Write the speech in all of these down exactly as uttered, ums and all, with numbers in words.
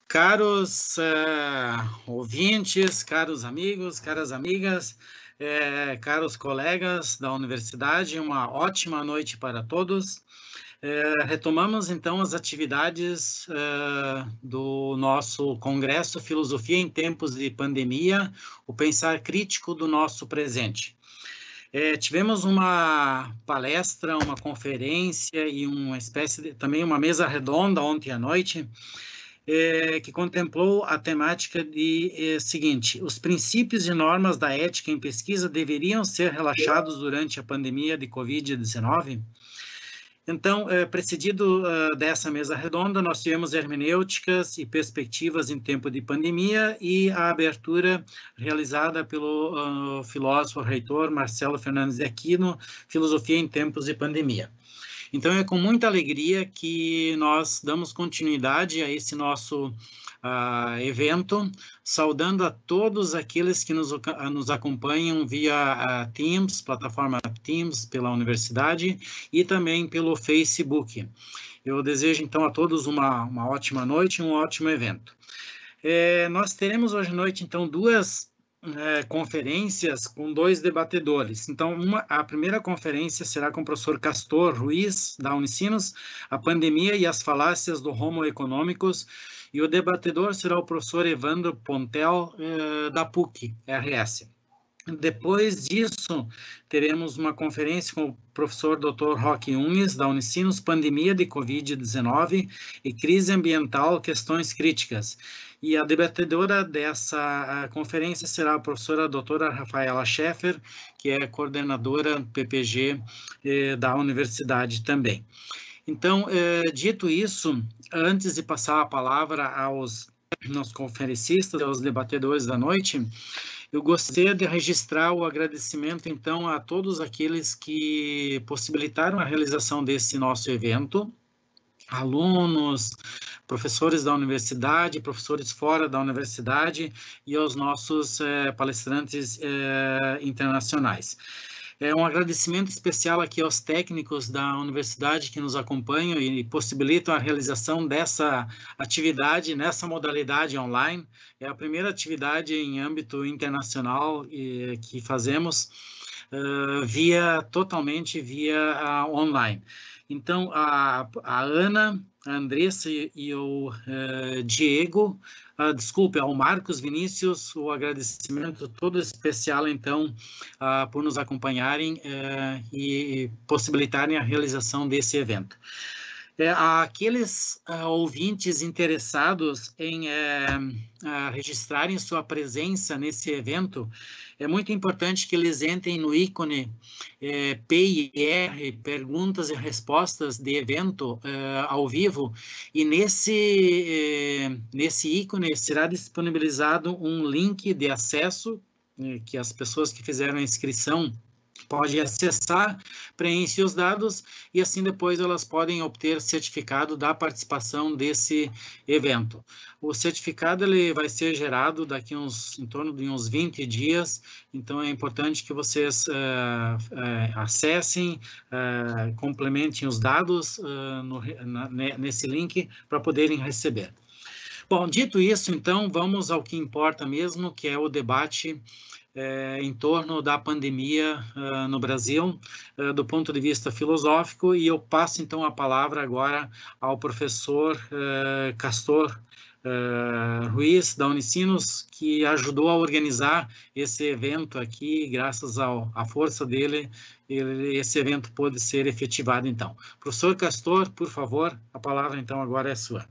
Caros uh, ouvintes, caros amigos, caras amigas, eh, caros colegas da universidade, uma ótima noite para todos. Eh, retomamos então as atividades uh, do nosso Congresso Filosofia em Tempos de Pandemia, o Pensar Crítico do Nosso Presente. É, tivemos uma palestra, uma conferência e uma espécie de, também uma mesa redonda ontem à noite, é, que contemplou a temática de é, seguinte: os princípios e normas da ética em pesquisa deveriam ser relaxados durante a pandemia de covid dezenove? Então, é, precedido uh, dessa mesa redonda, nós tivemos hermenêuticas e perspectivas em tempo de pandemia e a abertura realizada pelo uh, filósofo reitor Marcelo Fernandes de Aquino, Filosofia em Tempos de Pandemia. Então, é com muita alegria que nós damos continuidade a esse nosso uh, evento, saudando a todos aqueles que nos, nos acompanham via uh, Teams, plataforma Teams, pela universidade, e também pelo Facebook. Eu desejo, então, a todos uma, uma ótima noite e um ótimo evento. É, nós teremos hoje à noite, então, duas É, conferências com dois debatedores. Então, uma, a primeira conferência será com o professor Castor Ruiz, da Unicinos, a pandemia e as falácias do Homo econômicos, e o debatedor será o professor Evandro Pontel, eh, da P U C, R S. Depois disso, teremos uma conferência com o professor doutor Roque Unes, da Unicinos, Pandemia de covid dezenove e Crise Ambiental, Questões Críticas. E a debatedora dessa conferência será a professora doutora Rafaela Scheffer, que é coordenadora P P G eh, da universidade também. Então, eh, dito isso, antes de passar a palavra aos, aos conferencistas, aos debatedores da noite, eu gostaria de registrar o agradecimento, então, a todos aqueles que possibilitaram a realização desse nosso evento, alunos, professores da universidade, professores fora da universidade e aos nossos eh, palestrantes eh, internacionais. É um agradecimento especial aqui aos técnicos da universidade que nos acompanham e possibilitam a realização dessa atividade nessa modalidade online. É a primeira atividade em âmbito internacional e, que fazemos uh, via, totalmente via uh, online. Então, a, a Ana, a Andressa e, e o uh, Diego, uh, desculpe, ao Marcos Vinícius, o agradecimento todo especial, então, uh, por nos acompanharem uh, e possibilitarem a realização desse evento. É, aqueles uh, ouvintes interessados em uh, uh, registrarem sua presença nesse evento, é muito importante que eles entrem no ícone eh, P I R, Perguntas e Respostas de Evento eh, ao vivo, e nesse, eh, nesse ícone será disponibilizado um link de acesso eh, que as pessoas que fizeram a inscrição podem acessar, preencher os dados e assim depois elas podem obter certificado da participação desse evento. O certificado ele vai ser gerado daqui uns, em torno de uns vinte dias, então é importante que vocês uh, uh, acessem, uh, complementem os dados uh, no, na, nesse link para poderem receber. Bom, dito isso, então, vamos ao que importa mesmo, que é o debate É, em torno da pandemia uh, no Brasil, uh, do ponto de vista filosófico, e eu passo, então, a palavra agora ao professor uh, Castor uh, Ruiz, da Unicinos, que ajudou a organizar esse evento aqui, graças ao, à força dele, ele, esse evento pôde ser efetivado, então. Professor Castor, por favor, a palavra, então, agora é sua.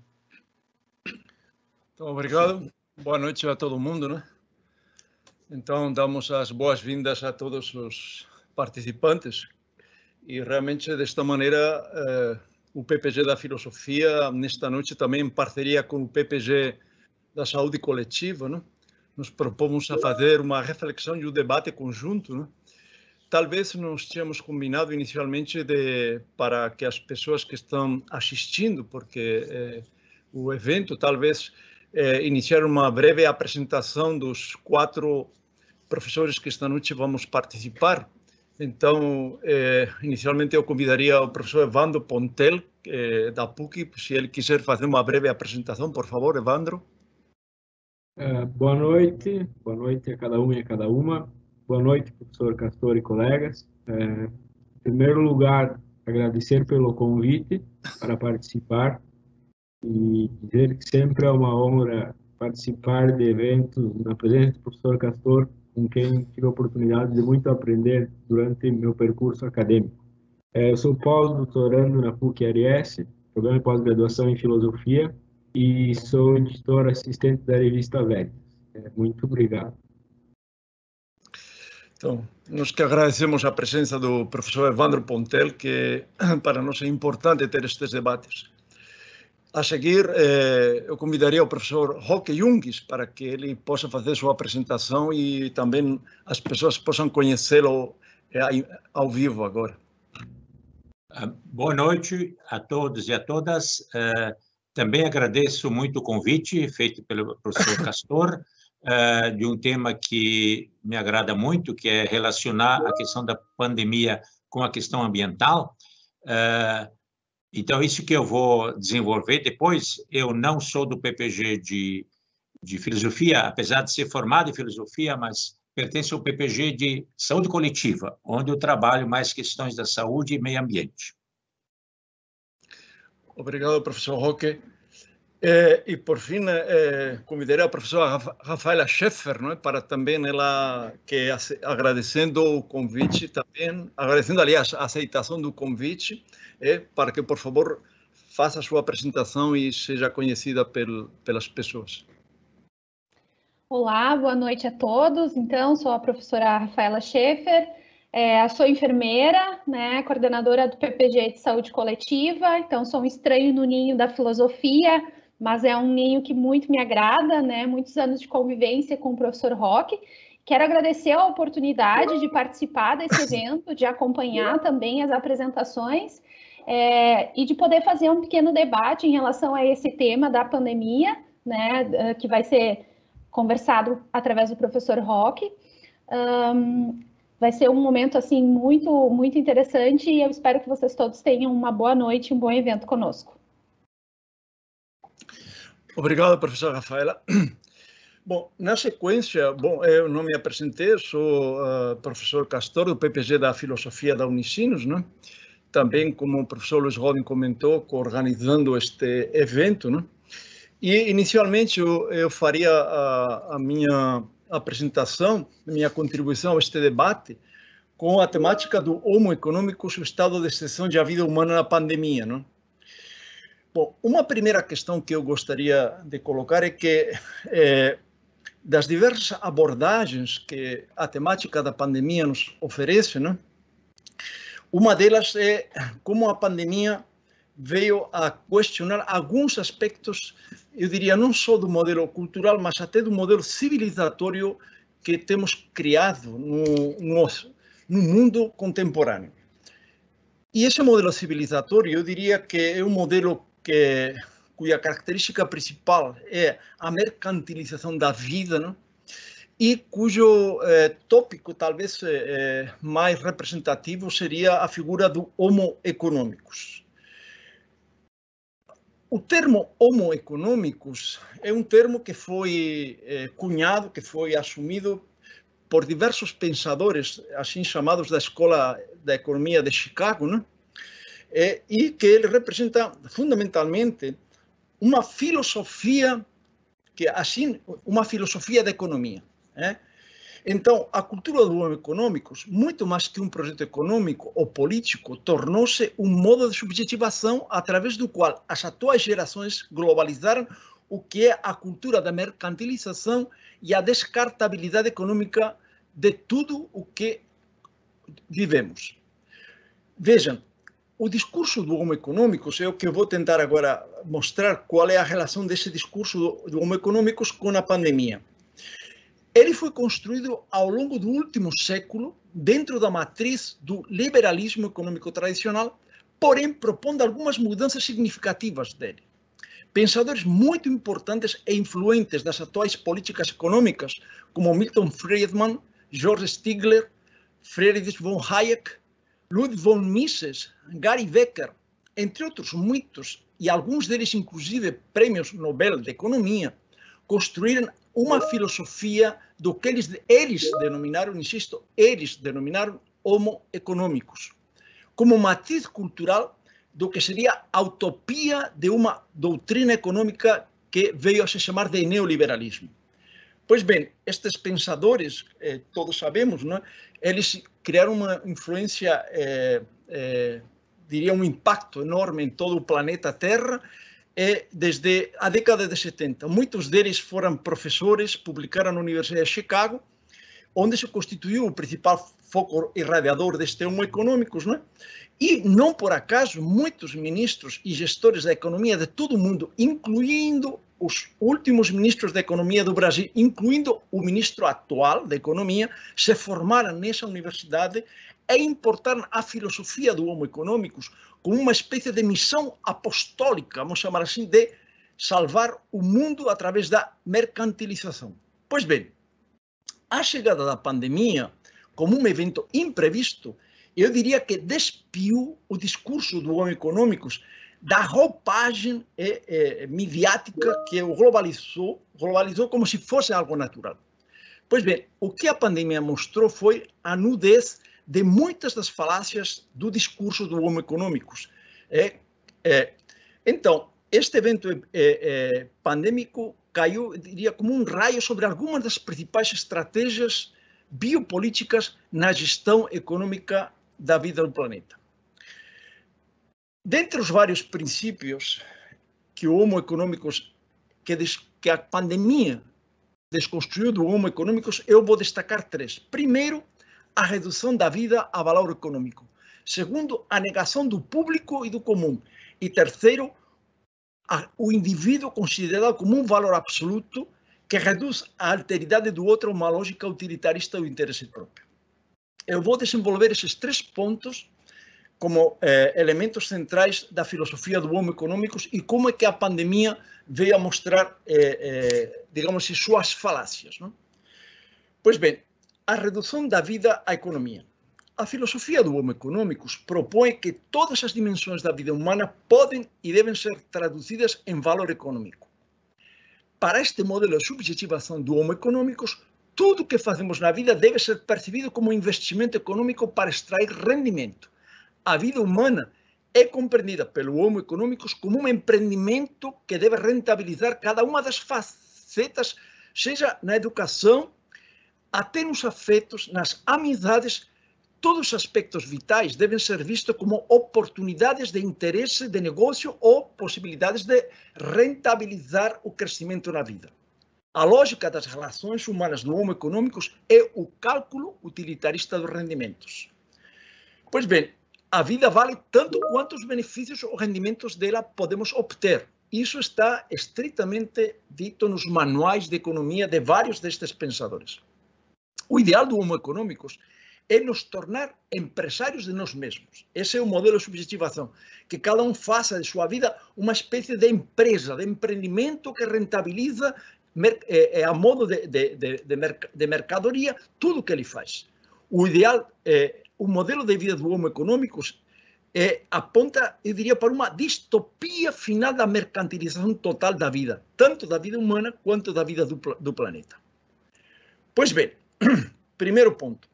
Então, obrigado. Boa noite a todo mundo, né? Então, damos as boas-vindas a todos os participantes e realmente, desta maneira, eh, o P P G da Filosofia, nesta noite também em parceria com o P P G da Saúde Coletiva, né? Nos propomos a fazer uma reflexão e um debate conjunto, né? Talvez nós tínhamos combinado inicialmente de, para que as pessoas que estão assistindo, porque eh, o evento talvez eh, iniciar uma breve apresentação dos quatro professores que esta noite vamos participar Então, eh, inicialmente eu convidaria o professor Evandro Pontel, eh, da P U C, se ele quiser fazer uma breve apresentação, por favor, Evandro. Uh, boa noite, boa noite a cada um e a cada uma. Boa noite, professor Castor e colegas. Uh, em primeiro lugar, agradecer pelo convite para participar e dizer que sempre é uma honra participar de eventos na presença do professor Castor, com quem tive a oportunidade de muito aprender durante meu percurso acadêmico. Uh, eu sou pós-doutorando na P U C R S, programa de pós-graduação em Filosofia, e sou editor assistente da revista Veritas. Muito obrigado. Então, nós que agradecemos a presença do professor Evandro Pontel, que para nós é importante ter estes debates. A seguir, eh, eu convidaria o professor Roque Junquis para que ele possa fazer sua apresentação e também as pessoas possam conhecê-lo eh, ao vivo agora. Boa noite a todos e a todas. Uh, Também agradeço muito o convite feito pelo professor Castor, uh, de um tema que me agrada muito, que é relacionar a questão da pandemia com a questão ambiental. Uh, então, isso que eu vou desenvolver depois. Eu não sou do P P G de, de Filosofia, apesar de ser formado em Filosofia, mas pertenço ao P P G de Saúde Coletiva, onde eu trabalho mais questões da saúde e meio ambiente. Obrigado, professor Roque. Eh, e, por fim, eh, convidarei a professora Rafaela Scheffer, não é, para também ela, que agradecendo o convite também, agradecendo, aliás, a aceitação do convite, eh, para que, por favor, faça a sua apresentação e seja conhecida pel, pelas pessoas. Olá, boa noite a todos. Então, sou a professora Rafaela Scheffer. É, sou enfermeira, né, coordenadora do P P G de Saúde Coletiva, então sou um estranho no ninho da filosofia, mas é um ninho que muito me agrada, né, muitos anos de convivência com o professor Roque. Quero agradecer a oportunidade de participar desse evento, de acompanhar também as apresentações é, e de poder fazer um pequeno debate em relação a esse tema da pandemia, né, que vai ser conversado através do professor Roque. Um, Vai ser um momento assim muito, muito interessante e eu espero que vocês todos tenham uma boa noite e um bom evento conosco. Obrigado, professora Rafaela. Bom, na sequência, bom, eu não me apresentei, sou uh, professor Castor do P P G da Filosofia da Unicinos, né? Também, como o professor Luiz Rodin comentou, organizando este evento, né? E inicialmente eu, eu faria a, a minha apresentação, minha contribuição a este debate com a temática do Homo economicus, o estado de exceção da vida humana na pandemia, não? Bom, uma primeira questão que eu gostaria de colocar é que é, das diversas abordagens que a temática da pandemia nos oferece, não? Uma delas é como a pandemia veio a questionar alguns aspectos, eu diria, não só do modelo cultural, mas até do modelo civilizatório que temos criado no, no, no mundo contemporâneo. E esse modelo civilizatório, eu diria que é um modelo que, cuja característica principal é a mercantilização da vida, não? E cujo eh, tópico, talvez eh, mais representativo, seria a figura do Homo economicus. O termo Homo economicus é um termo que foi eh, cunhado, que foi assumido por diversos pensadores, assim chamados da Escola da Economia de Chicago, né? É, e que ele representa fundamentalmente uma filosofia que assim uma filosofia da economia, né? Então, a cultura do Homo economicus, muito mais que um projeto econômico ou político, tornou-se um modo de subjetivação através do qual as atuais gerações globalizaram o que é a cultura da mercantilização e a descartabilidade econômica de tudo o que vivemos. Vejam, o discurso do Homo economicus é o que eu vou tentar agora mostrar qual é a relação desse discurso do, do Homo economicus com a pandemia. Ele foi construído ao longo do último século dentro da matriz do liberalismo econômico tradicional, porém propondo algumas mudanças significativas dele. Pensadores muito importantes e influentes das atuais políticas econômicas, como Milton Friedman, George Stigler, Friedrich von Hayek, Ludwig von Mises, Gary Becker, entre outros muitos, e alguns deles inclusive prêmios Nobel de Economia, construíram uma filosofia do que eles, eles denominaram, insisto, eles denominaram homo econômicos, como matriz cultural do que seria a utopia de uma doutrina econômica que veio a se chamar de neoliberalismo. Pois bem, estes pensadores, eh, todos sabemos, né, eles criaram uma influência, eh, eh, diria um impacto enorme em todo o planeta Terra, eh, desde a década de setenta. Muitos deles foram professores, publicaram na Universidade de Chicago, onde se constituiu o principal foco irradiador deste homo econômicos, né? E não por acaso muitos ministros e gestores da economia de todo o mundo, incluindo os últimos ministros da economia do Brasil, incluindo o ministro atual da economia, se formaram nessa universidade e importaram a filosofia do homo econômicos como uma espécie de missão apostólica, vamos chamar assim, de salvar o mundo através da mercantilização. Pois bem, a chegada da pandemia, como um evento imprevisto, eu diria que despiu o discurso do homo econômicos da roupagem eh, eh, midiática que o globalizou, globalizou como se fosse algo natural. Pois bem, o que a pandemia mostrou foi a nudez de muitas das falácias do discurso do homo econômicos. É, é, então, este evento é, é, pandêmico caiu, eu diria, como um raio sobre algumas das principais estratégias biopolíticas na gestão econômica da vida do planeta. Dentre os vários princípios que o homo econômicos, que, des, que a pandemia desconstruiu do homo econômicos, eu vou destacar três. Primeiro, a redução da vida a valor econômico. Segundo, a negação do público e do comum. E terceiro, a, o indivíduo considerado como um valor absoluto que reduz a alteridade do outro a uma lógica utilitarista do interesse próprio. Eu vou desenvolver esses três pontos como eh, elementos centrais da filosofia do homo econômicos e como é que a pandemia veio a mostrar, eh, eh, digamos assim, suas falácias. Não? Pois bem, a redução da vida à economia. A filosofia do homo econômicos propõe que todas as dimensões da vida humana podem e devem ser traduzidas em valor econômico. Para este modelo de subjetivação do homo econômicos, tudo que fazemos na vida deve ser percebido como um investimento econômico para extrair rendimento. A vida humana é compreendida pelo homo econômicos como um empreendimento que deve rentabilizar cada uma das facetas, seja na educação, até nos afetos, nas amizades. Todos os aspectos vitais devem ser vistos como oportunidades de interesse de negócio ou possibilidades de rentabilizar o crescimento na vida. A lógica das relações humanas no homo econômicos é o cálculo utilitarista dos rendimentos. Pois bem, a vida vale tanto quanto os benefícios ou rendimentos dela podemos obter. Isso está estritamente dito nos manuais de economia de vários destes pensadores. O ideal do homo econômicos é nos tornar empresários de nós mesmos. Esse é o modelo de subjetivação, que cada um faça de sua vida uma espécie de empresa, de empreendimento que rentabiliza é, é, a modo de, de, de, de, merc de mercadoria tudo o que ele faz. O ideal, é, o modelo de vida do homo econômicos é, aponta, eu diria, para uma distopia final da mercantilização total da vida, tanto da vida humana quanto da vida do, do planeta. Pois bem, primeiro ponto.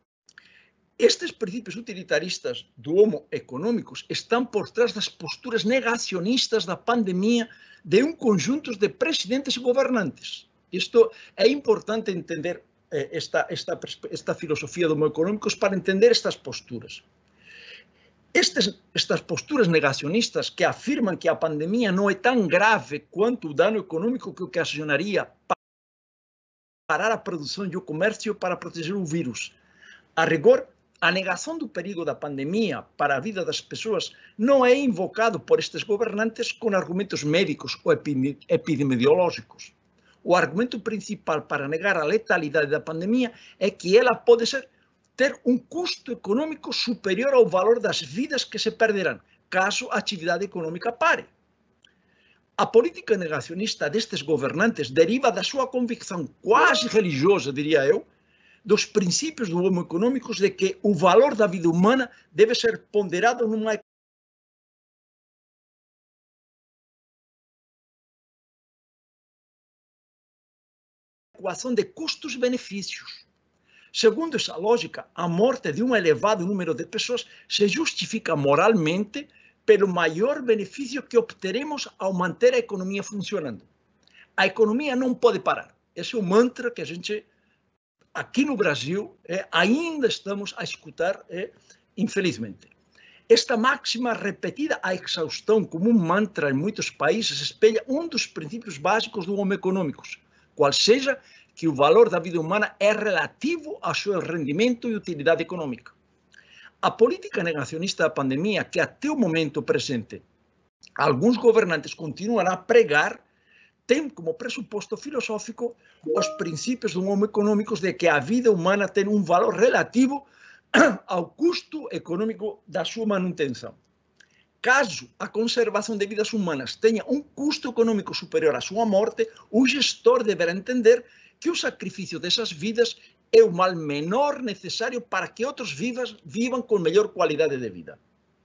Estes princípios utilitaristas do homo econômicos estão por trás das posturas negacionistas da pandemia de um conjunto de presidentes e governantes. Isto é importante entender eh, esta, esta, esta filosofia do homo econômicos para entender estas posturas. Estes, estas posturas negacionistas que afirmam que a pandemia não é tão grave quanto o dano econômico que ocasionaria parar a produção e o comércio para proteger o vírus. A rigor, a negação do perigo da pandemia para a vida das pessoas não é invocado por estes governantes com argumentos médicos ou epidemiológicos. O argumento principal para negar a letalidade da pandemia é que ela pode ser, ter um custo econômico superior ao valor das vidas que se perderão, caso a atividade econômica pare. A política negacionista destes governantes deriva da sua convicção quase religiosa, diria eu, dos princípios do Homo Econômicos de que o valor da vida humana deve ser ponderado numa equação de custos-benefícios. Segundo essa lógica, a morte de um elevado número de pessoas se justifica moralmente pelo maior benefício que obteremos ao manter a economia funcionando. A economia não pode parar. Esse é o mantra que a gente, aqui no Brasil, é, ainda estamos a escutar, é, infelizmente. Esta máxima repetida à exaustão como um mantra em muitos países espelha um dos princípios básicos do Homo Econômicos, qual seja que o valor da vida humana é relativo ao seu rendimento e utilidade econômica. A política negacionista da pandemia, que até o momento presente alguns governantes continuam a pregar, tem como pressuposto filosófico os princípios do Homo Econômicos de que a vida humana tem um valor relativo ao custo econômico da sua manutenção. Caso a conservação de vidas humanas tenha um custo econômico superior à sua morte, o gestor deverá entender que o sacrifício dessas vidas é o mal menor necessário para que outros vivas, vivam com melhor qualidade de vida.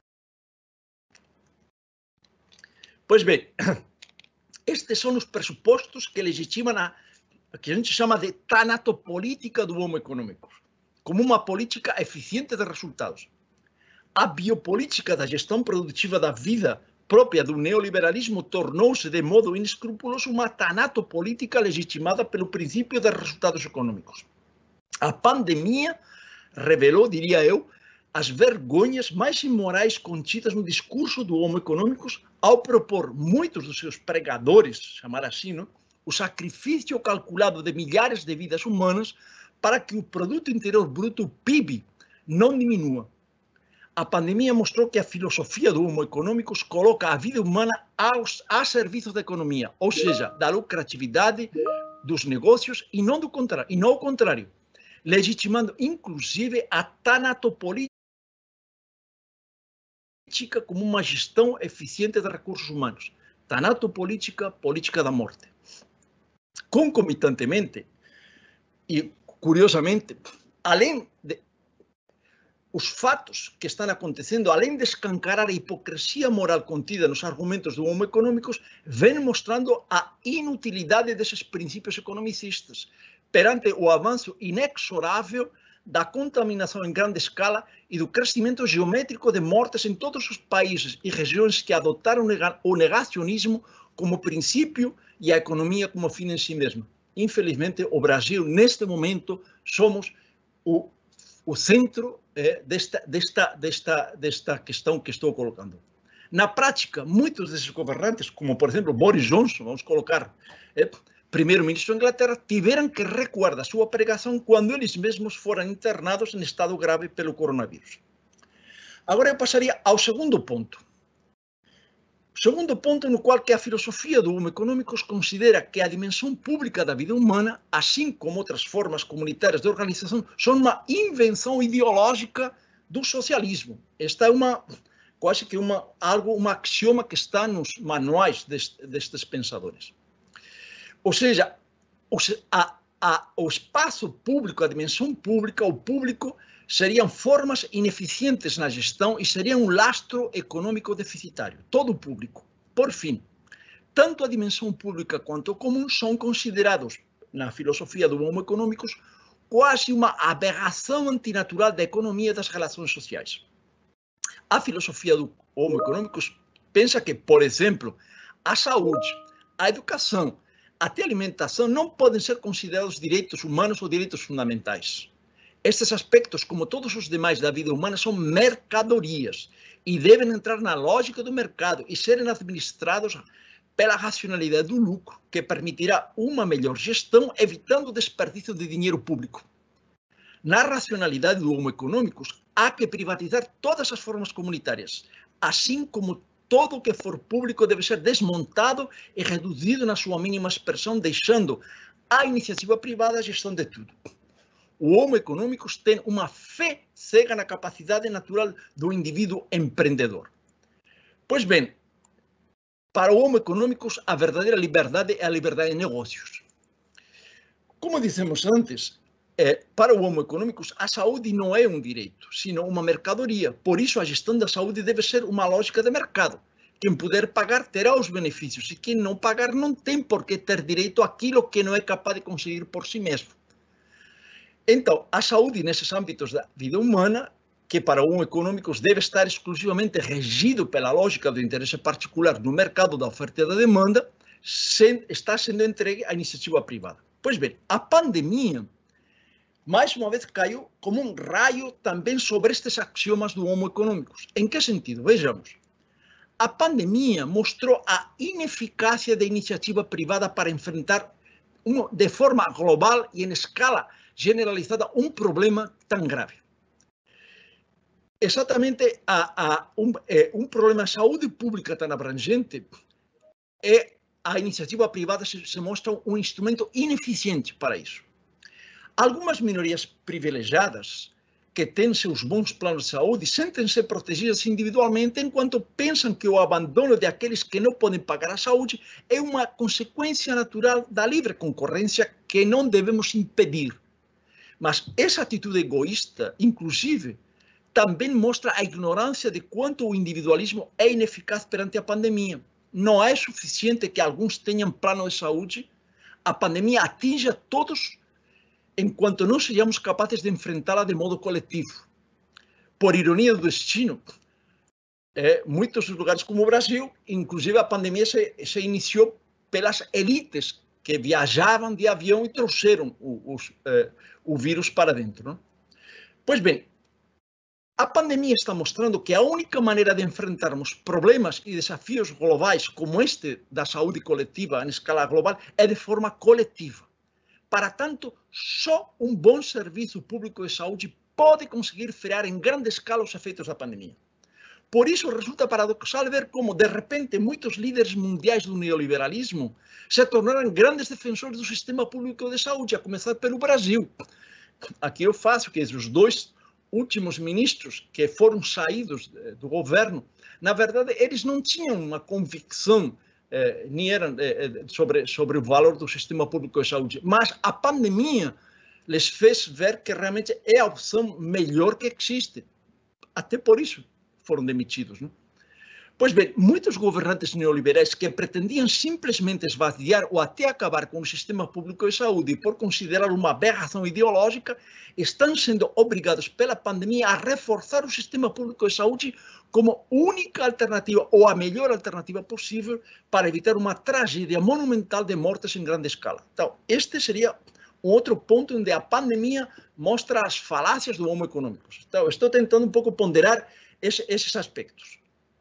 Pois bem, estes são os pressupostos que legitimam a, a que a gente chama de tanatopolítica do Homo Econômicos, como uma política eficiente de resultados. A biopolítica da gestão produtiva da vida própria do neoliberalismo tornou-se de modo inescrupuloso uma tanatopolítica legitimada pelo princípio de resultados econômicos. A pandemia revelou, diria eu, as vergonhas mais imorais contidas no discurso do Homo Econômicos ao propor muitos dos seus pregadores, chamar assim, não? O sacrifício calculado de milhares de vidas humanas para que o Produto Interior Bruto, o P I B, não diminua. A pandemia mostrou que a filosofia do Homo Econômicos coloca a vida humana aos, a serviço da economia, ou seja, da lucratividade dos negócios e não do contrário, e não o contrário, legitimando inclusive a tanatopolítica como uma gestão eficiente de recursos humanos. Tanatopolítica, política da morte. Concomitantemente, e curiosamente, além de os fatos que estão acontecendo, além de escancarar a hipocrisia moral contida nos argumentos do Homo Econômicos, vêm mostrando a inutilidade desses princípios economicistas perante o avanço inexorável da contaminação em grande escala e do crescimento geométrico de mortes em todos os países e regiões que adotaram o negacionismo como princípio e a economia como fim em si mesma. Infelizmente, o Brasil, neste momento, somos o, o centro eh, desta, desta, desta, desta questão que estou colocando. Na prática, muitos desses governantes, como, por exemplo, Boris Johnson, vamos colocar, eh, primeiro-ministro da Inglaterra, tiveram que recuar da sua pregação quando eles mesmos foram internados em estado grave pelo coronavírus. Agora eu passaria ao segundo ponto. Segundo ponto no qual que a filosofia do Homo Econômicos considera que a dimensão pública da vida humana, assim como outras formas comunitárias de organização, são uma invenção ideológica do socialismo. Esta é uma, quase que uma, algo, uma axioma que está nos manuais dest, destes pensadores. Ou seja, o, a, a, o espaço público, a dimensão pública, o público, seriam formas ineficientes na gestão e seriam um lastro econômico deficitário, todo o público. Por fim, tanto a dimensão pública quanto o comum são considerados, na filosofia do Homo Econômicos, quase uma aberração antinatural da economia e das relações sociais. A filosofia do Homo Econômicos pensa que, por exemplo, a saúde, a educação, até a alimentação não podem ser considerados direitos humanos ou direitos fundamentais. Estes aspectos, como todos os demais da vida humana, são mercadorias e devem entrar na lógica do mercado e serem administrados pela racionalidade do lucro, que permitirá uma melhor gestão, evitando o desperdício de dinheiro público. Na racionalidade do Homo Econômicos, há que privatizar todas as formas comunitárias, assim como todo o que for público deve ser desmontado e reduzido na sua mínima expressão, deixando à iniciativa privada a gestão de tudo. O Homo Econômicos tem uma fé cega na capacidade natural do indivíduo empreendedor. Pois bem, para o Homo Econômicos, a verdadeira liberdade é a liberdade de negócios. Como dissemos antes, é, para o Homo econômicos, a saúde não é um direito, sino uma mercadoria. Por isso, a gestão da saúde deve ser uma lógica de mercado. Quem puder pagar terá os benefícios, e quem não pagar não tem por que ter direito àquilo que não é capaz de conseguir por si mesmo. Então, a saúde nesses âmbitos da vida humana, que para o Homo econômicos deve estar exclusivamente regido pela lógica do interesse particular no mercado da oferta e da demanda, está sendo entregue à iniciativa privada. Pois bem, a pandemia, mais uma vez, caiu como um raio também sobre estes axiomas do Homo econômicos. Em que sentido? Vejamos. A pandemia mostrou a ineficácia da iniciativa privada para enfrentar um, de forma global e em escala generalizada um problema tão grave. Exatamente a, a, um, é, um problema de saúde pública tão abrangente, é, a iniciativa privada se, se mostra um instrumento ineficiente para isso. Algumas minorias privilegiadas que têm seus bons planos de saúde sentem-se protegidas individualmente, enquanto pensam que o abandono de aqueles que não podem pagar a saúde é uma consequência natural da livre concorrência que não devemos impedir. Mas essa atitude egoísta, inclusive, também mostra a ignorância de quanto o individualismo é ineficaz perante a pandemia. Não é suficiente que alguns tenham plano de saúde, a pandemia atinja todos enquanto não sejamos capazes de enfrentá-la de modo coletivo. Por ironia do destino, é, muitos lugares como o Brasil, inclusive a pandemia se, se iniciou pelas elites que viajavam de avião e trouxeram o, os, é, o vírus para dentro. Não? Pois bem, a pandemia está mostrando que a única maneira de enfrentarmos problemas e desafios globais como este da saúde coletiva em escala global é de forma coletiva. Para tanto, só um bom serviço público de saúde pode conseguir frear em grande escala os efeitos da pandemia. Por isso, resulta paradoxal ver como, de repente, muitos líderes mundiais do neoliberalismo se tornaram grandes defensores do sistema público de saúde, a começar pelo Brasil. Aqui eu faço que os dois últimos ministros que foram saídos do governo, na verdade, eles não tinham uma convicção Eh, nem eram eh, sobre, sobre o valor do sistema público de saúde, mas a pandemia les fez ver que realmente é a opção melhor que existe. Até por isso foram demitidos. Não? Pois bem, muitos governantes neoliberais que pretendiam simplesmente esvaziar ou até acabar com o sistema público de saúde por considerar uma aberração ideológica, estão sendo obrigados pela pandemia a reforçar o sistema público de saúde como única alternativa ou a melhor alternativa possível para evitar uma tragédia monumental de mortes em grande escala. Então, este seria um outro ponto onde a pandemia mostra as falácias do Homo econômicos. Então, estou tentando um pouco ponderar esse, esses aspectos.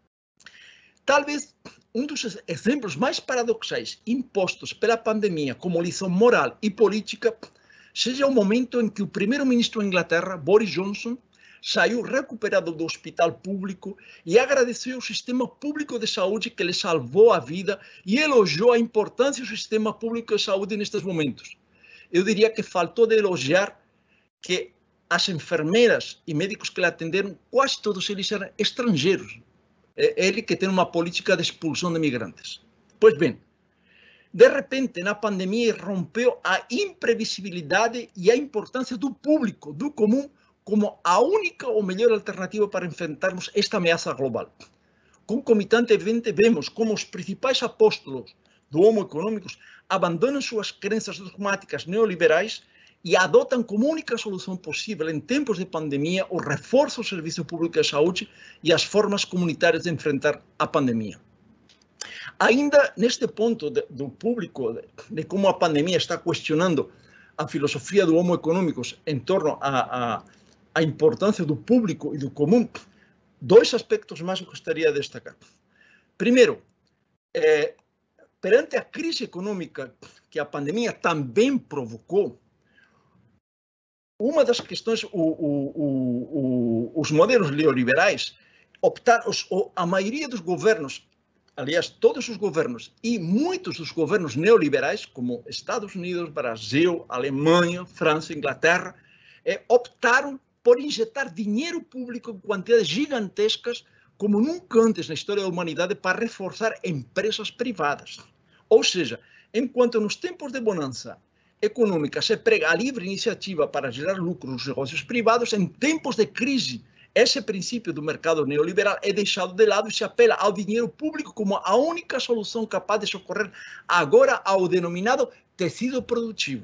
Talvez um dos exemplos mais paradoxais impostos pela pandemia como lição moral e política seja o momento em que o primeiro-ministro da Inglaterra, Boris Johnson, saiu recuperado do hospital público e agradeceu ao sistema público de saúde que lhe salvou a vida e elogiou a importância do sistema público de saúde nestes momentos. Eu diria que faltou de elogiar que as enfermeiras e médicos que lhe atenderam, quase todos eles eram estrangeiros. Ele que tem uma política de expulsão de migrantes. Pois bem, de repente, na pandemia, rompeu a imprevisibilidade e a importância do público, do comum, como a única ou melhor alternativa para enfrentarmos esta ameaça global. Concomitantemente, vemos como os principais apóstolos do Homo econômicos abandonam suas crenças dogmáticas neoliberais e adotam como única solução possível em tempos de pandemia o reforço do serviço público de saúde e as formas comunitárias de enfrentar a pandemia. Ainda neste ponto de, do público, de, de como a pandemia está questionando a filosofia do Homo econômicos em torno a, a a importância do público e do comum, dois aspectos mais eu gostaria de destacar. Primeiro, é, perante a crise econômica que a pandemia também provocou, uma das questões, o, o, o, o, os modelos neoliberais optaram, os, a maioria dos governos, aliás, todos os governos e muitos dos governos neoliberais, como Estados Unidos, Brasil, Alemanha, França, Inglaterra, é, optaram por injetar dinheiro público em quantidades gigantescas, como nunca antes na história da humanidade, para reforçar empresas privadas. Ou seja, enquanto nos tempos de bonança econômica se prega a livre iniciativa para gerar lucro nos negócios privados, em tempos de crise, esse princípio do mercado neoliberal é deixado de lado e se apela ao dinheiro público como a única solução capaz de socorrer agora ao denominado tecido produtivo.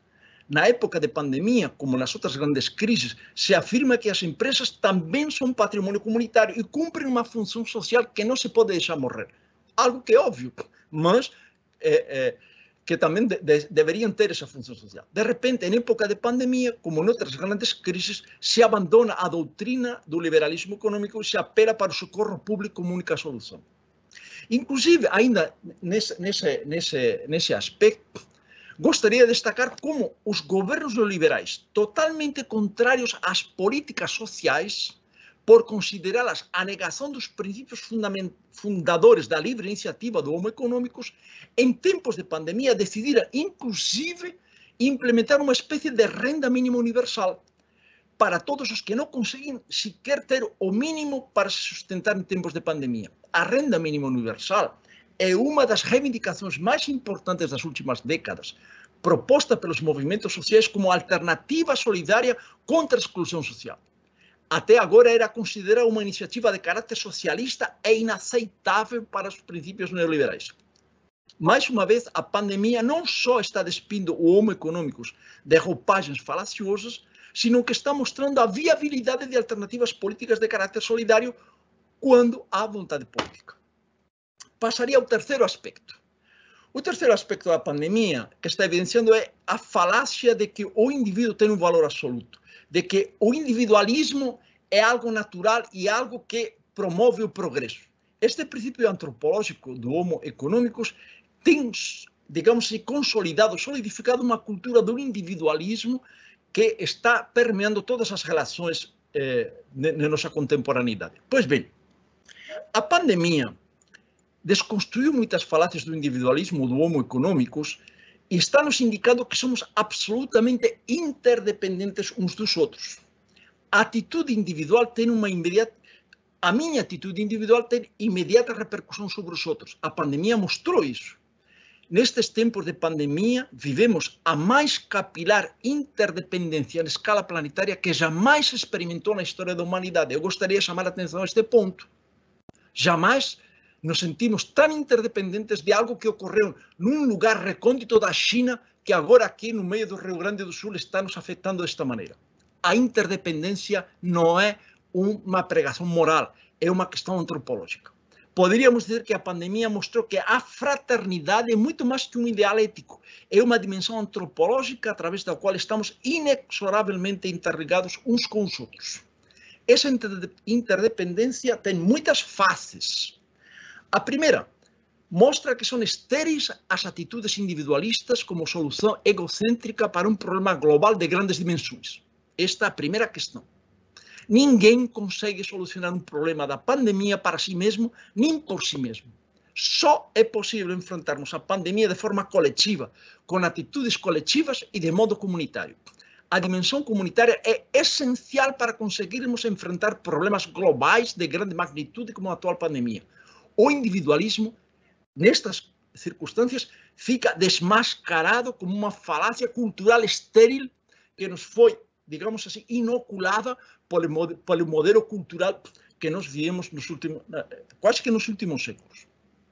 Na época de pandemia, como nas outras grandes crises, se afirma que as empresas também são patrimônio comunitário e cumprem uma função social que não se pode deixar morrer. Algo que é óbvio, mas é, é, que também de, de, deveriam ter essa função social. De repente, em época de pandemia, como em outras grandes crises, se abandona a doutrina do liberalismo econômico e se apela para o socorro público como única solução. Inclusive, ainda nesse, nesse, nesse, nesse aspecto, gostaria de destacar como os governos neoliberais, totalmente contrários às políticas sociais, por considerá-las a negação dos princípios fundadores da livre iniciativa do Homo econômicos, em tempos de pandemia decidiram, inclusive, implementar uma espécie de renda mínima universal para todos os que não conseguem sequer ter o mínimo para se sustentar em tempos de pandemia. A renda mínima universal é uma das reivindicações mais importantes das últimas décadas, proposta pelos movimentos sociais como alternativa solidária contra a exclusão social. Até agora era considerada uma iniciativa de caráter socialista e inaceitável para os princípios neoliberais. Mais uma vez, a pandemia não só está despindo o Homo econômicos de roupagens falaciosas, sino que está mostrando a viabilidade de alternativas políticas de caráter solidário quando há vontade política. Passaria ao terceiro aspecto. O terceiro aspecto da pandemia que está evidenciando é a falácia de que o indivíduo tem um valor absoluto, de que o individualismo é algo natural e algo que promove o progresso. Este princípio antropológico do Homo econômicos tem, digamos, se consolidado, solidificado uma cultura do individualismo que está permeando todas as relações eh, na nossa contemporaneidade. Pois bem, a pandemia desconstruiu muitas falácias do individualismo do Homo econômicos e está nos indicando que somos absolutamente interdependentes uns dos outros. A atitude individual tem uma imediata... A minha atitude individual tem imediata repercussão sobre os outros. A pandemia mostrou isso. Nestes tempos de pandemia, vivemos a mais capilar interdependência na escala planetária que jamais se experimentou na história da humanidade. Eu gostaria de chamar a atenção a este ponto. Jamais nos sentimos tão interdependentes de algo que ocorreu num lugar recôndito da China que agora aqui no meio do Rio Grande do Sul está nos afetando desta maneira. A interdependência não é uma pregação moral, é uma questão antropológica. Poderíamos dizer que a pandemia mostrou que a fraternidade é muito mais que um ideal ético, é uma dimensão antropológica através da qual estamos inexoravelmente interligados uns com os outros. Essa interdependência tem muitas faces. A primeira, mostra que são estéreis as atitudes individualistas como solução egocêntrica para um problema global de grandes dimensões. Esta é a primeira questão. Ninguém consegue solucionar um problema da pandemia para si mesmo, nem por si mesmo. Só é possível enfrentarmos a pandemia de forma coletiva, com atitudes coletivas e de modo comunitário. A dimensão comunitária é essencial para conseguirmos enfrentar problemas globais de grande magnitude como a atual pandemia. O individualismo, nestas circunstâncias, fica desmascarado como uma falácia cultural estéril que nos foi, digamos assim, inoculada pelo, pelo modelo cultural que nós vivemos nos últimos, quase que nos últimos séculos.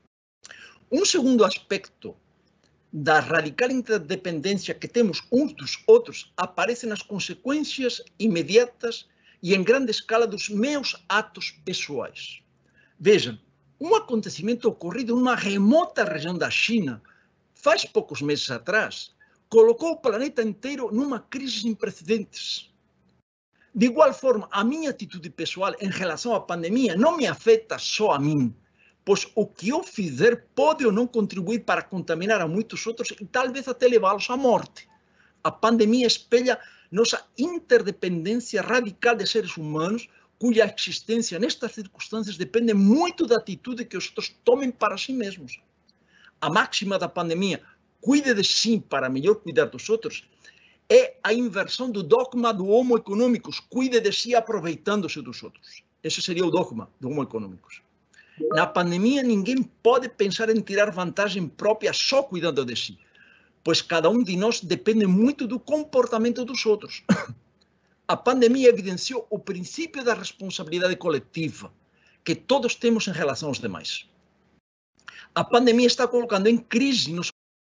Um segundo aspecto da radical interdependência que temos uns dos outros aparece nas consequências imediatas e em grande escala dos meus atos pessoais. Vejam, um acontecimento ocorrido numa remota região da China, faz poucos meses atrás, colocou o planeta inteiro numa crise sem precedentes. De igual forma, a minha atitude pessoal em relação à pandemia não me afeta só a mim, pois o que eu fizer pode ou não contribuir para contaminar a muitos outros e talvez até levá-los à morte. A pandemia espelha nossa interdependência radical de seres humanos, cuja existência nestas circunstâncias depende muito da atitude que os outros tomem para si mesmos. A máxima da pandemia, cuide de si para melhor cuidar dos outros, é a inversão do dogma do Homo econômicos, cuide de si aproveitando-se dos outros. Esse seria o dogma do Homo econômicos. Na pandemia, ninguém pode pensar em tirar vantagem própria só cuidando de si. pois cada um de nós depende muito do comportamento dos outros. A pandemia evidenciou o princípio da responsabilidade coletiva que todos temos em relação aos demais. A pandemia está colocando em crise nosso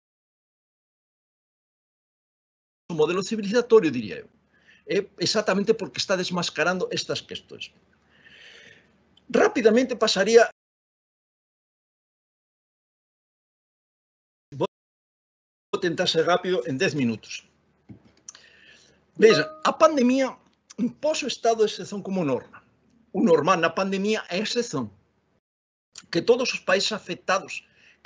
modelo civilizatório, diria eu. É exatamente porque está desmascarando estas questões. Rapidamente passaria... Vou tentar ser rápido em dez minutos. Veja, a pandemia impôs o estado de exceção como norma. O normal na pandemia é a exceção. Que todos os países afetados, que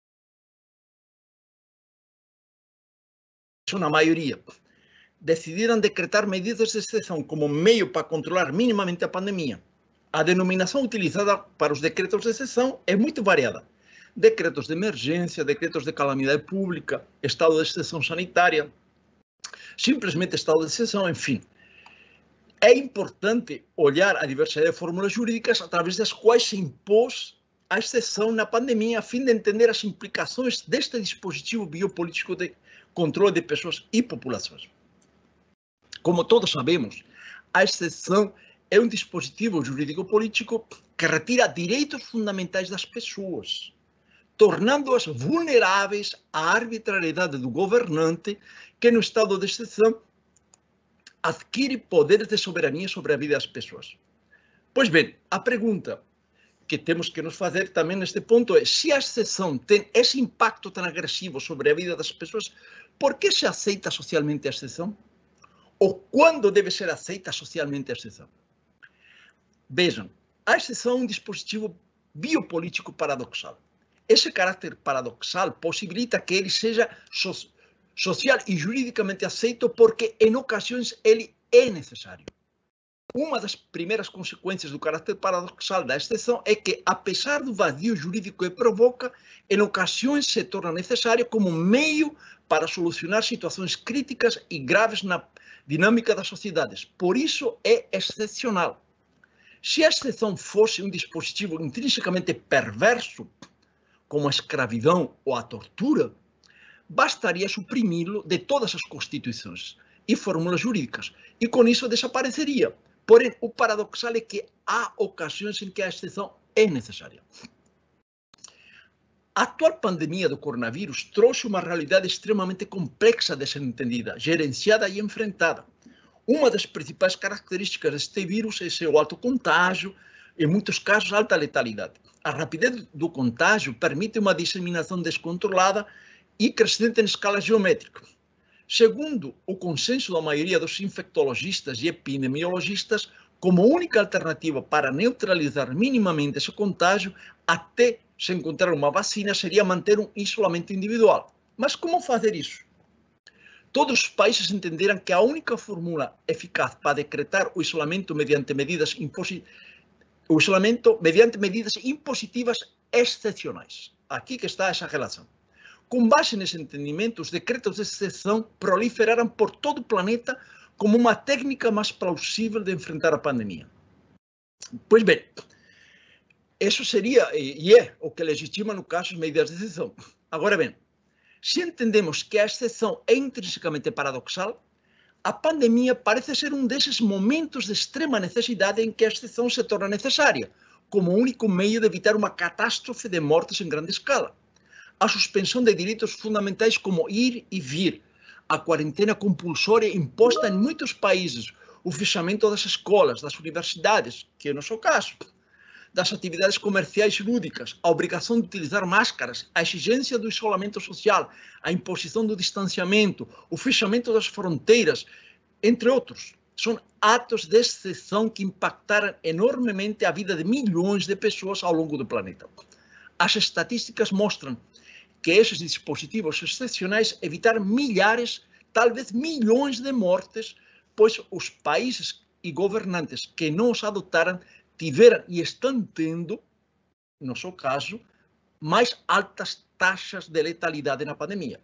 são a maioria, decidiram decretar medidas de exceção como meio para controlar minimamente a pandemia. A denominação utilizada para os decretos de exceção é muito variada. Decretos de emergência, decretos de calamidade pública, estado de exceção sanitária, simplesmente estado de exceção, enfim. É importante olhar a diversidade de fórmulas jurídicas através das quais se impôs a exceção na pandemia, a fim de entender as implicações deste dispositivo biopolítico de controle de pessoas e populações. Como todos sabemos, a exceção é um dispositivo jurídico-político que retira direitos fundamentais das pessoas, tornando-as vulneráveis à arbitrariedade do governante, que no estado de exceção adquire poderes de soberania sobre a vida das pessoas. Pois bem, a pergunta que temos que nos fazer também neste ponto é: se a exceção tem esse impacto tão agressivo sobre a vida das pessoas, por que se aceita socialmente a exceção? Ou quando deve ser aceita socialmente a exceção? Vejam, a exceção é um dispositivo biopolítico paradoxal. Esse caráter paradoxal possibilita que ele seja so social e juridicamente aceito porque, em ocasiões, ele é necessário. Uma das primeiras consequências do caráter paradoxal da exceção é que, apesar do vazio jurídico que provoca, em ocasiões se torna necessário como meio para solucionar situações críticas e graves na dinâmica das sociedades. Por isso é excepcional. Se a exceção fosse um dispositivo intrinsecamente perverso, como a escravidão ou a tortura, bastaria suprimi-lo de todas as constituições e fórmulas jurídicas, e com isso desapareceria. Porém, o paradoxal é que há ocasiões em que a exceção é necessária. A atual pandemia do coronavírus trouxe uma realidade extremamente complexa de ser entendida, gerenciada e enfrentada. Uma das principais características deste vírus é seu alto contágio, em muitos casos alta letalidade. A rapidez do contágio permite uma disseminação descontrolada e crescente em escala geométrica. Segundo o consenso da maioria dos infectologistas e epidemiologistas, como única alternativa para neutralizar minimamente esse contágio, até se encontrar uma vacina, seria manter um isolamento individual. Mas como fazer isso? Todos os países entenderam que a única fórmula eficaz para decretar o isolamento mediante medidas impositivas, o isolamento mediante medidas impositivas excepcionais. Aqui que está essa relação. Com base nesse entendimento, os decretos de exceção proliferaram por todo o planeta como uma técnica mais plausível de enfrentar a pandemia. Pois bem, isso seria, e é, o que legitima, no caso, as medidas de exceção. Agora bem, se entendemos que a exceção é intrinsecamente paradoxal, a pandemia parece ser um desses momentos de extrema necessidade em que a exceção se torna necessária, como único meio de evitar uma catástrofe de mortes em grande escala. A suspensão de direitos fundamentais como ir e vir, a quarentena compulsória imposta em muitos países, o fechamento das escolas, das universidades, que é o nosso caso, das atividades comerciais e lúdicas, a obrigação de utilizar máscaras, a exigência do isolamento social, a imposição do distanciamento, o fechamento das fronteiras, entre outros. São atos de exceção que impactaram enormemente a vida de milhões de pessoas ao longo do planeta. As estatísticas mostram que esses dispositivos excepcionais evitaram milhares, talvez milhões de mortes, pois os países e governantes que não os adotaram tiveram e estão tendo, no seu caso, mais altas taxas de letalidade na pandemia.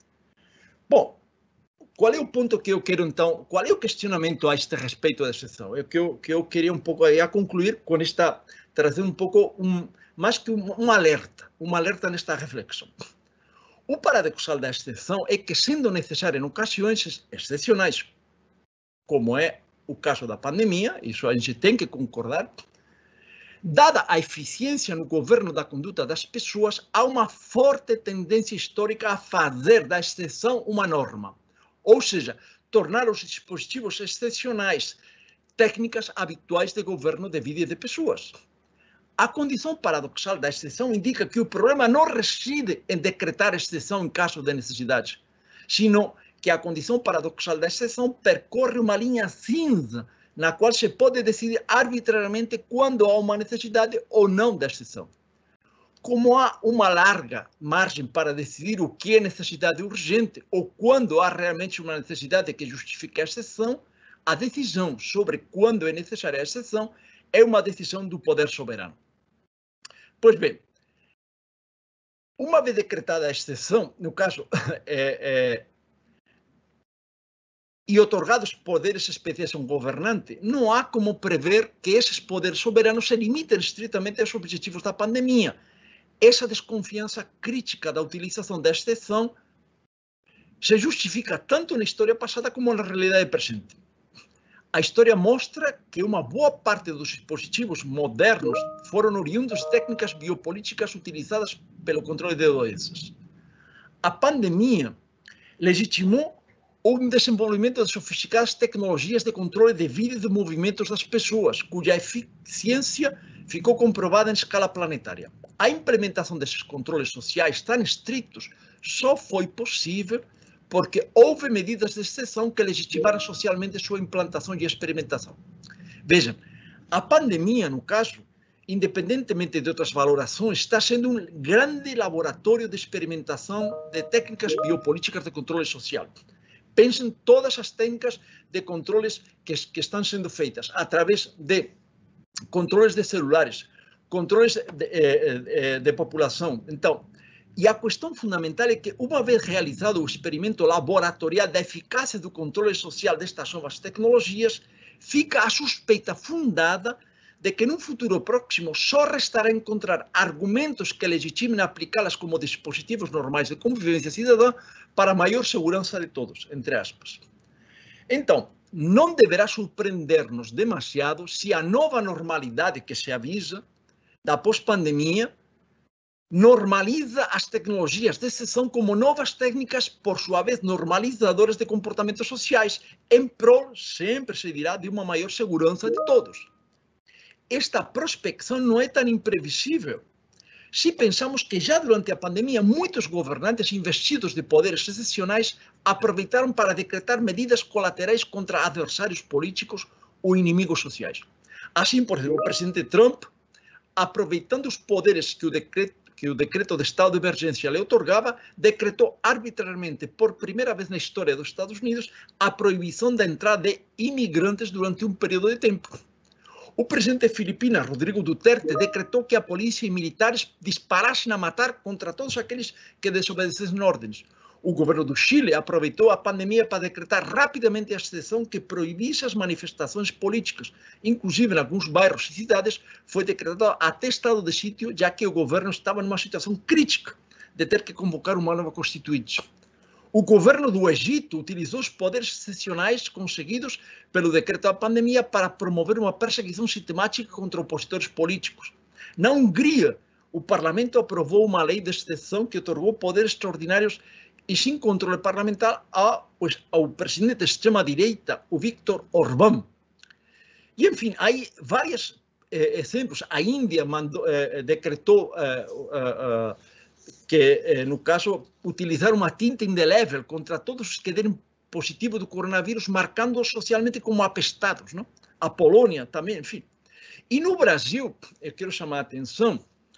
Bom, qual é o ponto que eu quero, então, qual é o questionamento a este respeito da exceção? É o que eu, que eu queria um pouco aí a concluir com esta, trazer um pouco, um, mais que um, um alerta, um alerta nesta reflexão. O paradoxal da exceção é que, sendo necessário em ocasiões excepcionais, como é o caso da pandemia, isso a gente tem que concordar, dada a eficiência no governo da conduta das pessoas, há uma forte tendência histórica a fazer da exceção uma norma, ou seja, tornar os dispositivos excepcionais técnicas habituais de governo de vida e de pessoas. A condição paradoxal da exceção indica que o problema não reside em decretar exceção em caso de necessidade, sino que a condição paradoxal da exceção percorre uma linha cinza na qual se pode decidir arbitrariamente quando há uma necessidade ou não da exceção. Como há uma larga margem para decidir o que é necessidade urgente ou quando há realmente uma necessidade que justifique a exceção, a decisão sobre quando é necessária a exceção é uma decisão do poder soberano. Pois bem, uma vez decretada a exceção, no caso, é, é, e otorgados poderes especiais a um governante, não há como prever que esses poderes soberanos se limitem estritamente aos objetivos da pandemia. Essa desconfiança crítica da utilização da exceção se justifica tanto na história passada como na realidade presente. A história mostra que uma boa parte dos dispositivos modernos foram oriundos de técnicas biopolíticas utilizadas pelo controle de doenças. A pandemia legitimou o desenvolvimento de sofisticadas tecnologias de controle de vida e de movimentos das pessoas, cuja eficiência ficou comprovada em escala planetária. A implementação desses controles sociais tão estritos só foi possível porque houve medidas de exceção que legitimaram socialmente sua implantação e experimentação. Vejam, a pandemia, no caso, independentemente de outras valorações, está sendo um grande laboratório de experimentação de técnicas biopolíticas de controle social. Pensem todas as técnicas de controles que, que estão sendo feitas através de controles de celulares, controles de, de, de população. Então, e a questão fundamental é que, uma vez realizado o experimento laboratorial da eficácia do controle social destas novas tecnologias, fica a suspeita fundada de que, num futuro próximo, só restará encontrar argumentos que legitimem aplicá-las como dispositivos normais de convivência cidadã para maior segurança de todos, entre aspas. Então, não deverá surpreender-nos demasiado se a nova normalidade que se avisa da pós-pandemia normaliza as tecnologias de exceção como novas técnicas, por sua vez, normalizadoras de comportamentos sociais, em prol, sempre se dirá, de uma maior segurança de todos. Esta prospecção não é tão imprevisível se pensamos que já durante a pandemia muitos governantes investidos de poderes excepcionais aproveitaram para decretar medidas colaterais contra adversários políticos ou inimigos sociais. Assim, por exemplo, o presidente Trump, aproveitando os poderes que o decreto que o decreto de estado de emergência lhe otorgava, decretou arbitrariamente, por primeira vez na história dos Estados Unidos, a proibição da entrada de imigrantes durante um período de tempo. O presidente filipino, Rodrigo Duterte, decretou que a polícia e militares disparassem a matar contra todos aqueles que desobedecessem ordens. O governo do Chile aproveitou a pandemia para decretar rapidamente a exceção que proibisse as manifestações políticas. Inclusive, em alguns bairros e cidades, foi decretado até estado de sítio, já que o governo estava numa situação crítica de ter que convocar uma nova constituinte. O governo do Egito utilizou os poderes excepcionais conseguidos pelo decreto da pandemia para promover uma perseguição sistemática contra opositores políticos. Na Hungria, o parlamento aprovou uma lei de exceção que otorgou poderes extraordinários e sem controle parlamentar ao, ao presidente de extrema-direita, o Viktor Orbán. E, enfim, há vários eh, exemplos. A Índia mandou, eh, decretou eh, eh, eh, que, eh, no caso, utilizar uma tinta indelével contra todos os que derem positivo do coronavírus, marcando-os socialmente como apestados, não? A Polônia também, enfim. E no Brasil, eu quero chamar a atenção,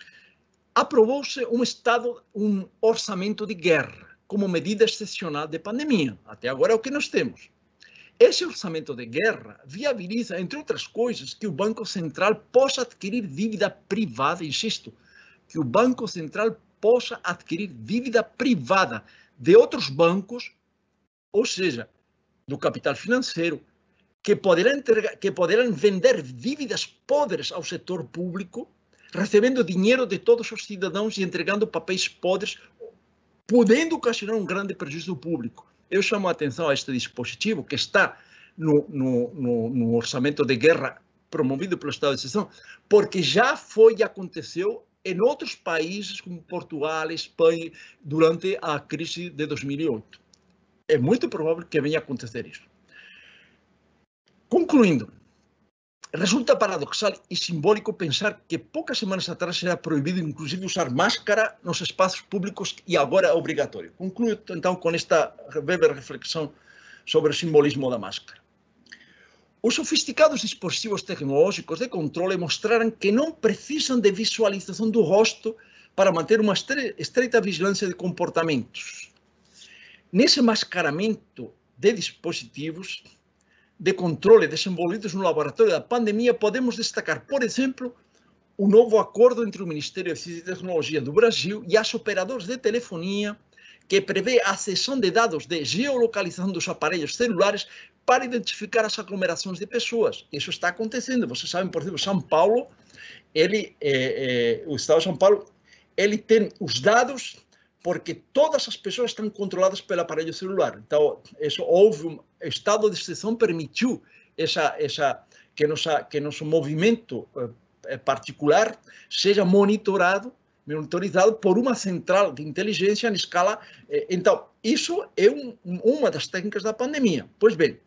aprovou-se um estado, um orçamento de guerra, como medida excepcional de pandemia. Até agora é o que nós temos. Esse orçamento de guerra viabiliza, entre outras coisas, que o Banco Central possa adquirir dívida privada, insisto, que o Banco Central possa adquirir dívida privada de outros bancos, ou seja, do capital financeiro, que poderão, entregar, que poderão vender dívidas podres ao setor público, recebendo dinheiro de todos os cidadãos e entregando papéis podres podendo ocasionar um grande prejuízo público. Eu chamo a atenção a este dispositivo que está no, no, no, no orçamento de guerra promovido pelo estado de exceção, porque já foi e aconteceu em outros países como Portugal, Espanha, durante a crise de dois mil e oito. É muito provável que venha a acontecer isso. Concluindo, resulta paradoxal e simbólico pensar que poucas semanas atrás era proibido, inclusive, usar máscara nos espaços públicos e agora é obrigatório. Concluo, então, com esta breve reflexão sobre o simbolismo da máscara. Os sofisticados dispositivos tecnológicos de controle mostraram que não precisam de visualização do rosto para manter uma estreita vigilância de comportamentos. Nesse mascaramento de dispositivos de controle desenvolvidos no laboratório da pandemia, podemos destacar, por exemplo, o novo acordo entre o Ministério de Ciência e Tecnologia do Brasil e as operadoras de telefonia, que prevê a cessão de dados de geolocalização dos aparelhos celulares para identificar as aglomerações de pessoas. Isso está acontecendo. Vocês sabem, por exemplo, São Paulo, ele, é, é, o Estado de São Paulo, ele tem os dados porque todas as pessoas estão controladas pelo aparelho celular. Então, isso, houve um estado de exceção, permitiu essa, essa, que, nossa, que nosso movimento eh, particular seja monitorado, monitorizado por uma central de inteligência em escala. Eh, então, isso é um, uma das técnicas da pandemia. Pois bem,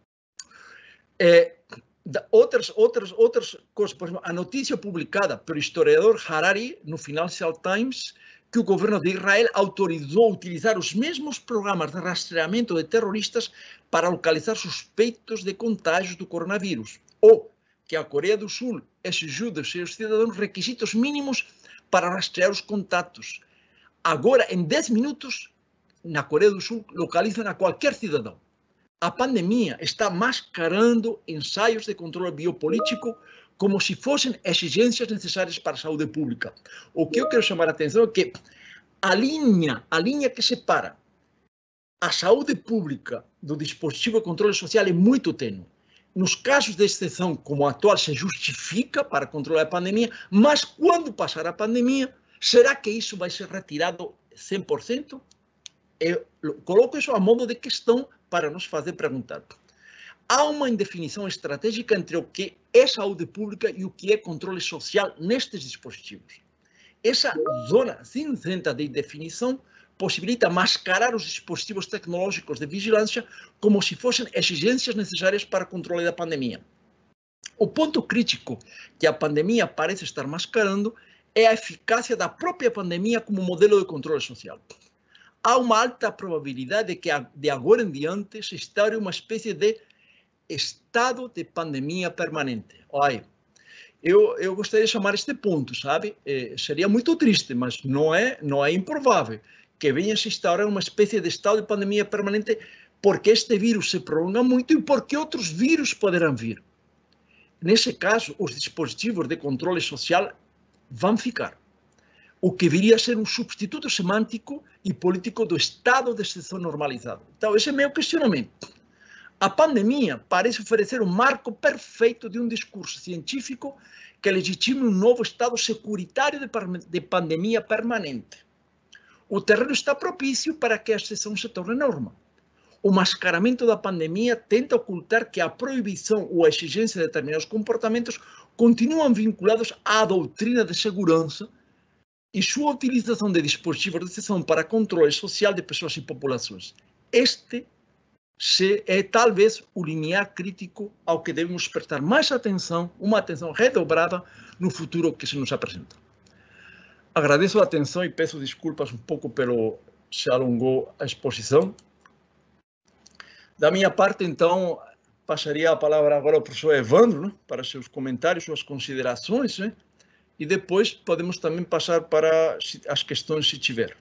eh, outras, outras, outras coisas, por exemplo, a notícia publicada pelo historiador Harari no Financial Times, que o governo de Israel autorizou utilizar os mesmos programas de rastreamento de terroristas para localizar suspeitos de contágios do coronavírus, ou que a Coreia do Sul exigiu dos seus cidadãos requisitos mínimos para rastrear os contatos. Agora, em dez minutos, na Coreia do Sul, localizam a qualquer cidadão. A pandemia está mascarando ensaios de controle biopolítico como se fossem exigências necessárias para a saúde pública. O que eu quero chamar a atenção é que a linha, a linha que separa a saúde pública do dispositivo de controle social é muito tênue. Nos casos de exceção, como o atual, se justifica para controlar a pandemia, mas quando passar a pandemia, será que isso vai ser retirado cem por cento? Eu coloco isso a modo de questão para nos fazer perguntar. Há uma indefinição estratégica entre o que é saúde pública e o que é controle social nestes dispositivos. Essa zona cinzenta de indefinição possibilita mascarar os dispositivos tecnológicos de vigilância como se fossem exigências necessárias para o controle da pandemia. O ponto crítico que a pandemia parece estar mascarando é a eficácia da própria pandemia como modelo de controle social. Há uma alta probabilidade de que de agora em diante se instaure uma espécie de estado de pandemia permanente. Olha, eu, eu gostaria de chamar este ponto, sabe? Eh, seria muito triste, mas não é, não é improvável que venha se instaurar uma espécie de estado de pandemia permanente porque este vírus se prolonga muito e porque outros vírus poderão vir. Nesse caso, os dispositivos de controle social vão ficar. O que viria a ser um substituto semântico e político do estado de exceção normalizado. Então, esse é meu questionamento. A pandemia parece oferecer um marco perfeito de um discurso científico que legitime um novo estado securitário de pandemia permanente. O terreno está propício para que a exceção se torne norma. O mascaramento da pandemia tenta ocultar que a proibição ou a exigência de determinados comportamentos continuam vinculados à doutrina de segurança e sua utilização de dispositivos de exceção para controle social de pessoas e populações. Este Se é talvez o limiar crítico ao que devemos prestar mais atenção, uma atenção redobrada no futuro que se nos apresenta. Agradeço a atenção e peço desculpas um pouco pelo se alongou a exposição. Da minha parte, então, passaria a palavra agora ao professor Evandro, né, para seus comentários, suas considerações, né, e depois podemos também passar para as questões, se tiver.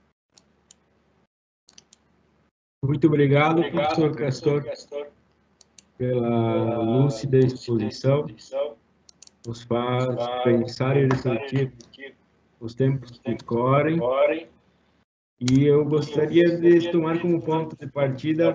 Muito obrigado, obrigado professor, professor Castor, pela lúcida exposição. Nos faz pensar e refletir os tempos que correm. E eu gostaria de tomar como ponto de partida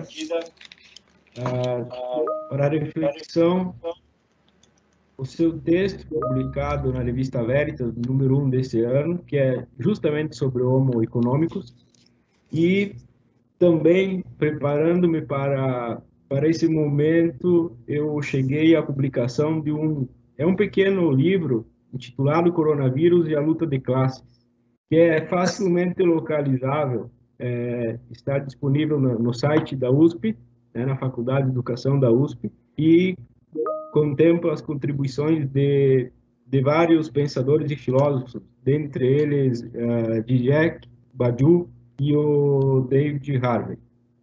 uh, para a reflexão o seu texto publicado na revista Veritas, número um desse ano, que é justamente sobre o Homo economicus, E também, preparando-me para, para esse momento, eu cheguei à publicação de um, é um pequeno livro intitulado Coronavírus e a Luta de Classes, que é facilmente localizável, é, está disponível no, no site da U S P, né, na Faculdade de Educação da U S P, e contempla as contribuições de, de vários pensadores e filósofos, dentre eles uh, Zizek, Badiou e o David Harvey.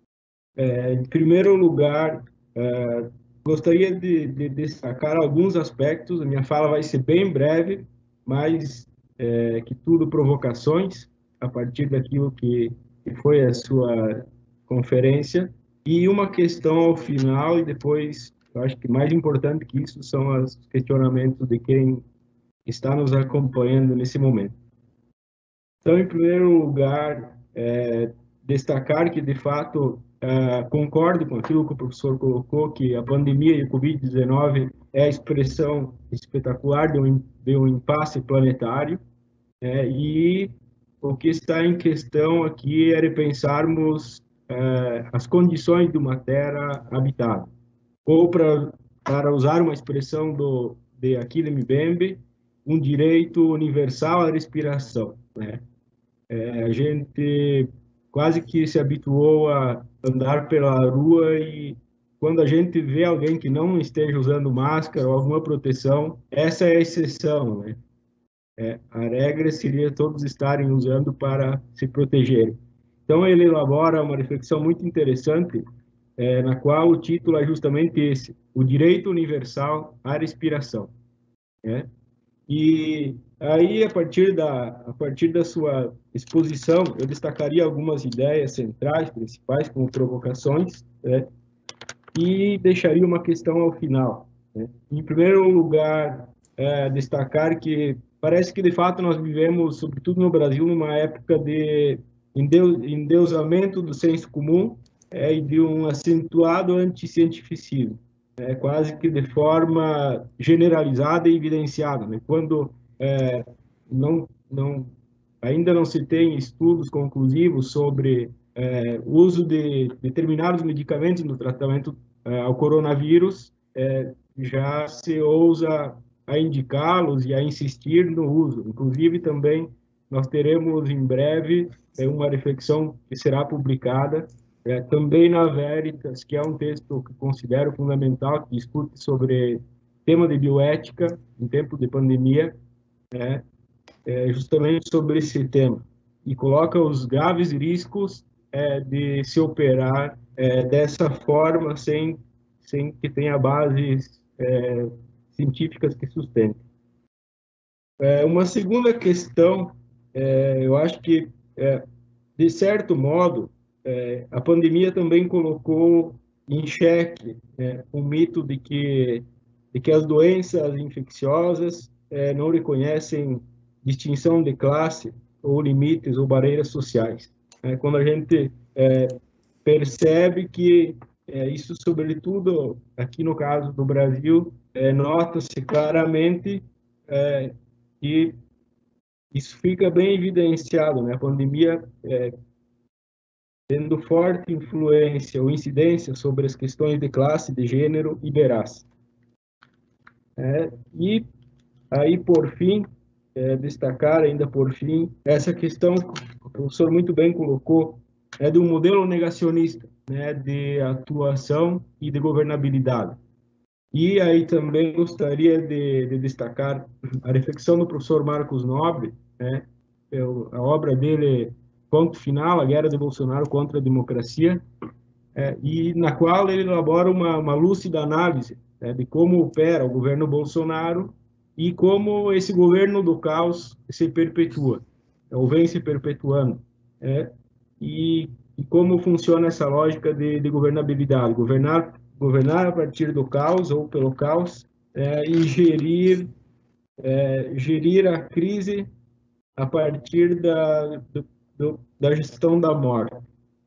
É, em primeiro lugar, é, gostaria de, de destacar alguns aspectos. A minha fala vai ser bem breve, mas é, que tudo provocações, a partir daquilo que, que foi a sua conferência, e uma questão ao final, e depois, eu acho que mais importante que isso são os questionamentos de quem está nos acompanhando nesse momento. Então, em primeiro lugar, é, destacar que, de fato, é, concordo com aquilo que o professor colocou, que a pandemia e o covid dezenove é a expressão espetacular de um, de um impasse planetário, é, e o que está em questão aqui é pensarmos é, as condições de uma terra habitável. Ou, pra, para usar uma expressão do, de Achille Mbembe, um direito universal à respiração, né? É, a gente quase que se habituou a andar pela rua e quando a gente vê alguém que não esteja usando máscara ou alguma proteção, essa é a exceção, né? É, a regra seria todos estarem usando para se protegerem. Então ele elabora uma reflexão muito interessante, é, na qual o título é justamente esse: o direito universal à respiração, né? E aí, a partir da, a partir da sua exposição, eu destacaria algumas ideias centrais, principais, como provocações, né? E deixaria uma questão ao final, né? Em primeiro lugar, é, destacar que parece que, de fato, nós vivemos, sobretudo no Brasil, numa época de endeusamento do senso comum, é, e de um acentuado anticientificismo. É, quase que de forma generalizada e evidenciada, né? Quando é, não, não, ainda não se tem estudos conclusivos sobre é, o uso de determinados medicamentos no tratamento é, ao coronavírus, é, já se ousa a indicá-los e a insistir no uso. Inclusive, também nós teremos em breve é, uma reflexão que será publicada É, também na Veritas, que é um texto que considero fundamental, que discute sobre tema de bioética em tempo de pandemia, né, é, justamente sobre esse tema, e coloca os graves riscos é, de se operar é, dessa forma, sem, sem que tenha bases é, científicas que sustentem. É, uma segunda questão, é, eu acho que, é, de certo modo, É, a pandemia também colocou em xeque é, o mito de que, de que as doenças infecciosas é, não reconhecem distinção de classe ou limites ou barreiras sociais. É, quando a gente é, percebe que é, isso, sobretudo aqui no caso do Brasil, é, nota-se claramente é, que isso fica bem evidenciado, né? A pandemia é, tendo forte influência ou incidência sobre as questões de classe, de gênero e de raça. É, e aí, por fim, é, destacar ainda por fim, essa questão que o professor muito bem colocou, é de um modelo negacionista, né, de atuação e de governabilidade. E aí também gostaria de, de destacar a reflexão do professor Marcos Nobre, né, a obra dele, Ponto Final, a Guerra de Bolsonaro contra a Democracia, é, e na qual ele elabora uma, uma lúcida análise é, de como opera o governo Bolsonaro e como esse governo do caos se perpetua, ou vem se perpetuando, é, e, e como funciona essa lógica de, de governabilidade, governar, governar a partir do caos ou pelo caos, é, e gerir, é, gerir a crise a partir da, do, do, da gestão da morte.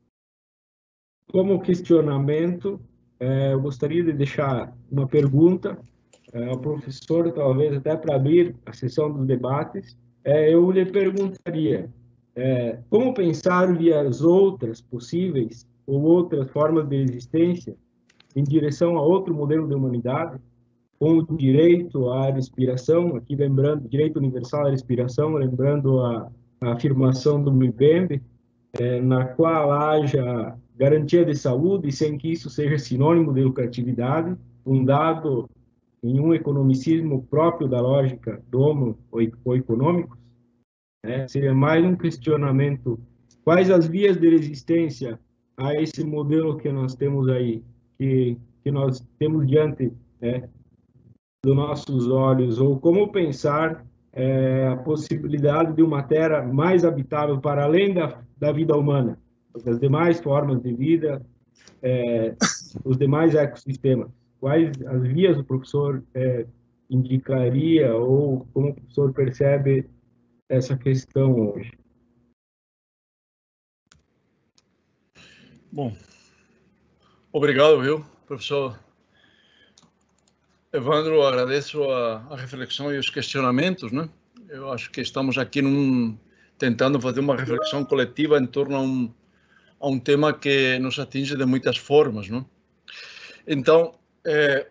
Como questionamento, é, eu gostaria de deixar uma pergunta é, ao professor, talvez até para abrir a sessão dos debates. É, eu lhe perguntaria, É, como pensar vias outras possíveis ou outras formas de existência em direção a outro modelo de humanidade, com o direito à respiração, aqui lembrando, direito universal à respiração, lembrando a, a afirmação do Mbembe, é, na qual haja garantia de saúde, sem que isso seja sinônimo de lucratividade, fundado em um economicismo próprio da lógica do homo ou econômico. É, seria mais um questionamento: quais as vias de resistência a esse modelo que nós temos aí, que, que nós temos diante, né, dos nossos olhos, ou como pensar é, a possibilidade de uma terra mais habitável para além da, da vida humana, das demais formas de vida, é, os demais ecossistemas. Quais as vias o professor é, indicaria, ou como o professor percebe essa questão hoje? Bom, obrigado, viu, professor Evandro. Agradeço a, a reflexão e os questionamentos, né? Eu acho que estamos aqui num, tentando fazer uma reflexão coletiva em torno a um, a um tema que nos atinge de muitas formas, né? Então, é,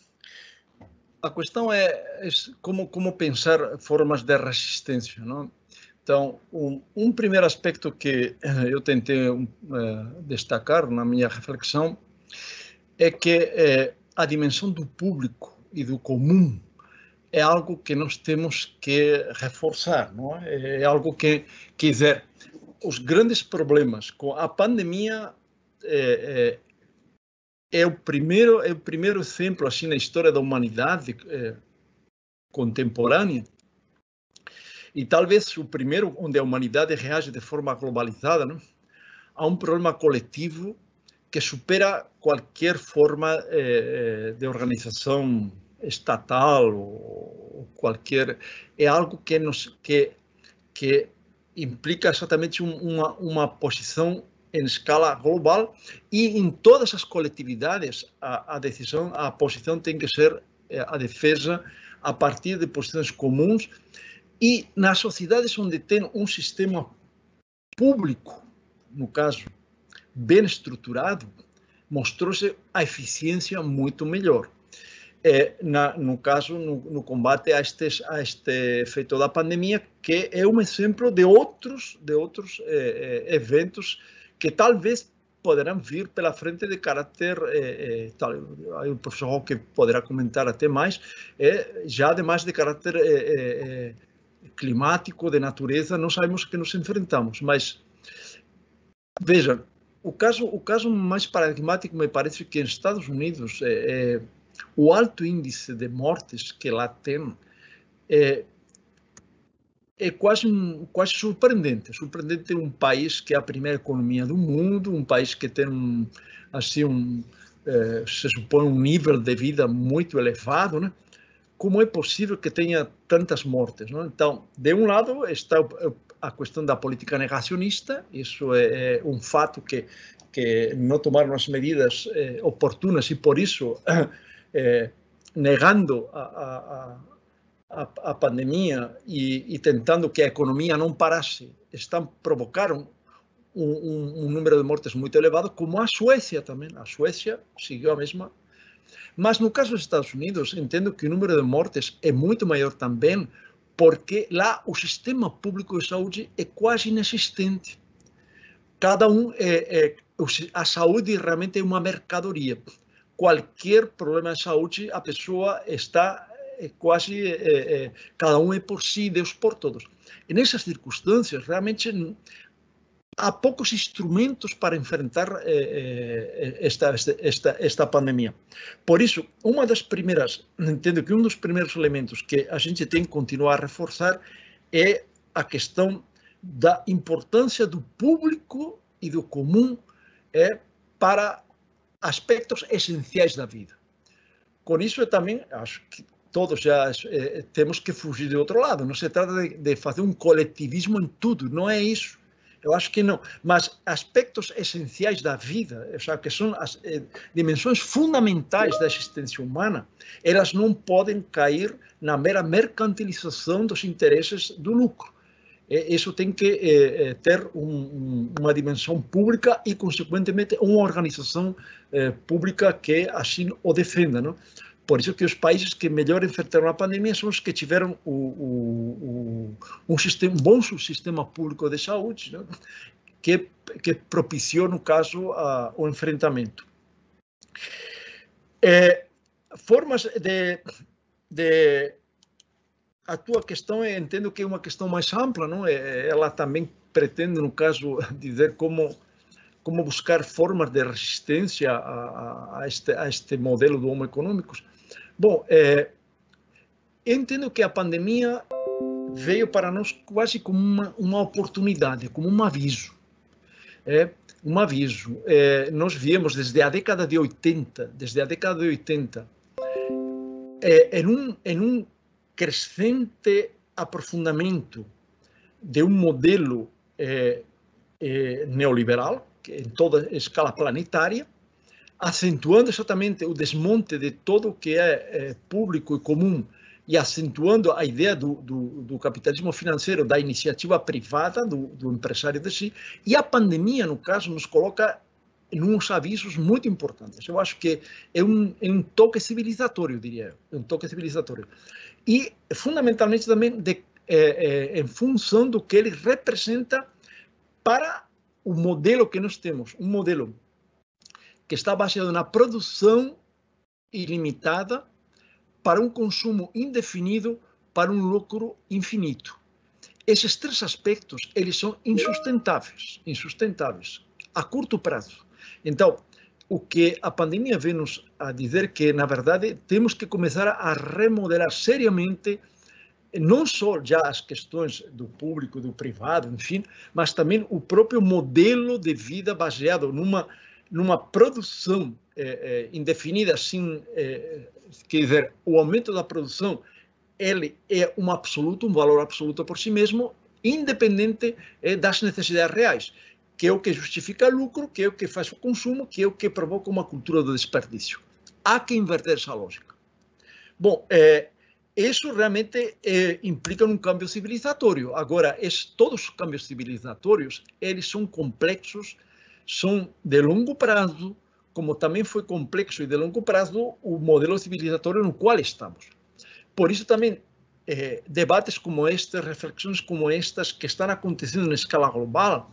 a questão é, é como, como pensar formas de resistência, não? Então, um, um primeiro aspecto que eu tentei uh, destacar na minha reflexão é que uh, a dimensão do público e do comum é algo que nós temos que reforçar, não é? É algo que, quer dizer, os grandes problemas com a pandemia é, é, é o primeiro é o primeiro exemplo assim na história da humanidade é, contemporânea. E talvez o primeiro onde a humanidade reage de forma globalizada, né, a um problema coletivo que supera qualquer forma eh, de organização estatal ou qualquer... É algo que, nos, que, que implica exatamente um, uma, uma posição em escala global, e em todas as coletividades a, a decisão, a posição tem que ser eh, a defesa a partir de posições comuns. E nas sociedades onde tem um sistema público, no caso, bem estruturado, mostrou-se a eficiência muito melhor. É, na, no caso, no, no combate a, estes, a este efeito da pandemia, que é um exemplo de outros, de outros eh, eventos que talvez poderão vir pela frente de caráter, eh, eh, tal, aí o professor Roque poderá comentar até mais, eh, já ademais de caráter eh, eh, climático, de natureza, nós sabemos que nos enfrentamos, mas veja, o caso, o caso mais paradigmático me parece que nos Estados Unidos é, é, o alto índice de mortes que lá tem é, é quase, quase surpreendente. Surpreendente um país que é a primeira economia do mundo, um país que tem um, assim, um, é, se supõe um nível de vida muito elevado, né? Como é possível que tenha tantas mortes, não? Então, de um lado está a questão da política negacionista, isso é, é um fato que, que não tomaram as medidas é, oportunas e, por isso, é, negando a, a, a, a pandemia e, e tentando que a economia não parasse, estão provocaram um, um, um número de mortes muito elevado, como a Suécia também. A Suécia seguiu a mesma. Mas no caso dos Estados Unidos, entendo que o número de mortes é muito maior também, porque lá o sistema público de saúde é quase inexistente. Cada um, é, é, a saúde realmente é uma mercadoria. Qualquer problema de saúde, a pessoa está é, quase, é, é, cada um é por si, Deus por todos. E nessas circunstâncias, realmente, há poucos instrumentos para enfrentar eh, esta, esta, esta pandemia. Por isso, uma das primeiras, entendo que um dos primeiros elementos que a gente tem que continuar a reforçar é a questão da importância do público e do comum é, para aspectos essenciais da vida. Com isso, eu também acho que todos já eh, temos que fugir de outro lado. Não se trata de, de fazer um coletivismo em tudo, não é isso. Eu acho que não, mas aspectos essenciais da vida, que são as eh, dimensões fundamentais da existência humana, elas não podem cair na mera mercantilização dos interesses do lucro. isso tem que é, ter um, uma dimensão pública e, consequentemente, uma organização é, pública que assim o defenda, não? Por isso que os países que melhor enfrentaram a pandemia são os que tiveram o, o, o, um, sistema, um bom sistema público de saúde, não? Que, que propiciou, no caso, a, o enfrentamento. É, formas de, de... A tua questão, eu entendo que é uma questão mais ampla, não? Ela também pretende, no caso, dizer como, como buscar formas de resistência a, a, este, a este modelo do Homo econômicos. Bom, é, eu entendo que a pandemia veio para nós quase como uma, uma oportunidade, como um aviso. É, um aviso. É, nós viemos desde a década de oitenta, desde a década de oitenta, é, em um, em um crescente aprofundamento de um modelo eh, eh, neoliberal, que em toda a escala planetária, acentuando exatamente o desmonte de todo o que é eh, público e comum e acentuando a ideia do, do, do capitalismo financeiro, da iniciativa privada, do, do empresário de si, e a pandemia, no caso, nos coloca em uns avisos muito importantes. Eu acho que é um, é um toque civilizatório, diria eu, é um toque civilizatório. E, fundamentalmente, também de, é, é, em função do que ele representa para o modelo que nós temos, um modelo que está baseado na produção ilimitada para um consumo indefinido, para um lucro infinito. Esses três aspectos, eles são insustentáveis, insustentáveis, a curto prazo. Então, o que a pandemia vem nos a dizer que, na verdade, temos que começar a remodelar seriamente, não só já as questões do público, do privado, enfim, mas também o próprio modelo de vida baseado numa, numa produção é, é, indefinida, assim, é, quer dizer, o aumento da produção, ele é um absoluto, um valor absoluto por si mesmo, independente é, das necessidades reais, que é o que justifica o lucro, que é o que faz o consumo, que é o que provoca uma cultura do desperdício. Há que inverter essa lógica. Bom, é, isso realmente é, implica um câmbio civilizatório. Agora, es, todos os câmbios civilizatórios, eles são complexos, são de longo prazo, como também foi complexo e de longo prazo o modelo civilizatório no qual estamos. Por isso também, é, debates como este, reflexões como estas, que estão acontecendo na escala global,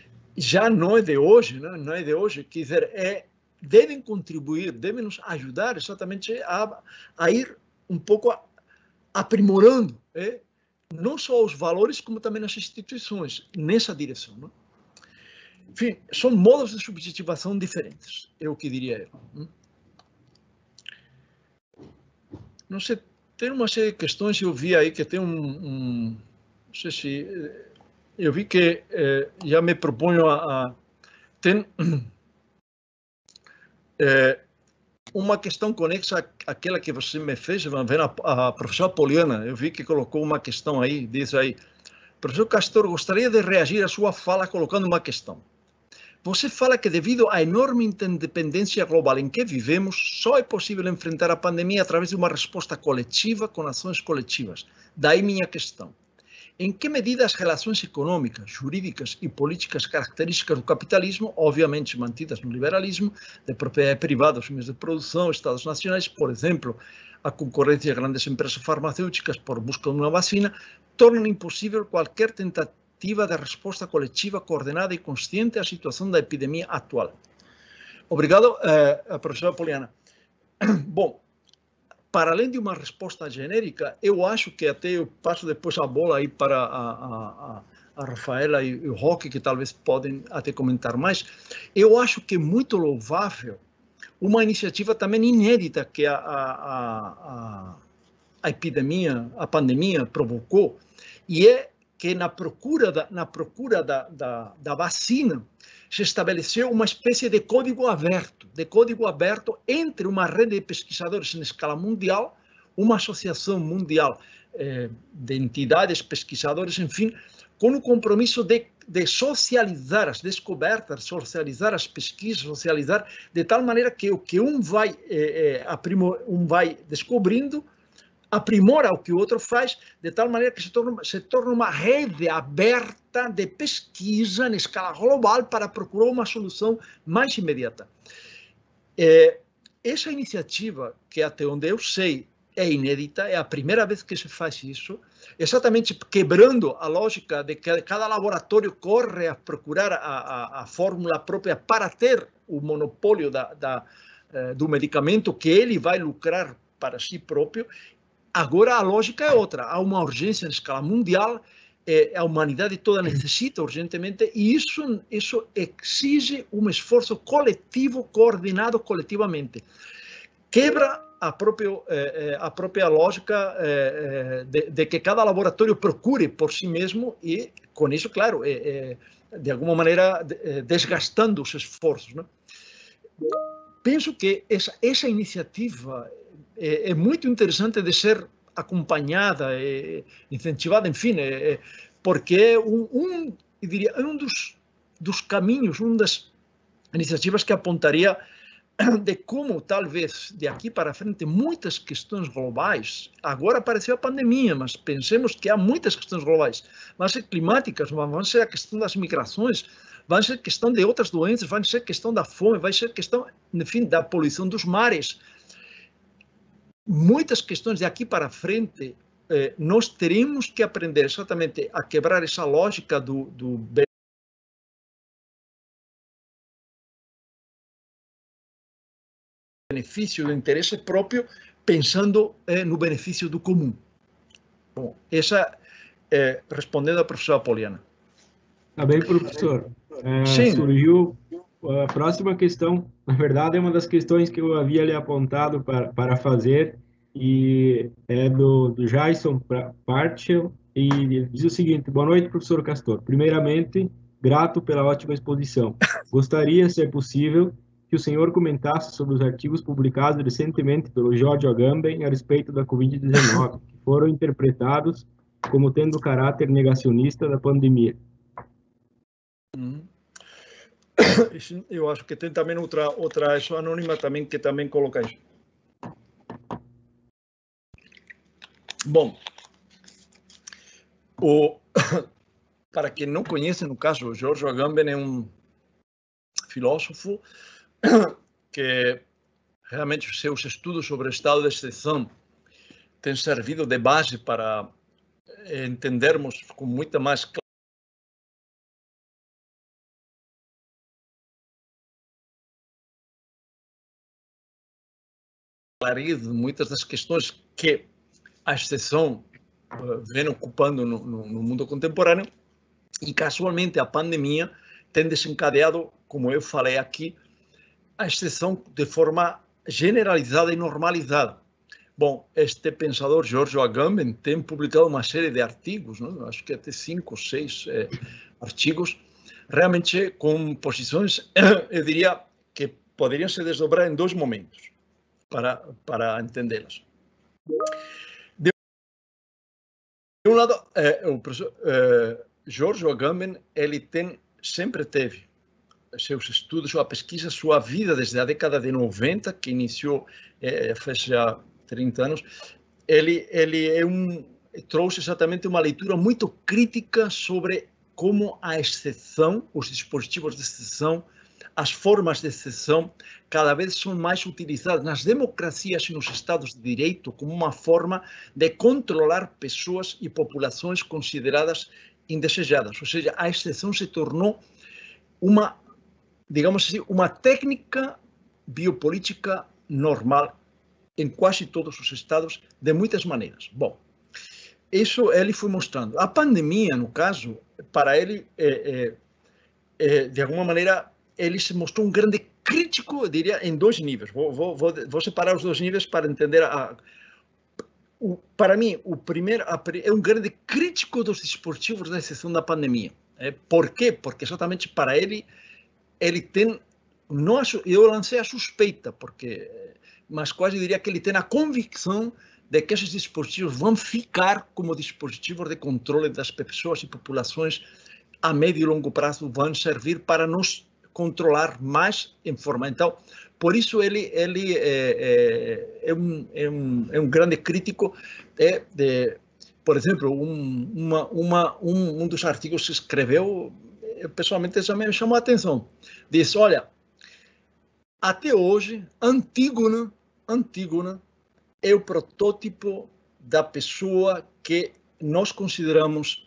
já não é de hoje, né? Não é de hoje, quer dizer, é, devem contribuir, devem nos ajudar exatamente a, a ir um pouco a, aprimorando, é? Não só os valores, como também as instituições, nessa direção. Né? Enfim, são modos de subjetivação diferentes, é o que diria eu. Não sei, tem uma série de questões, eu vi aí que tem um, um não sei se... Eu vi que eh, já me proponho a... a tem eh, uma questão conexa àquela que você me fez, a, a professora Poliana, eu vi que colocou uma questão aí, diz aí, professor Castor, gostaria de reagir à sua fala colocando uma questão. Você fala que devido à enorme interdependência global em que vivemos, só é possível enfrentar a pandemia através de uma resposta coletiva com ações coletivas. Daí minha questão. Em que medida as relações econômicas, jurídicas e políticas características do capitalismo, obviamente mantidas no liberalismo, de propriedade privada, os meios de produção, estados nacionais, por exemplo, a concorrência de grandes empresas farmacêuticas por busca de uma vacina, tornam impossível qualquer tentativa de resposta coletiva coordenada e consciente à situação da epidemia atual? Obrigado, eh, professora Poliana. Bom, para além de uma resposta genérica, eu acho que até eu passo depois a bola aí para a, a, a Rafaela e o Roque, que talvez podem até comentar mais. Eu acho que é muito louvável uma iniciativa também inédita que a, a, a, a epidemia, a pandemia provocou, e é que na procura da, na procura da, da, da vacina, se estabeleceu uma espécie de código aberto, de código aberto entre uma rede de pesquisadores em escala mundial, uma associação mundial eh, de entidades, pesquisadores, enfim, com o compromisso de, de socializar as descobertas, socializar as pesquisas, socializar de tal maneira que o que um vai, eh, eh, um vai descobrindo, aprimora o que o outro faz, de tal maneira que se torna, se torna uma rede aberta de pesquisa em escala global para procurar uma solução mais imediata. É, essa iniciativa, que até onde eu sei é inédita, é a primeira vez que se faz isso, exatamente quebrando a lógica de que cada laboratório corre a procurar a, a, a fórmula própria para ter o monopólio da, da, do medicamento que ele vai lucrar para si próprio. Agora a lógica é outra, há uma urgência em escala mundial, eh, a humanidade toda necessita urgentemente, e isso, isso exige um esforço coletivo, coordenado coletivamente. Quebra a própria, eh, a própria lógica eh, de, de que cada laboratório procure por si mesmo, e com isso, claro, eh, eh, de alguma maneira desgastando os esforços, né? Penso que essa, essa iniciativa é, é muito interessante de ser acompanhada, é, incentivada, enfim, é, porque é um, um, eu diria, um dos, dos caminhos, uma das iniciativas que apontaria de como, talvez, de aqui para frente, muitas questões globais, agora apareceu a pandemia, mas pensemos que há muitas questões globais, vão ser climáticas, vão ser a questão das migrações, vai ser questão de outras doenças, vai ser questão da fome, vai ser questão, enfim, da poluição dos mares. Muitas questões de aqui para frente, eh, nós teremos que aprender exatamente a quebrar essa lógica do, do benefício, do interesse próprio, pensando eh, no benefício do comum. Bom, essa, eh, respondendo à professora Poliana. Tá bem, professor. É, Sim. Surgiu a próxima questão. Na verdade, é uma das questões que eu havia lhe apontado para, para fazer, e é do, do Jason Partchel, e ele diz o seguinte: boa noite, professor Castor. Primeiramente, grato pela ótima exposição. Gostaria, se é possível, que o senhor comentasse sobre os artigos publicados recentemente pelo George Agamben a respeito da covid dezenove, que foram interpretados como tendo caráter negacionista da pandemia. Eu acho que tem também outra, outra isso anônima também, que também coloca isso. Bom, o, para quem não conhece, no caso, o George Agamben é um filósofo que realmente os seus estudos sobre o estado de exceção têm servido de base para entendermos com muita mais clareza muitas das questões que a exceção uh, vem ocupando no, no, no mundo contemporâneo, e casualmente a pandemia tem desencadeado, como eu falei aqui, a exceção de forma generalizada e normalizada. Bom, este pensador, George Agamben, tem publicado uma série de artigos, não? Acho que até cinco ou seis eh, artigos, realmente com posições, eu diria, que poderiam se desdobrar em dois momentos, para, para entendê-las. De um lado, eh, o professor eh, George Agamben, ele tem, sempre teve seus estudos, sua pesquisa, sua vida desde a década de noventa, que iniciou eh, faz já trinta anos, ele, ele é um, trouxe exatamente uma leitura muito crítica sobre como a exceção, os dispositivos de exceção, as formas de exceção cada vez são mais utilizadas nas democracias e nos estados de direito como uma forma de controlar pessoas e populações consideradas indesejadas. Ou seja, a exceção se tornou uma, digamos assim, uma técnica biopolítica normal em quase todos os estados, de muitas maneiras. Bom, isso ele foi mostrando. A pandemia, no caso, para ele, é, é, é, de alguma maneira, ele se mostrou um grande crítico, eu diria, em dois níveis. Vou, vou, vou separar os dois níveis para entender. A, o, para mim, o primeiro a, é um grande crítico dos dispositivos de exceção da pandemia. É, por quê? Porque exatamente para ele, ele tem... Não, eu lancei a suspeita, porque, mas quase diria que ele tem a convicção de que esses dispositivos vão ficar como dispositivos de controle das pessoas e populações a médio e longo prazo, vão servir para nos controlar mais em forma. Então, por isso ele, ele é, é, é, um, é, um, é um grande crítico de, de por exemplo, um, uma, uma, um, um dos artigos que escreveu, pessoalmente, isso me chamou a atenção. Diz, olha, até hoje, Antígona, Antígona é o protótipo da pessoa que nós consideramos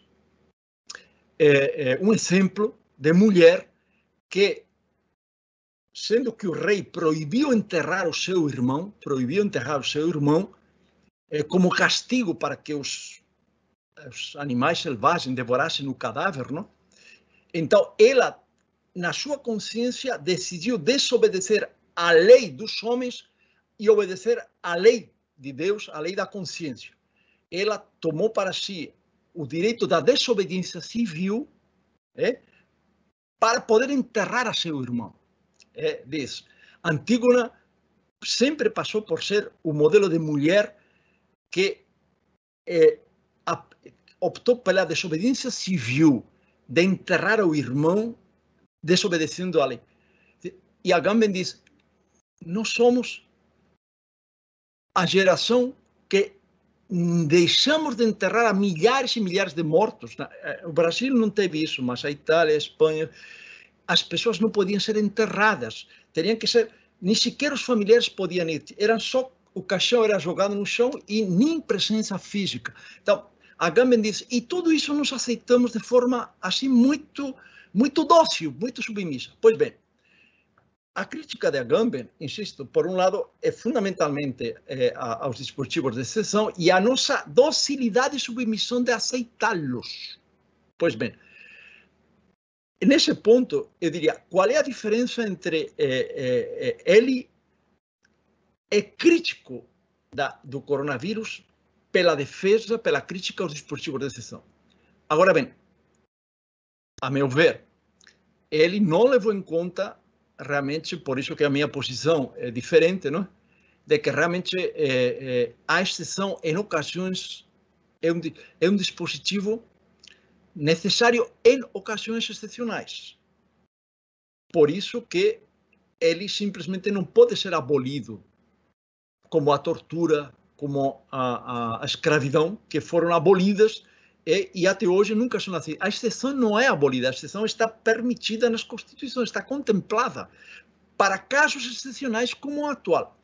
é, é, um exemplo de mulher que, sendo que o rei proibiu enterrar o seu irmão, proibiu enterrar o seu irmão, é, como castigo para que os, os animais selvagens devorassem o cadáver, não? Então, ela, na sua consciência, decidiu desobedecer à lei dos homens e obedecer à lei de Deus, à lei da consciência. Ela tomou para si o direito da desobediência civil, é, para poder enterrar a seu irmão. É, diz, Antígona sempre passou por ser o modelo de mulher que é, a, optou pela desobediência civil, de enterrar o irmão, desobedecendo a lei. E Agamben diz, nós somos a geração que deixamos de enterrar a milhares e milhares de mortos. O Brasil não teve isso, mas a Itália, a Espanha, as pessoas não podiam ser enterradas. Teriam que ser, nem sequer os familiares podiam ir. Era só, o caixão era jogado no chão e nem presença física. Então, Agamben diz, e tudo isso nós aceitamos de forma assim muito, muito dócil, muito submissa. Pois bem, a crítica de Agamben, insisto, por um lado, é fundamentalmente é, aos dispositivos de exceção e a nossa docilidade e submissão de aceitá-los. Pois bem, nesse ponto, eu diria, qual é a diferença entre é, é, é, ele é crítico da, do coronavírus pela defesa, pela crítica aos dispositivos de exceção? Agora bem, a meu ver, ele não levou em conta realmente, por isso que a minha posição é diferente, não? De que realmente é, é, a exceção, em ocasiões, é um, é um dispositivo necessário em ocasiões excepcionais. Por isso que ele simplesmente não pode ser abolido, como a tortura, como a, a, a escravidão, que foram abolidas e, e até hoje nunca são assim. A exceção não é abolida, a exceção está permitida nas constituições, está contemplada para casos excepcionais como o atual.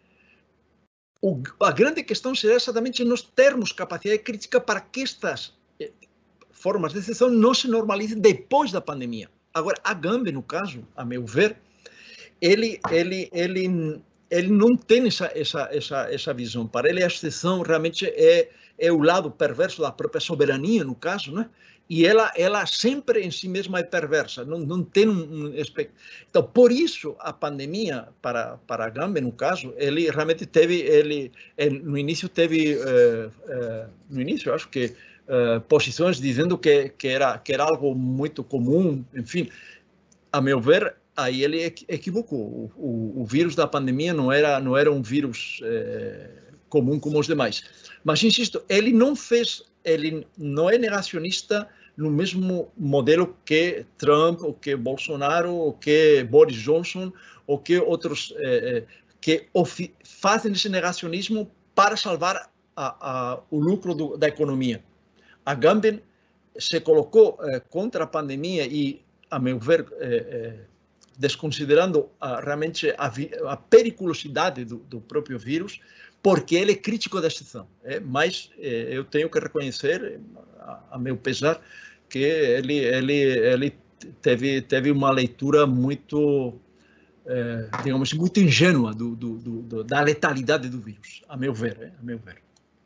O, a grande questão será exatamente nós termos capacidade crítica para que estas formas de exceção não se normalizem depois da pandemia. Agora, Agamben, no caso, a meu ver, ele, ele, ele, ele não tem essa, essa, essa, essa visão. Para ele, a exceção realmente é, é o lado perverso da própria soberania, no caso, né? E ela, ela sempre em si mesma é perversa, não, não tem um, um aspecto. Então, por isso, a pandemia, para, para Agamben, no caso, ele realmente teve, ele, ele no início teve, uh, uh, no início, eu acho que, Uh, posições dizendo que, que, era, que era algo muito comum, enfim, a meu ver, aí ele equivocou. O, o, o vírus da pandemia não era, não era um vírus eh, comum como os demais. Mas, insisto, ele não fez, ele não é negacionista no mesmo modelo que Trump, ou que Bolsonaro, ou que Boris Johnson, ou que outros eh, que fazem esse negacionismo para salvar a, a, o lucro do, da economia. Agamben se colocou eh, contra a pandemia e, a meu ver, eh, eh, desconsiderando a, realmente a, a periculosidade do, do próprio vírus, porque ele é crítico da exceção. É, mas eh, eu tenho que reconhecer, a, a meu pesar, que ele, ele, ele teve, teve uma leitura muito, eh, digamos, muito ingênua do, do, do, da letalidade do vírus, a meu ver. É, a meu ver.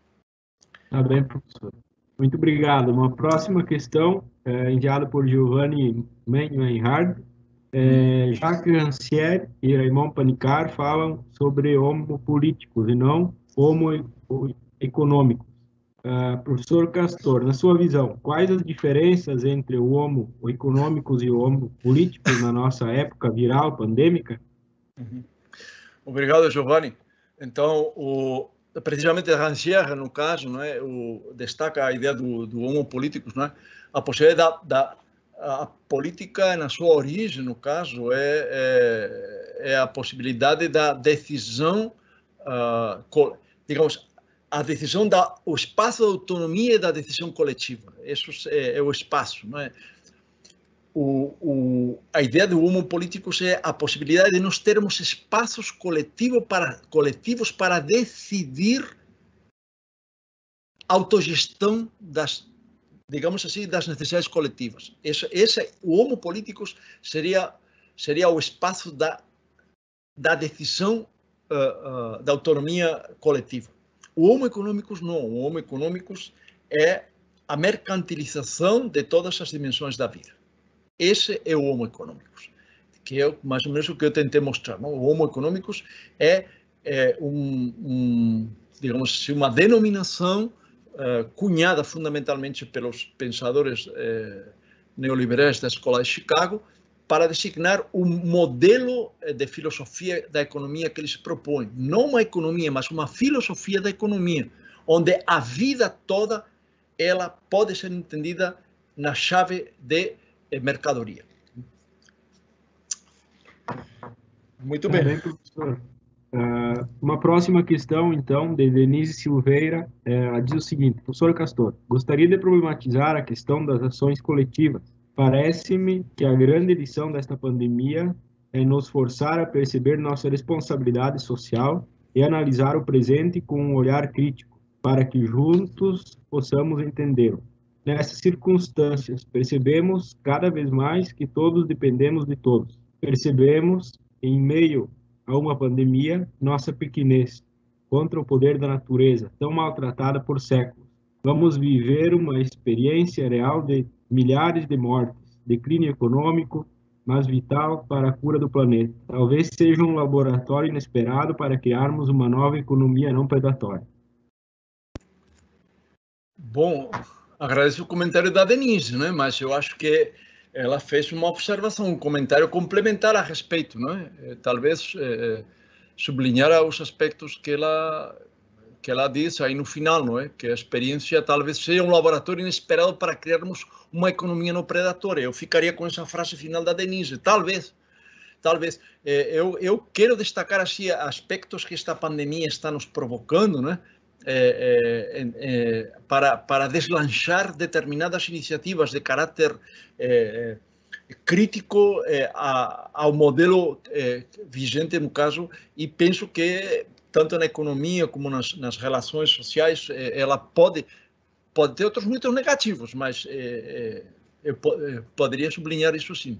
Tá bem, professor. Muito obrigado. Uma próxima questão, é, enviada por Giovanni Menhard. É, Jacques Rancière e Raymond Panikkar falam sobre homopolíticos e não homoeconômicos. Uh, professor Castor, na sua visão, quais as diferenças entre o homoeconômicos e o homopolíticos na nossa época viral, pandêmica? Uhum. Obrigado, Giovanni. Então, o precisamente Rancière, no caso, não é, o, destaca a ideia do, do homopolíticos, não é, a possibilidade da, da a política, na sua origem, no caso, é, é, é a possibilidade da decisão, uh, digamos, a decisão da, o espaço da autonomia e da decisão coletiva. Isso é, é o espaço, não é? O, o, a ideia do Homo Politicus é a possibilidade de nós termos espaços coletivo para, coletivos para decidir autogestão das, digamos assim, das necessidades coletivas. Esse, esse, o Homo Politicus seria, seria o espaço da, da decisão uh, uh, da autonomia coletiva. O Homo Economicus não. O Homo Economicus é a mercantilização de todas as dimensões da vida. Esse é o Homo Economicus, que é mais ou menos o que eu tentei mostrar. Não? O Homo Economicus é, é um, um, digamos assim, uma denominação uh, cunhada fundamentalmente pelos pensadores uh, neoliberais da Escola de Chicago para designar um modelo de filosofia da economia que eles propõem. Não uma economia, mas uma filosofia da economia, onde a vida toda ela pode ser entendida na chave de mercadoria. Muito bem. bem professor. Uh, uma próxima questão, então, de Denise Silveira, uh, diz o seguinte: professor Castor, gostaria de problematizar a questão das ações coletivas. Parece-me que a grande lição desta pandemia é nos forçar a perceber nossa responsabilidade social e analisar o presente com um olhar crítico, para que juntos possamos entendê-lo. Nessas circunstâncias, percebemos cada vez mais que todos dependemos de todos. Percebemos, em meio a uma pandemia, nossa pequenez contra o poder da natureza, tão maltratada por séculos. Vamos viver uma experiência real de milhares de mortes, declínio econômico, mas vital para a cura do planeta. Talvez seja um laboratório inesperado para criarmos uma nova economia não predatória. Bom, agradeço o comentário da Denise, né? Mas eu acho que ela fez uma observação, um comentário complementar a respeito, né? Talvez é, sublinhar os aspectos que ela que ela diz aí no final, não é? Que a experiência talvez seja um laboratório inesperado para criarmos uma economia não predatória. Eu ficaria com essa frase final da Denise, talvez. Talvez. Eu, eu quero destacar assim aspectos que esta pandemia está nos provocando, né? É, é, é, para, para deslanchar determinadas iniciativas de caráter é, crítico é, a, ao modelo é, vigente no caso, e penso que tanto na economia como nas, nas relações sociais é, ela pode, pode ter outros muitos negativos, mas é, é, eu poderia sublinhar isso sim.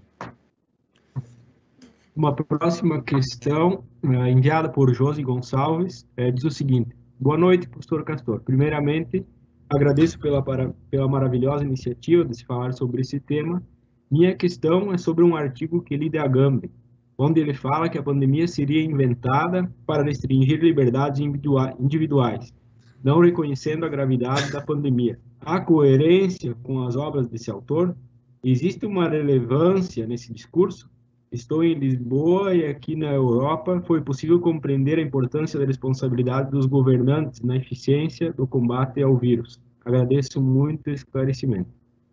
Uma próxima questão é, enviada por Josi Gonçalves é, diz o seguinte: boa noite, professor Castor. Primeiramente, agradeço pela, para, pela maravilhosa iniciativa de se falar sobre esse tema. Minha questão é sobre um artigo que li de Agamben, onde ele fala que a pandemia seria inventada para restringir liberdades individuais, não reconhecendo a gravidade da pandemia. Há coerência com as obras desse autor? Existe uma relevância nesse discurso? Estou em Lisboa e aqui na Europa foi possível compreender a importância da responsabilidade dos governantes na eficiência do combate ao vírus. Agradeço muito o esclarecimento.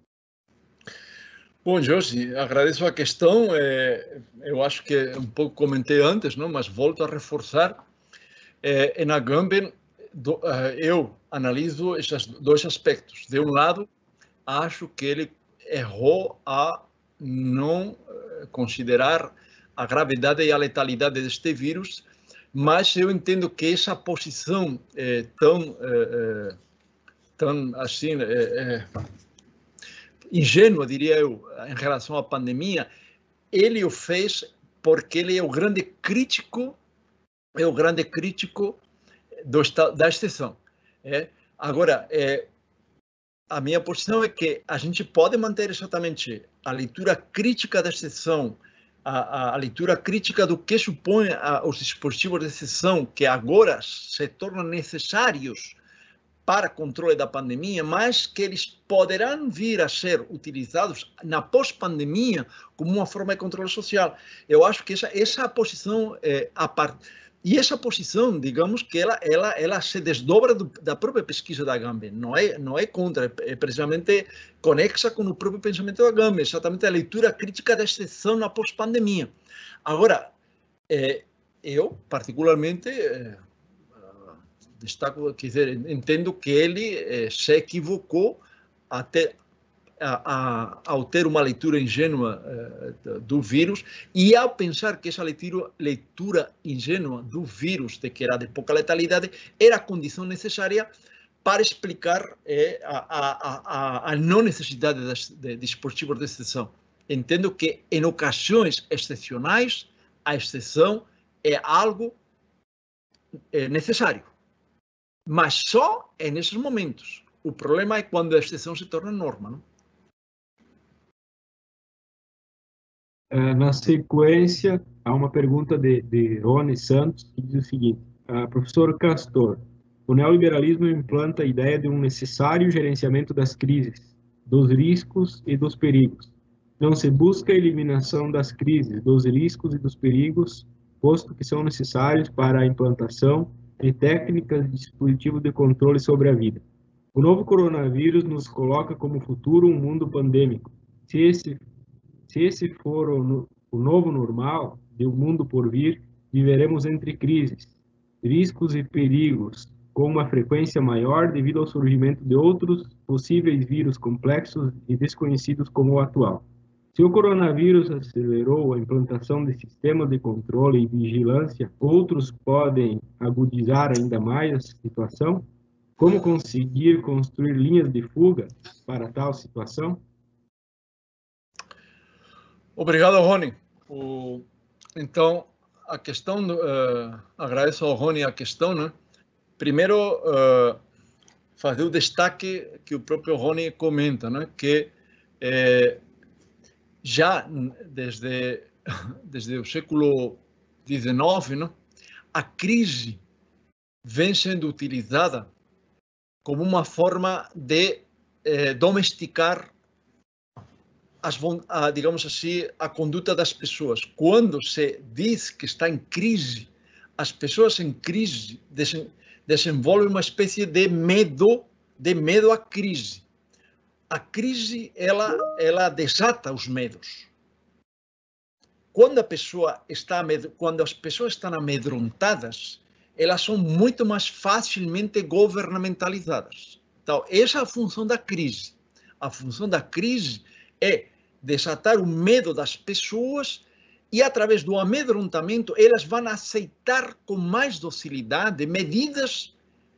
Bom, Josi, agradeço a questão. É, eu acho que um pouco comentei antes, não? Mas volto a reforçar. É, em Agamben, do, eu analiso esses dois aspectos. De um lado, acho que ele errou a não considerar a gravidade e a letalidade deste vírus, mas eu entendo que essa posição é, tão, é, tão assim, é, é, ingênua, diria eu, em relação à pandemia, ele o fez porque ele é o grande crítico, é o grande crítico do, da exceção. É? Agora, é, a minha posição é que a gente pode manter exatamente a leitura crítica da exceção, a, a, a leitura crítica do que supõe a, os dispositivos de exceção que agora se tornam necessários para controle da pandemia, mas que eles poderão vir a ser utilizados na pós-pandemia como uma forma de controle social. Eu acho que essa, essa posição, é, a part... e essa posição, digamos que ela, ela, ela se desdobra do, da própria pesquisa da Agamben, não é, não é contra, é precisamente conexa com o próprio pensamento da Agamben, exatamente a leitura crítica da exceção na pós-pandemia. Agora, é, eu, particularmente, é, destaco, quer dizer, entendo que ele é, se equivocou até A, a, ao ter uma leitura ingênua uh, do vírus e ao pensar que essa leitura, leitura ingênua do vírus, de que era de pouca letalidade, era a condição necessária para explicar eh, a, a, a, a não necessidade de, de dispositivos de exceção. Entendo que, em ocasiões excepcionais, a exceção é algo é, necessário, mas só é nesses momentos. O problema é quando a exceção se torna norma, não? Na sequência, há uma pergunta de, de Rony Santos, que diz o seguinte: ah, professor Castor, o neoliberalismo implanta a ideia de um necessário gerenciamento das crises, dos riscos e dos perigos. Não se busca a eliminação das crises, dos riscos e dos perigos, posto que são necessários para a implantação de técnicas de dispositivos de controle sobre a vida. O novo coronavírus nos coloca como futuro um mundo pandêmico. Se esse Se esse for o, o novo normal de um mundo por vir, viveremos entre crises, riscos e perigos, com uma frequência maior devido ao surgimento de outros possíveis vírus complexos e desconhecidos como o atual. Se o coronavírus acelerou a implantação de sistemas de controle e vigilância, outros podem agudizar ainda mais a situação? Como conseguir construir linhas de fuga para tal situação? Obrigado, Rony. O, então, a questão, uh, agradeço ao Rony a questão, né? Primeiro, uh, fazer o destaque que o próprio Rony comenta, né? Que eh, já desde, desde o século dezenove, né? A crise vem sendo utilizada como uma forma de eh, domesticar As, a, digamos assim, a conduta das pessoas. Quando se diz que está em crise, as pessoas em crise desenvolvem uma espécie de medo, de medo à crise. A crise, ela, ela desata os medos. Quando a pessoa está, quando as pessoas estão amedrontadas, elas são muito mais facilmente governamentalizadas. Então, essa é a função da crise. A função da crise é desatar o medo das pessoas e, através do amedrontamento, elas vão aceitar com mais docilidade medidas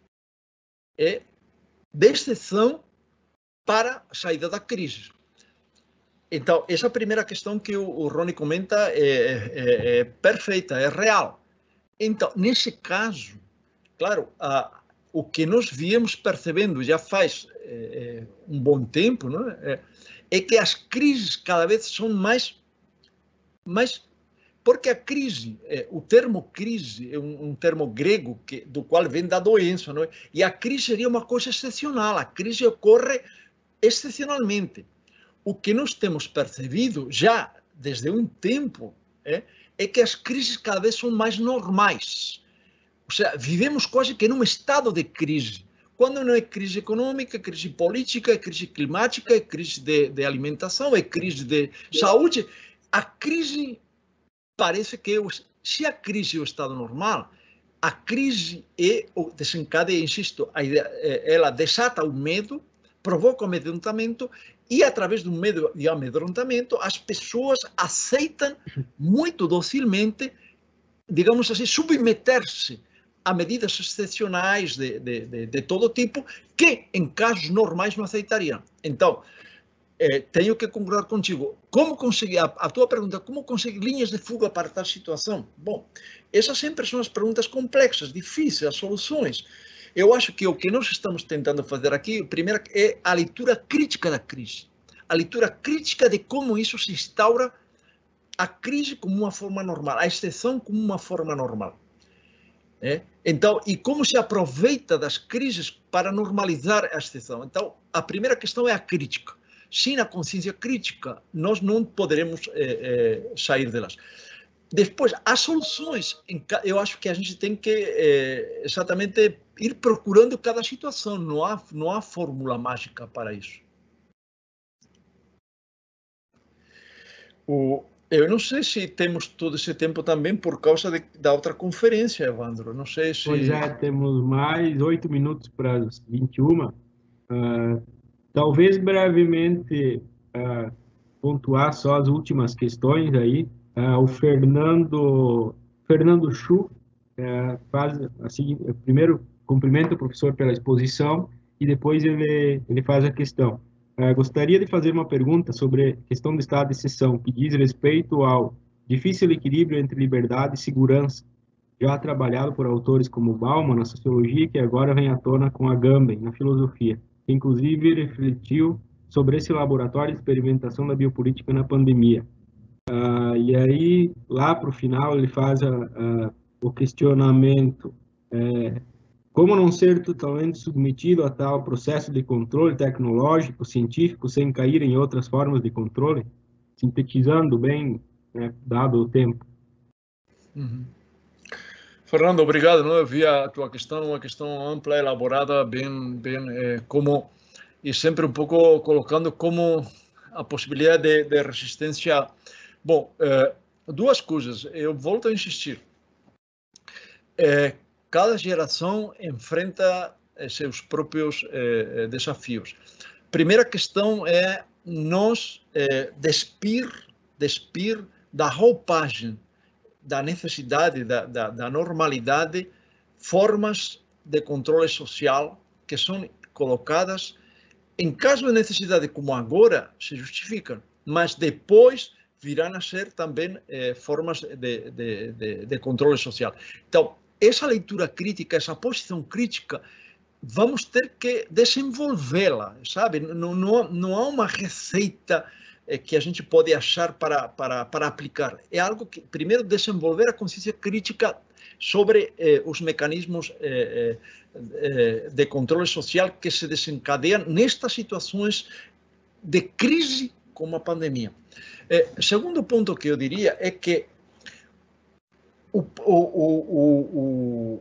é, de exceção para a saída da crise. Então, essa primeira questão que o, o Rony comenta é, é, é perfeita, é real. Então, nesse caso, claro, a, o que nós viemos percebendo já faz é, um bom tempo, não é? É, é que as crises cada vez são mais, mais porque a crise, é, o termo crise é um, um termo grego que, do qual vem da doença, não é? E a crise seria uma coisa excepcional, a crise ocorre excepcionalmente. O que nós temos percebido já desde um tempo é, é que as crises cada vez são mais normais. Ou seja, vivemos quase que num estado de crise. Quando não é crise econômica, é crise política, é crise climática, é crise de, de alimentação, é crise de saúde. A crise parece que, se a crise é o estado normal, a crise é, desencadeia, insisto, ela desata o medo, provoca o amedrontamento e, através do medo e amedrontamento, as pessoas aceitam muito docilmente, digamos assim, submeter-se a medidas excepcionais de, de, de, de todo tipo, que em casos normais não aceitariam. Então, eh, tenho que concordar contigo. Como conseguir, a, a tua pergunta, como conseguir linhas de fuga para tal situação? Bom, essas sempre são as perguntas complexas, difíceis, as soluções. Eu acho que o que nós estamos tentando fazer aqui, primeiro, é a leitura crítica da crise. A leitura crítica de como isso se instaura, a crise como uma forma normal, a exceção como uma forma normal. É? Então, e como se aproveita das crises para normalizar a exceção? Então, a primeira questão é a crítica. Sem a consciência crítica, nós não poderemos é, é, sair delas. depois, as soluções, eu acho que a gente tem que é, exatamente ir procurando cada situação, não há, não há fórmula mágica para isso. O, eu não sei se temos todo esse tempo também por causa de, da outra conferência, Evandro, não sei se... Pois é, temos mais oito minutos para as vinte e uma. Uh, talvez brevemente uh, pontuar só as últimas questões aí. Uh, o Fernando, Fernando Chu uh, faz assim, primeiro cumprimenta o professor pela exposição e depois ele, ele faz a questão. Uh, gostaria de fazer uma pergunta sobre a questão do estado de exceção, que diz respeito ao difícil equilíbrio entre liberdade e segurança, já trabalhado por autores como Bauman na sociologia, que agora vem à tona com Agamben na filosofia, que inclusive refletiu sobre esse laboratório de experimentação da biopolítica na pandemia. Uh, e aí, lá para o final, ele faz a, a, o questionamento, é, como não ser totalmente submetido a tal processo de controle tecnológico, científico, sem cair em outras formas de controle, sintetizando bem, né, dado o tempo. Uhum. Fernando, obrigado. Não, eu vi a tua questão, uma questão ampla, elaborada, bem, bem é, como, e sempre um pouco colocando como a possibilidade de, de resistência. Bom, é, duas coisas, eu volto a insistir. É, cada geração enfrenta seus próprios é, desafios. Primeira questão é nós é, despir, despir da roupagem da necessidade, da, da, da normalidade, formas de controle social que são colocadas, em caso de necessidade como agora, se justificam, mas depois virão a ser também eh, formas de, de, de, de controle social. Então, essa leitura crítica, essa posição crítica, vamos ter que desenvolvê-la, sabe? Não, não, não há uma receita que a gente pode achar para, para, para aplicar. É algo que, primeiro, desenvolver a consciência crítica sobre eh, os mecanismos eh, eh, de controle social que se desencadeiam nestas situações de crise como a pandemia. Eh, segundo ponto que eu diria é que o, o, o, o,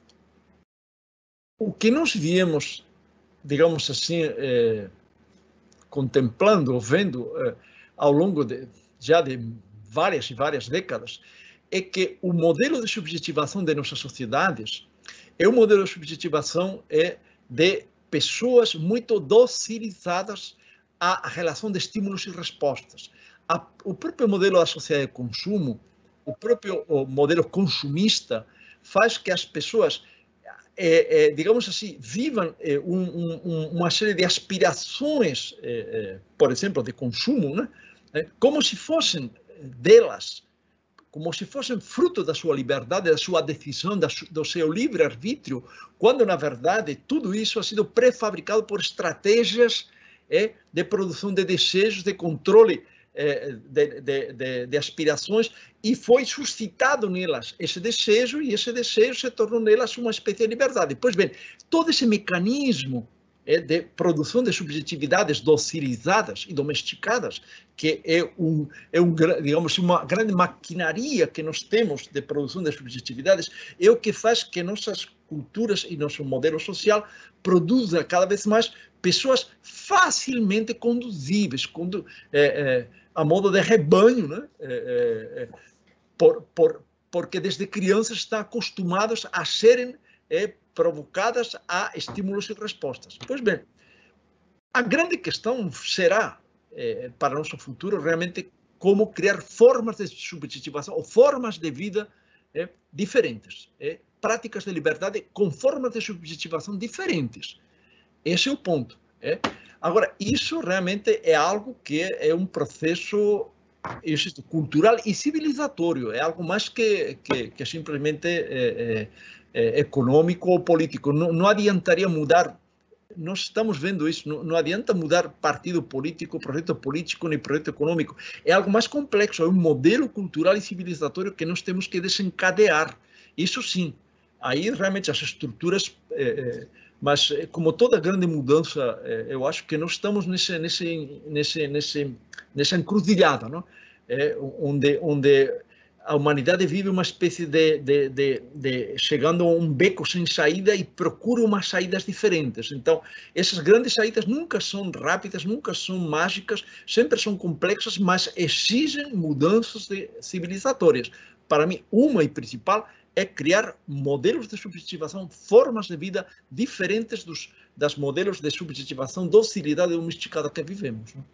o que nós viemos, digamos assim, eh, contemplando ou vendo eh, ao longo de, já de várias e várias décadas, é que o modelo de subjetivação de nossas sociedades é um modelo de subjetivação é, de pessoas muito docilizadas à relação de estímulos e respostas. A, o próprio modelo da sociedade de consumo, o próprio o modelo consumista, faz que as pessoas É, é, digamos assim, vivam é, um, um, uma série de aspirações, é, é, por exemplo, de consumo, né? É, como se fossem delas, como se fossem fruto da sua liberdade, da sua decisão, da, do seu livre-arbítrio, quando, na verdade, tudo isso ha sido pré-fabricado por estratégias é, de produção de desejos, de controle é, de, de, de, de aspirações, e foi suscitado nelas esse desejo, e esse desejo se tornou nelas uma espécie de liberdade. Pois bem, todo esse mecanismo é, de produção de subjetividades docilizadas e domesticadas, que é, um, é um, digamos, uma grande maquinaria que nós temos de produção de subjetividades, é o que faz que nossas culturas e nosso modelo social produza cada vez mais pessoas facilmente conduzíveis, condu é, é, a modo de rebanho, né? É, é, por, por, porque desde crianças estão acostumados a serem é, provocadas a estímulos e respostas. Pois bem, a grande questão será, é, para o nosso futuro, realmente como criar formas de subjetivação ou formas de vida é, diferentes, é, práticas de liberdade com formas de subjetivação diferentes. Esse é o ponto. É? Agora, isso realmente é algo que é um processo insisto, cultural e civilizatório, é algo mais que, que, que simplesmente é, é, é econômico ou político. Não, não adiantaria mudar, nós estamos vendo isso, não, não adianta mudar partido político, projeto político, nem projeto econômico. É algo mais complexo, é um modelo cultural e civilizatório que nós temos que desencadear. Isso sim, aí realmente as estruturas... É, mas, como toda grande mudança, eu acho que nós estamos nesse, nesse, nesse, nesse, nessa encruzilhada, não? É, onde, onde a humanidade vive uma espécie de, de, de, de chegando a um beco sem saída e procura umas saídas diferentes. Então, essas grandes saídas nunca são rápidas, nunca são mágicas, sempre são complexas, mas exigem mudanças de, civilizatórias. Para mim, uma e principal é criar modelos de subjetivação, formas de vida diferentes dos das modelos de subjetivação, docilidade domesticada que vivemos. Né?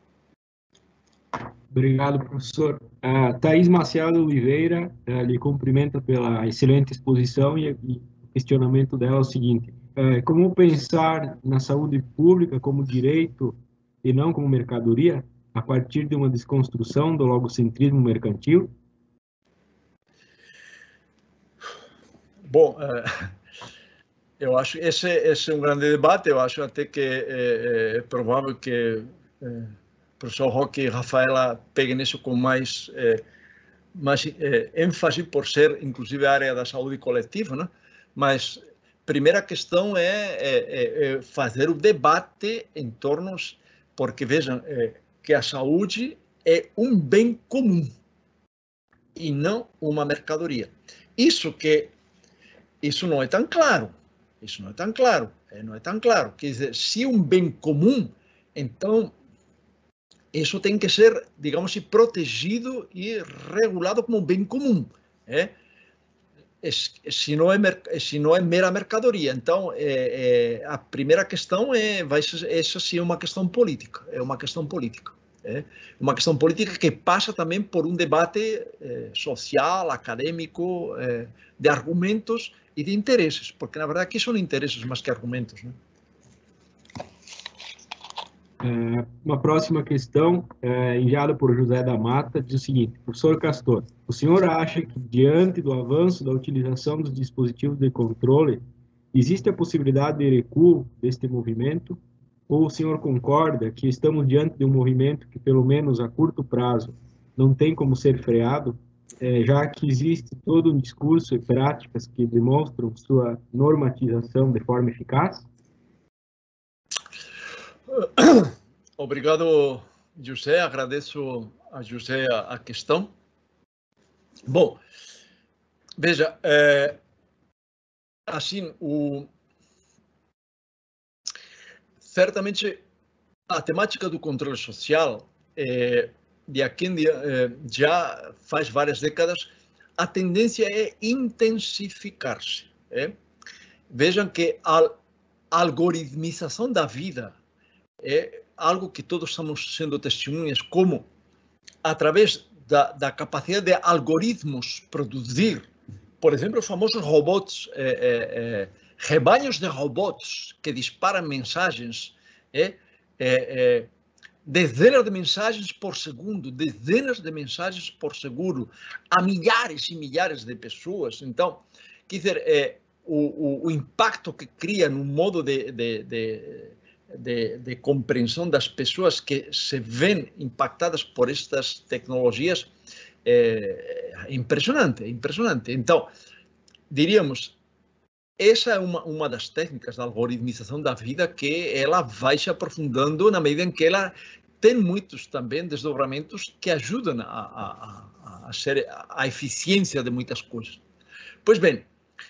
Obrigado, professor. Uh, Thaís Maciado Oliveira uh, lhe cumprimenta pela excelente exposição e, e o questionamento dela é o seguinte: uh, como pensar na saúde pública como direito e não como mercadoria, a partir de uma desconstrução do logocentrismo mercantil? Bom, uh, eu acho que esse, esse é um grande debate. Eu acho até que é, é provável que é, professor Roque e Rafaela peguem nisso com mais, é, mais é, ênfase por ser, inclusive, a área da saúde coletiva, né? Mas primeira questão é, é, é fazer o debate em torno, porque vejam é, que a saúde é um bem comum e não uma mercadoria. Isso que isso não é tão claro. Isso não é tão claro. É, não é tão claro. Quer dizer, se um bem comum, então isso tem que ser, digamos, protegido e regulado como um bem comum. É? Se, não é, se não é mera mercadoria. Então, é, é, a primeira questão é, vai ser, essa sim é uma questão política. É uma questão política. É uma questão política que passa também por um debate é, social, acadêmico, é, de argumentos e de interesses, porque na verdade aqui são interesses mais que argumentos. Né? É, uma próxima questão, é, enviada por José da Mata, diz o seguinte: professor Castor, o senhor acha que diante do avanço da utilização dos dispositivos de controle, existe a possibilidade de recuo deste movimento? Ou o senhor concorda que estamos diante de um movimento que, pelo menos a curto prazo, não tem como ser freado, é, já que existe todo um discurso e práticas que demonstram sua normatização de forma eficaz? Obrigado, José. Agradeço a José a questão. Bom, veja, é, assim, o... certamente a temática do controle social, é, de aqui em dia, é, já faz várias décadas, a tendência é intensificar-se. É? Vejam que a algoritmização da vida é algo que todos estamos sendo testemunhas, como através da, da capacidade de algoritmos produzir, por exemplo, os famosos robôs, é, é, é, rebanhos de robôs que disparam mensagens, é, é, é, dezenas de mensagens por segundo, dezenas de mensagens por segundo, a milhares e milhares de pessoas. Então, quer dizer, é, o, o, o impacto que cria no modo de, de, de, de, de compreensão das pessoas que se veem impactadas por estas tecnologias é impressionante, é impressionante. Então, diríamos, essa é uma, uma das técnicas da algoritmização da vida que ela vai se aprofundando na medida em que ela tem muitos também desdobramentos que ajudam a, a, a, ser, a eficiência de muitas coisas. Pois bem,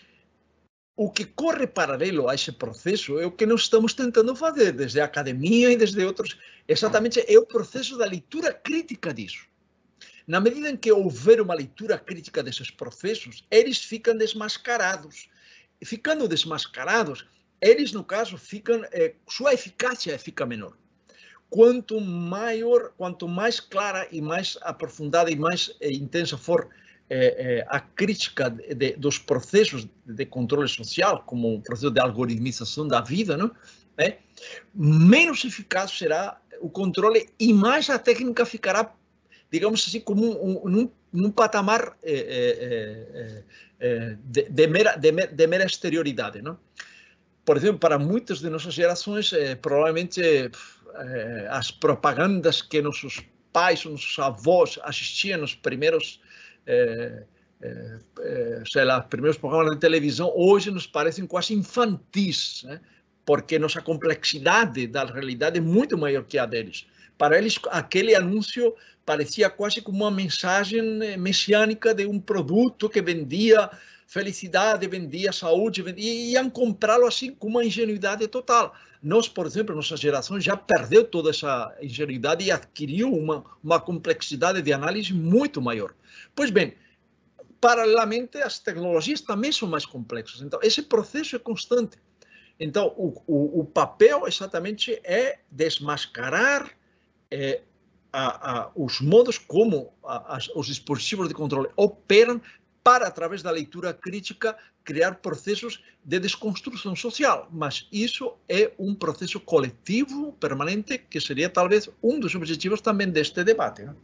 o que corre paralelo a esse processo é o que nós estamos tentando fazer desde a academia e desde outros, exatamente é o processo da leitura crítica disso. Na medida em que houver uma leitura crítica desses processos, eles ficam desmascarados. E ficando desmascarados, eles, no caso, ficam, eh, sua eficácia fica menor. Quanto maior, quanto mais clara e mais aprofundada e mais eh, intensa for eh, eh, a crítica de, de, dos processos de controle social, como o processo de algoritmização da vida, não? É? Menos eficaz será o controle e mais a técnica ficará, digamos assim, como um, um, num, num patamar eh, eh, de, de, mera, de, de mera exterioridade. Não? Por exemplo, para muitas de nossas gerações, eh, provavelmente eh, as propagandas que nossos pais, nossos avós assistiam nos primeiros, eh, eh, sei lá, primeiros programas de televisão, hoje nos parecem quase infantis, né? Porque nossa complexidade da realidade é muito maior que a deles. Para eles, aquele anúncio parecia quase como uma mensagem messiânica de um produto que vendia felicidade, vendia saúde, vendia, e iam comprá-lo assim com uma ingenuidade total. Nós, por exemplo, nossa geração já perdeu toda essa ingenuidade e adquiriu uma, uma complexidade de análise muito maior. Pois bem, paralelamente, as tecnologias também são mais complexas. Então, esse processo é constante. Então, o, o, o papel exatamente é desmascarar é, a, a, os modos como a, as, os dispositivos de controle operam para, através da leitura crítica, criar processos de desconstrução social. Mas isso é um processo coletivo, permanente, que seria talvez um dos objetivos também deste debate. Né?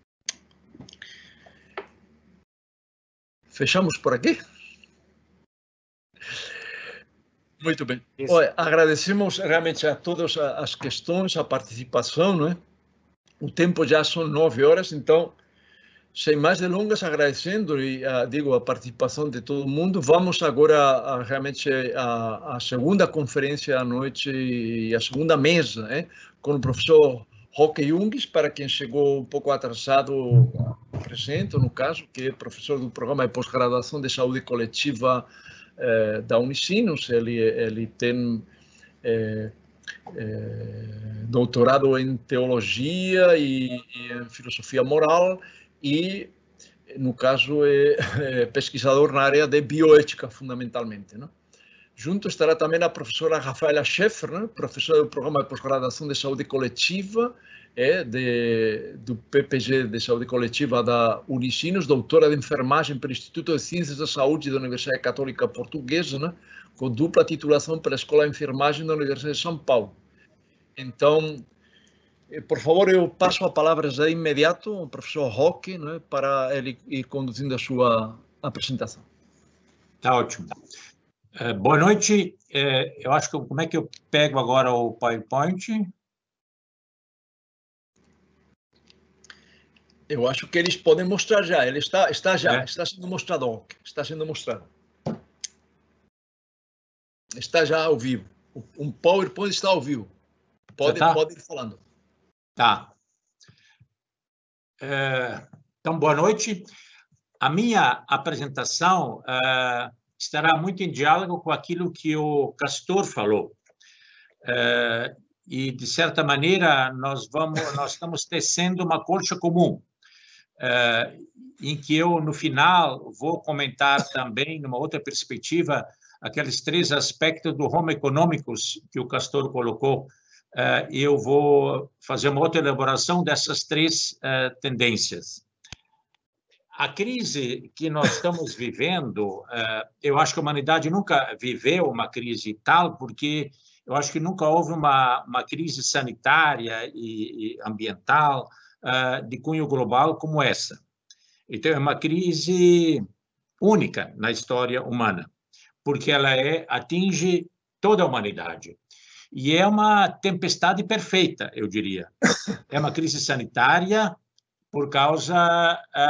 Fechamos por aqui? Muito bem. Olha, agradecemos realmente a todas as questões, a participação, não é? O tempo já são nove horas, então, sem mais delongas, agradecendo e a, digo a participação de todo mundo, vamos agora a, realmente a, a segunda conferência à noite e a segunda mesa, né? Com o professor Roque Jungues, para quem chegou um pouco atrasado, presente, no caso, que é professor do programa de pós-graduação de saúde coletiva eh, da Unicinos. Ele, ele tem eh, eh, doutorado em teologia e, e em filosofia moral e, no caso, é, é pesquisador na área de bioética, fundamentalmente. Né? Junto estará também a professora Rafaela Scheffer, né? Professora do programa de pós-graduação de saúde coletiva, é, de, do P P G de saúde coletiva da Unicinos, doutora de enfermagem pelo Instituto de Ciências da Saúde da Universidade Católica Portuguesa, né? Com dupla titulação pela Escola de Enfermagem da Universidade de São Paulo. Então, por favor, eu passo a palavra de imediato ao professor Roque, né? Para ele ir conduzindo a sua apresentação. Tá ótimo. É, boa noite. É, eu acho que como é que eu pego agora o PowerPoint? Eu acho que eles podem mostrar já. Ele está, está já, é. está sendo mostrado. Está sendo mostrado. Está já ao vivo. Um PowerPoint está ao vivo. Pode, tá? pode ir falando. Tá. É, então, boa noite. A minha apresentação é, estará muito em diálogo com aquilo que o Castor falou. É, e, de certa maneira, nós, vamos, nós estamos tecendo uma colcha comum, é, em que eu, no final, vou comentar também, numa outra perspectiva, aqueles três aspectos do Homo economicus que o Castor colocou. Uh, eu vou fazer uma outra elaboração dessas três uh, tendências. A crise que nós estamos vivendo, uh, eu acho que a humanidade nunca viveu uma crise tal, porque eu acho que nunca houve uma, uma crise sanitária e, e ambiental uh, de cunho global como essa. Então, é uma crise única na história humana, porque ela é, atinge toda a humanidade. E é uma tempestade perfeita, eu diria. É uma crise sanitária por causa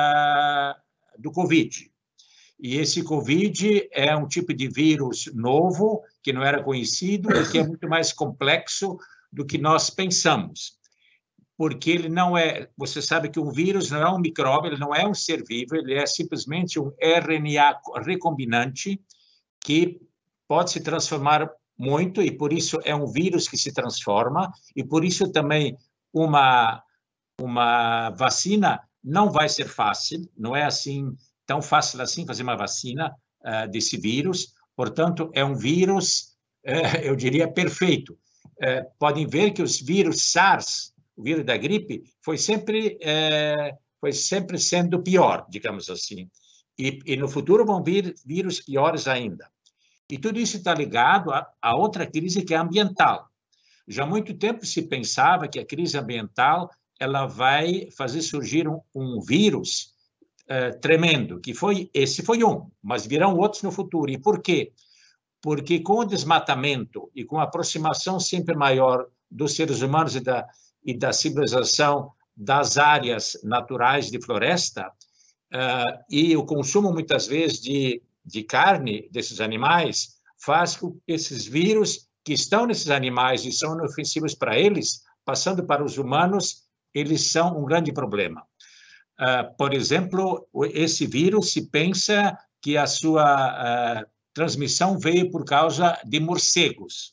uh, do Covid. E esse Covid é um tipo de vírus novo, que não era conhecido e que é muito mais complexo do que nós pensamos. Porque ele não é... Você sabe que um vírus não é um micróbio, ele não é um ser vivo, ele é simplesmente um R N A recombinante que pode se transformar muito, e por isso é um vírus que se transforma, e por isso também uma, uma vacina não vai ser fácil, não é assim tão fácil assim fazer uma vacina uh, desse vírus, portanto, é um vírus, uh, eu diria, perfeito. Uh, podem ver que os vírus SARS, o vírus da gripe, foi sempre, uh, foi sempre sendo pior, digamos assim, e, e no futuro vão vir vírus piores ainda. E tudo isso está ligado a, a outra crise, que é ambiental. Já há muito tempo se pensava que a crise ambiental ela vai fazer surgir um, um vírus uh, tremendo, que foi esse foi um, mas virão outros no futuro. E por quê? Porque com o desmatamento e com a aproximação sempre maior dos seres humanos e da, e da civilização das áreas naturais de floresta, uh, e o consumo, muitas vezes, de de carne desses animais, faz com que esses vírus que estão nesses animais e são inofensivos para eles passando para os humanos, eles são um grande problema. Uh, por exemplo, esse vírus se pensa que a sua uh, transmissão veio por causa de morcegos.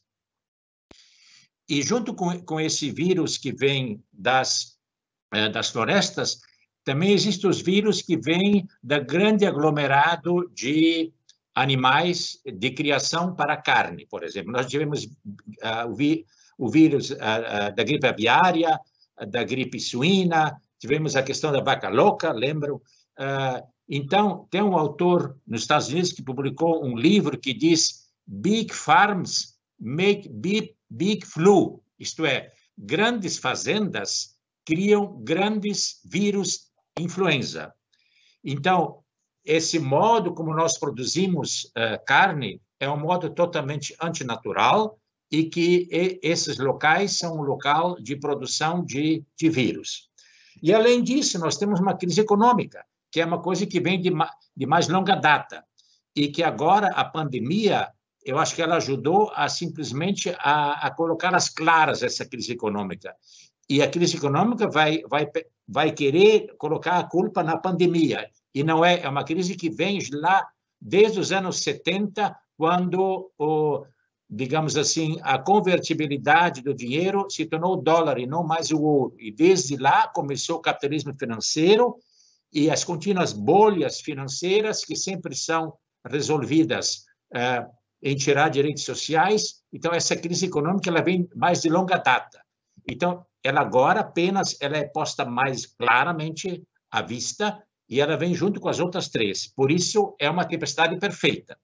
E junto com, com esse vírus que vem das, uh, das florestas, também existem os vírus que vêm da grande aglomerado de animais de criação para carne, por exemplo. Nós tivemos uh, o, vi, o vírus uh, uh, da gripe aviária, uh, da gripe suína, tivemos a questão da vaca louca, lembram? Uh, então, tem um autor nos Estados Unidos que publicou um livro que diz Big Farms make big, big flu, isto é, grandes fazendas criam grandes vírus influenza. Então, esse modo como nós produzimos uh, carne é um modo totalmente antinatural e que e, esses locais são um local de produção de, de vírus. E, além disso, nós temos uma crise econômica, que é uma coisa que vem de, de mais longa data, e que agora a pandemia, eu acho que ela ajudou a simplesmente a, a colocar às claras essa crise econômica. E a crise econômica vai, vai, vai querer colocar a culpa na pandemia, e não é, é uma crise que vem lá desde os anos setenta, quando o digamos assim, a convertibilidade do dinheiro se tornou o dólar e não mais o ouro. E desde lá começou o capitalismo financeiro e as contínuas bolhas financeiras que sempre são resolvidas uh, em tirar direitos sociais. Então, essa crise econômica ela vem mais de longa data. Então, ela agora apenas ela é posta mais claramente à vista e ela vem junto com as outras três. Por isso, é uma tempestade perfeita.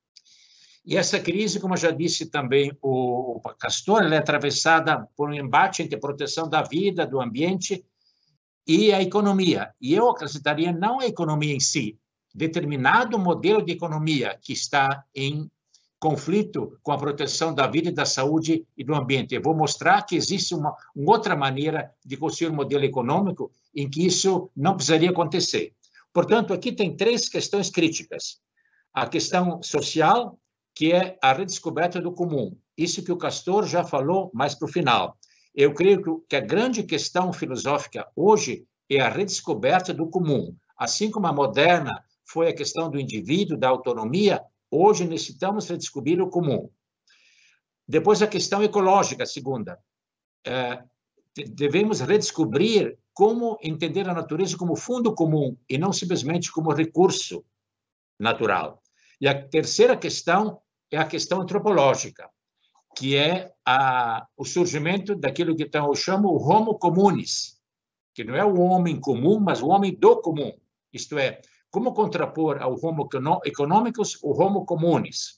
E essa crise, como já disse também o Castor, ela é atravessada por um embate entre a proteção da vida, do ambiente e a economia. E eu acrescentaria não a economia em si, determinado modelo de economia que está em conflito com a proteção da vida e da saúde e do ambiente. Eu vou mostrar que existe uma, uma outra maneira de construir um modelo econômico em que isso não precisaria acontecer. Portanto, aqui tem três questões críticas. A questão social, que é a redescoberta do comum. Isso que o Castor já falou mais para o final. Eu creio que a grande questão filosófica hoje é a redescoberta do comum. Assim como a moderna foi a questão do indivíduo, da autonomia, hoje necessitamos redescobrir o comum. Depois, a questão ecológica, a segunda. É, devemos redescobrir como entender a natureza como fundo comum e não simplesmente como recurso natural. E a terceira questão é a questão antropológica, que é a, o surgimento daquilo que então, eu chamo o homo communis, que não é o homem comum, mas o homem do comum. Isto é, como contrapor ao homo economicus o homo communis.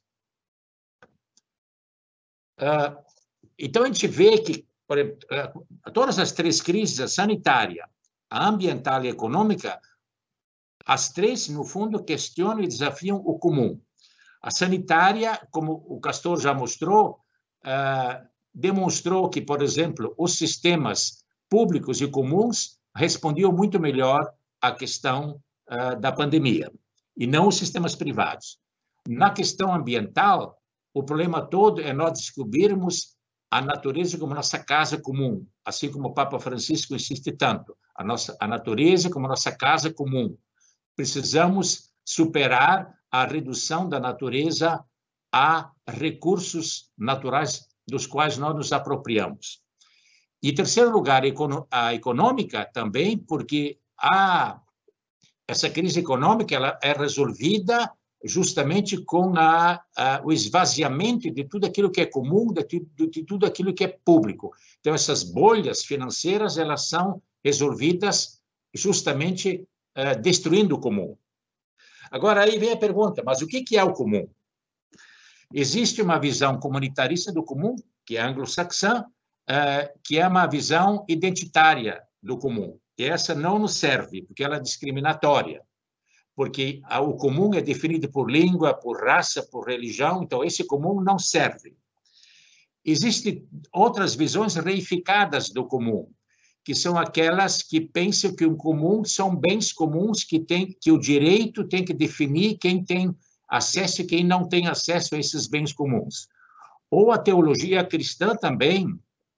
Uh, então, a gente vê que por exemplo, uh, todas as três crises, a sanitária, a ambiental e a econômica, as três, no fundo, questionam e desafiam o comum. A sanitária, como o Castor já mostrou, uh, demonstrou que, por exemplo, os sistemas públicos e comuns respondiam muito melhor à questão uh, da pandemia, e não os sistemas privados. Na questão ambiental, o problema todo é nós descobrirmos a natureza como nossa casa comum, assim como o Papa Francisco insiste tanto, a, nossa, a natureza como nossa casa comum. Precisamos superar a redução da natureza a recursos naturais dos quais nós nos apropriamos. E, em terceiro lugar, a econômica também, porque a, essa crise econômica ela é resolvida justamente com a, a, o esvaziamento de tudo aquilo que é comum, de, de, de tudo aquilo que é público. Então, essas bolhas financeiras elas são resolvidas justamente uh, destruindo o comum. Agora, aí vem a pergunta, mas o que é o comum? Existe uma visão comunitarista do comum, que é anglo-saxã, uh, que é uma visão identitária do comum. E essa não nos serve, porque ela é discriminatória. Porque o comum é definido por língua, por raça, por religião, então esse comum não serve. Existem outras visões reificadas do comum, que são aquelas que pensam que o comum são bens comuns que, tem, que o direito tem que definir quem tem acesso e quem não tem acesso a esses bens comuns. Ou a teologia cristã também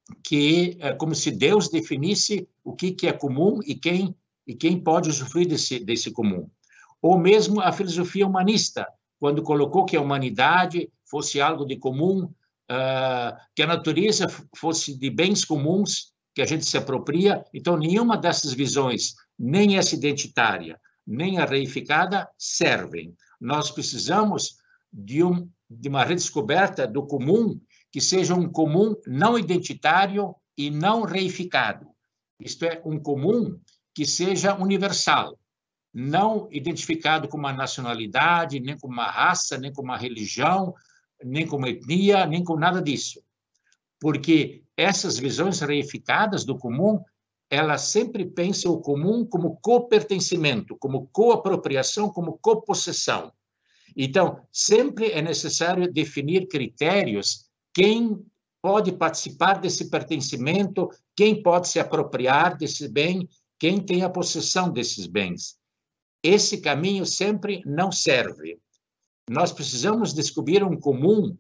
que é como se Deus definisse o que, que é comum e quem, e quem pode usufruir desse, desse comum. Ou mesmo a filosofia humanista, quando colocou que a humanidade fosse algo de comum, uh, que a natureza fosse de bens comuns, que a gente se apropria. Então, nenhuma dessas visões, nem essa identitária, nem a reificada, servem. Nós precisamos de, um, de uma redescoberta do comum, que seja um comum não identitário e não reificado. Isto é, um comum que seja universal, não identificado com uma nacionalidade, nem com uma raça, nem com uma religião, nem com uma etnia, nem com nada disso. Porque essas visões reificadas do comum, elas sempre pensam o comum como copertencimento, como coapropriação, como copossessão. Então, sempre é necessário definir critérios, quem pode participar desse pertencimento, quem pode se apropriar desse bem, quem tem a possessão desses bens. Esse caminho sempre não serve. Nós precisamos descobrir um comum,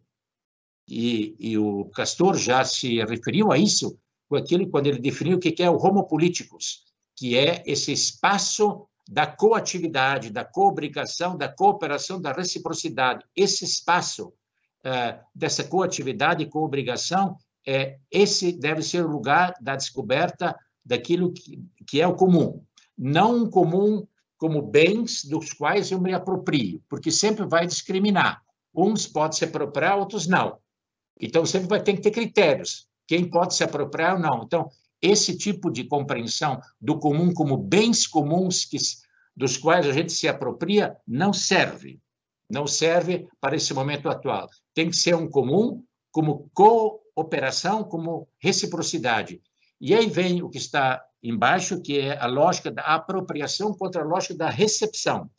e, e o Castor já se referiu a isso, quando ele definiu o que é o homo politicus, que é esse espaço da coatividade, da coobrigação, da cooperação, da reciprocidade. Esse espaço uh, dessa coatividade e coobrigação, é, esse deve ser o lugar da descoberta daquilo que, que é o comum. Não um comum como bens dos quais eu me aproprio, porque sempre vai discriminar. Uns podem se apropriar, outros não. Então, sempre vai ter que ter critérios. Quem pode se apropriar ou não. Então, esse tipo de compreensão do comum como bens comuns que, dos quais a gente se apropria não serve. Não serve para esse momento atual. Tem que ser um comum como cooperação, como reciprocidade. E aí vem o que está embaixo, que é a lógica da apropriação contra a lógica da recepção.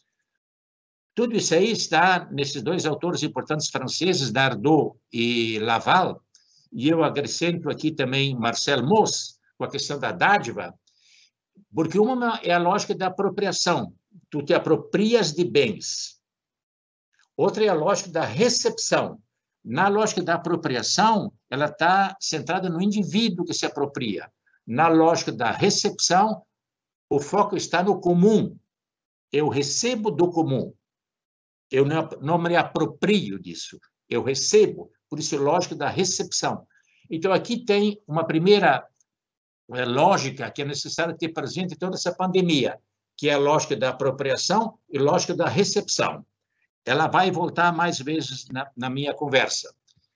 Tudo isso aí está nesses dois autores importantes franceses, Dardot e Laval, e eu acrescento aqui também Marcel Mauss, com a questão da dádiva, porque uma é a lógica da apropriação, tu te aproprias de bens. Outra é a lógica da recepção. Na lógica da apropriação, ela está centrada no indivíduo que se apropria. Na lógica da recepção, o foco está no comum. Eu recebo do comum. Eu não, não me aproprio disso. Eu recebo. Por isso, lógica da recepção. Então, aqui tem uma primeira é, lógica que é necessário ter presente em toda essa pandemia, que é a lógica da apropriação e lógica da recepção. Ela vai voltar mais vezes na, na minha conversa.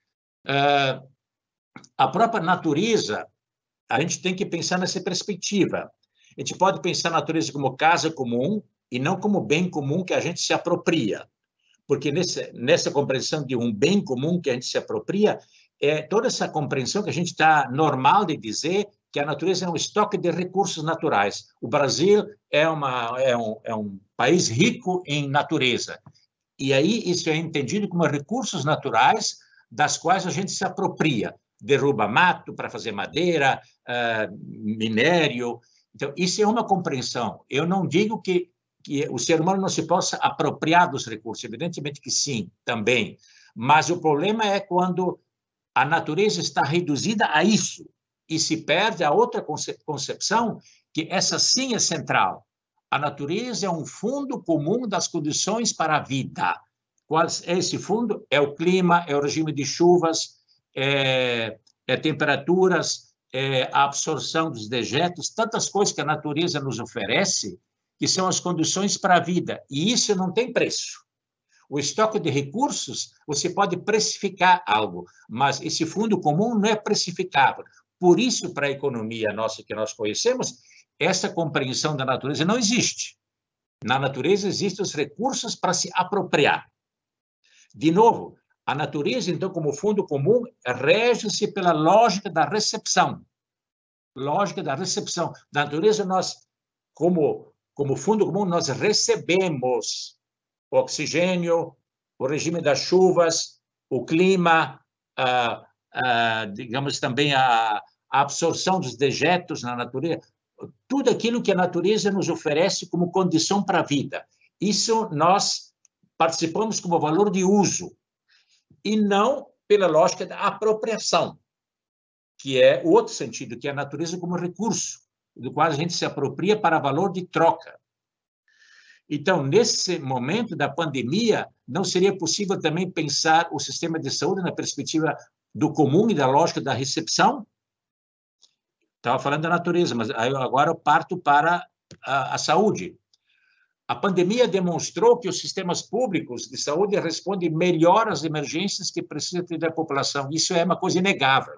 Uh, a própria natureza, a gente tem que pensar nessa perspectiva. A gente pode pensar a natureza como casa comum e não como bem comum que a gente se apropria. Porque nessa, nessa compreensão de um bem comum que a gente se apropria, é toda essa compreensão que a gente está normal de dizer que a natureza é um estoque de recursos naturais. O Brasil é, uma, é, um, é um país rico em natureza. E aí isso é entendido como recursos naturais das quais a gente se apropria. Derruba mato para fazer madeira, uh, minério. Então, isso é uma compreensão. Eu não digo que, que o ser humano não se possa apropriar dos recursos. Evidentemente que sim, também. Mas o problema é quando a natureza está reduzida a isso e se perde a outra concepção, que essa sim é central. A natureza é um fundo comum das condições para a vida. Qual é esse fundo? É o clima, é o regime de chuvas, é, é temperaturas, é a absorção dos dejetos, tantas coisas que a natureza nos oferece, que são as condições para a vida. E isso não tem preço. O estoque de recursos, você pode precificar algo, mas esse fundo comum não é precificável. Por isso, para a economia nossa que nós conhecemos, essa compreensão da natureza não existe. Na natureza existem os recursos para se apropriar. De novo, a natureza, então, como fundo comum, rege-se pela lógica da recepção. Lógica da recepção. Da natureza, nós, como, como fundo comum, nós recebemos o oxigênio, o regime das chuvas, o clima, ah, ah, digamos também a, a absorção dos dejetos na natureza, tudo aquilo que a natureza nos oferece como condição para a vida. Isso nós participamos como valor de uso, e não pela lógica da apropriação. que é o outro sentido, que é a natureza como recurso, do qual a gente se apropria para valor de troca. Então, nesse momento da pandemia, não seria possível também pensar o sistema de saúde na perspectiva do comum e da lógica da recepção? Estava falando da natureza, mas agora eu parto para a, a saúde. A pandemia demonstrou que os sistemas públicos de saúde respondem melhor às emergências que precisa ter da população. Isso é uma coisa inegável.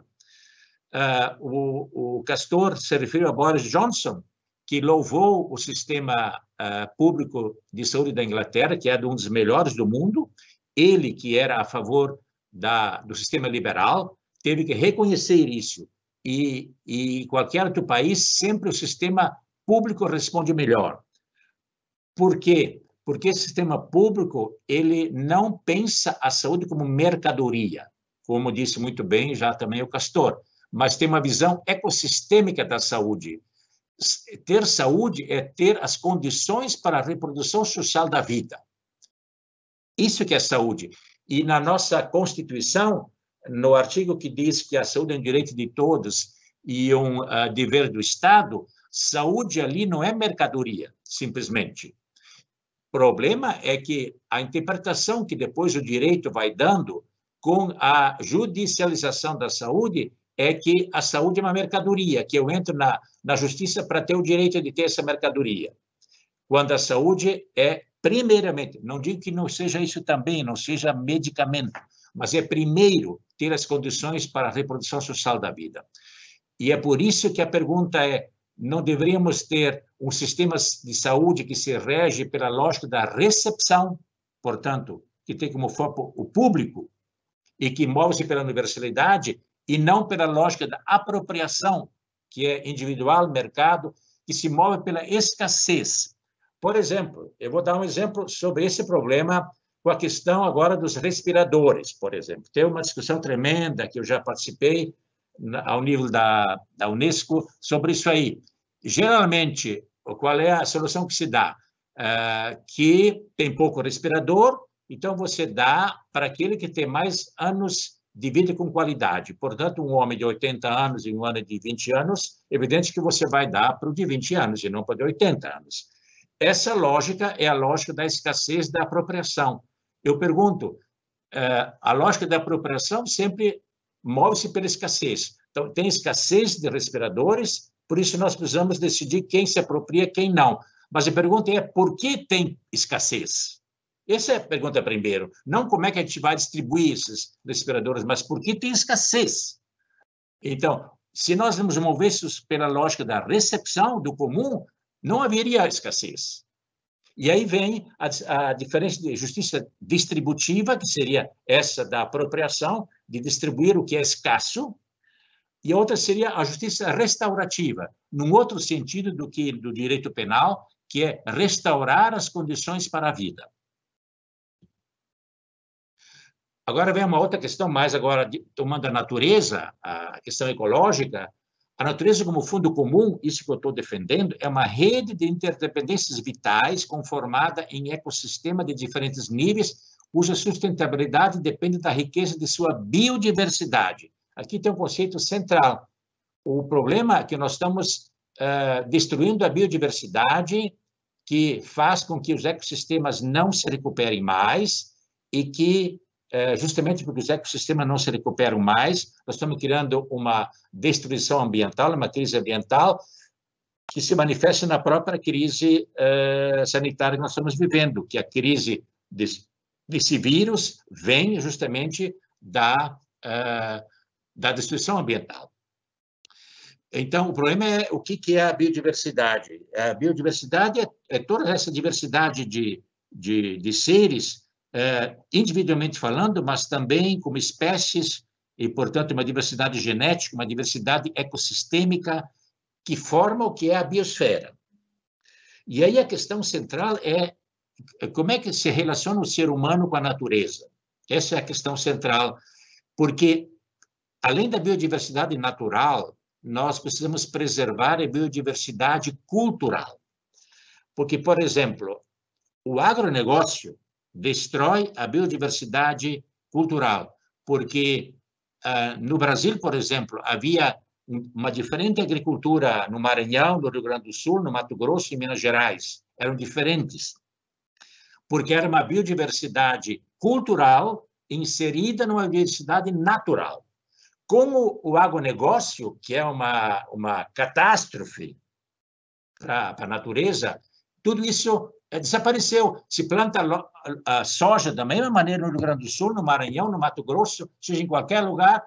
Uh, o, o Castor se referiu a Boris Johnson, que louvou o sistema uh, público de saúde da Inglaterra, que é um dos melhores do mundo. Ele, que era a favor da, do sistema liberal, teve que reconhecer isso. E, e em qualquer outro país, sempre o sistema público responde melhor. Por quê? Porque o sistema público ele não pensa a saúde como mercadoria, como disse muito bem já também o Castor, mas tem uma visão ecossistêmica da saúde. Ter saúde é ter as condições para a reprodução social da vida. Isso que é saúde. E na nossa Constituição, no artigo que diz que a saúde é um direito de todos e um uh, dever do Estado, saúde ali não é mercadoria, simplesmente. O problema é que a interpretação que depois o direito vai dando com a judicialização da saúde é que a saúde é uma mercadoria, que eu entro na, na justiça para ter o direito de ter essa mercadoria. Quando a saúde é, primeiramente, não digo que não seja isso também, não seja medicamento, mas é primeiro ter as condições para a reprodução social da vida. E é por isso que a pergunta é, não deveríamos ter um sistema de saúde que se rege pela lógica da recepção, portanto, que tem como foco o público e que move-se pela universalidade e não pela lógica da apropriação, que é individual, mercado, que se move pela escassez. Por exemplo, eu vou dar um exemplo sobre esse problema com a questão agora dos respiradores, por exemplo. Tem uma discussão tremenda que eu já participei ao nível da, da Unesco sobre isso aí. Geralmente, qual é a solução que se dá? Uh, que tem pouco respirador, então você dá para aquele que tem mais anos de vida com qualidade. Portanto, um homem de oitenta anos e um ano de vinte anos, evidente que você vai dar para o de vinte anos e não para o de oitenta anos. Essa lógica é a lógica da escassez da apropriação. Eu pergunto, a lógica da apropriação sempre move-se pela escassez. Então, tem escassez de respiradores, por isso nós precisamos decidir quem se apropria, quem não. Mas a pergunta é, por que tem escassez? Essa é a pergunta primeiro. Não como é que a gente vai distribuir esses respiradores, mas por que tem escassez? Então, se nós nos movêssemos pela lógica da recepção do comum, não haveria escassez. E aí vem a, a diferença de justiça distributiva, que seria essa da apropriação, de distribuir o que é escasso, e a outra seria a justiça restaurativa, num outro sentido do que do direito penal, que é restaurar as condições para a vida. Agora vem uma outra questão, mais agora tomando a natureza, a questão ecológica. A natureza como fundo comum, isso que eu estou defendendo, é uma rede de interdependências vitais conformada em ecossistema de diferentes níveis, cuja sustentabilidade depende da riqueza de sua biodiversidade. Aqui tem um conceito central. O problema é que nós estamos uh, destruindo a biodiversidade, que faz com que os ecossistemas não se recuperem mais e que justamente porque os ecossistemas não se recuperam mais, nós estamos criando uma destruição ambiental, uma crise ambiental que se manifesta na própria crise uh, sanitária que nós estamos vivendo, que a crise desse, desse vírus vem justamente da, uh, da destruição ambiental. Então, o problema é o que é a biodiversidade. A biodiversidade é, é toda essa diversidade de, de, de seres, Uh, individualmente falando, mas também como espécies, e, portanto, uma diversidade genética, uma diversidade ecossistêmica que forma o que é a biosfera. E aí a questão central é como é que se relaciona o ser humano com a natureza. Essa é a questão central, porque, além da biodiversidade natural, nós precisamos preservar a biodiversidade cultural. Porque, por exemplo, o agronegócio destrói a biodiversidade cultural, porque uh, no Brasil, por exemplo, havia uma diferente agricultura no Maranhão, no Rio Grande do Sul, no Mato Grosso e Minas Gerais. Eram diferentes, porque era uma biodiversidade cultural inserida numa biodiversidade natural. Como o agronegócio, que é uma, uma catástrofe para a natureza, tudo isso desapareceu. Se planta a soja da mesma maneira no Rio Grande do Sul, no Maranhão, no Mato Grosso, seja em qualquer lugar,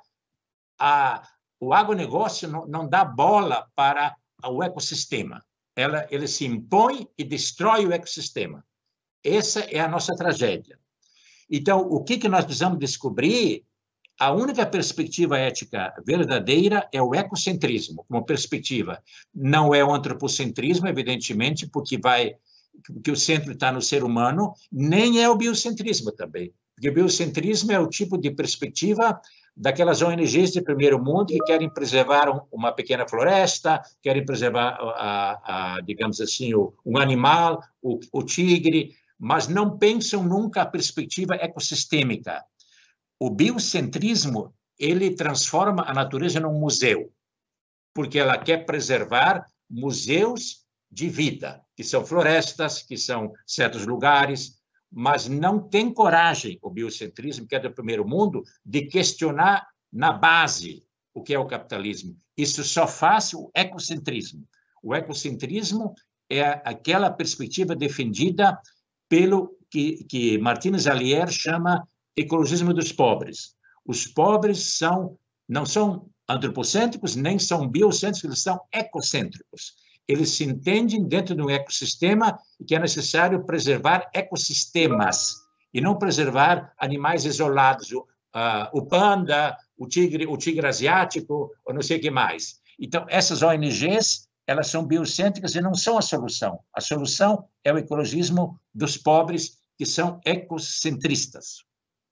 a, o agronegócio não, não dá bola para o ecossistema. Ela, ele se impõe e destrói o ecossistema. Essa é a nossa tragédia. Então, o que, que nós precisamos descobrir? A única perspectiva ética verdadeira é o ecocentrismo, como perspectiva. Não é o antropocentrismo, evidentemente, porque vai, que o centro está no ser humano, nem é o biocentrismo também. Porque o biocentrismo é o tipo de perspectiva daquelas O N Gs de primeiro mundo que querem preservar um, uma pequena floresta, querem preservar, a, a, digamos assim, o, um animal, o, o tigre, mas não pensam nunca a perspectiva ecossistêmica. O biocentrismo, ele transforma a natureza num museu, porque ela quer preservar museus de vida, que são florestas, que são certos lugares, mas não tem coragem, o biocentrismo, que é do primeiro mundo, de questionar na base o que é o capitalismo. Isso só faz o ecocentrismo. O ecocentrismo é aquela perspectiva defendida pelo que, que Martínez Alier chama ecologismo dos pobres. Os pobres são, não são antropocêntricos, nem são biocêntricos, eles são ecocêntricos. Eles se entendem dentro de um ecossistema e que é necessário preservar ecossistemas e não preservar animais isolados, o, uh, o panda, o tigre, o tigre asiático, ou não sei o que mais. Então, essas O N Gs, elas são biocêntricas e não são a solução. A solução é o ecologismo dos pobres, que são ecocentristas.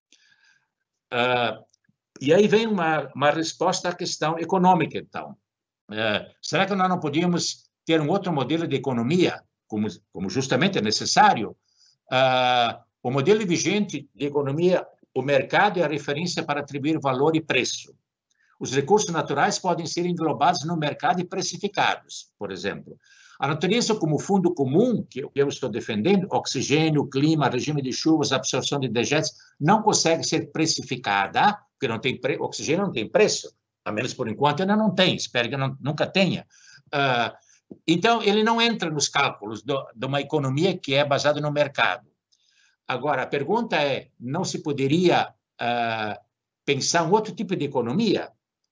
Uh, e aí vem uma, uma resposta à questão econômica, então. Uh, será que nós não podíamos ter um outro modelo de economia, como, como justamente é necessário? Uh, o modelo vigente de economia, o mercado é a referência para atribuir valor e preço. Os recursos naturais podem ser englobados no mercado e precificados, por exemplo. A natureza como fundo comum, que eu estou defendendo, oxigênio, clima, regime de chuvas, absorção de dejetos, não consegue ser precificada, porque não tem pre... oxigênio não tem preço, a menos por enquanto ainda não tem, espero que não, nunca tenha. Uh, então, ele não entra nos cálculos do, de uma economia que é baseada no mercado. Agora, a pergunta é, não se poderia uh, pensar um outro tipo de economia?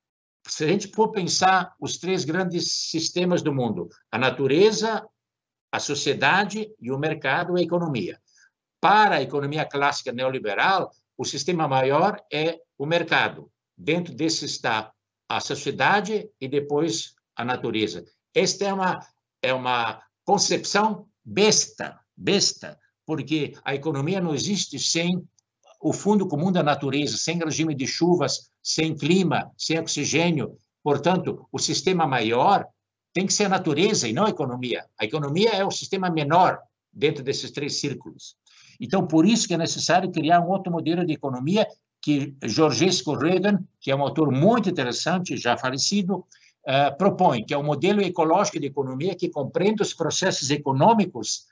Se a gente for pensar os três grandes sistemas do mundo, a natureza, a sociedade e o mercado, a economia. Para a economia clássica neoliberal, o sistema maior é o mercado. Dentro desse está a sociedade e depois a natureza. Esta é uma, é uma concepção besta, besta, porque a economia não existe sem o fundo comum da natureza, sem regime de chuvas, sem clima, sem oxigênio. Portanto, o sistema maior tem que ser a natureza e não a economia. A economia é o sistema menor dentro desses três círculos. Então, por isso que é necessário criar um outro modelo de economia que Georgescu Reagan, que é um autor muito interessante, já falecido, uh, propõe, que é o modelo ecológico de economia que compreende os processos econômicos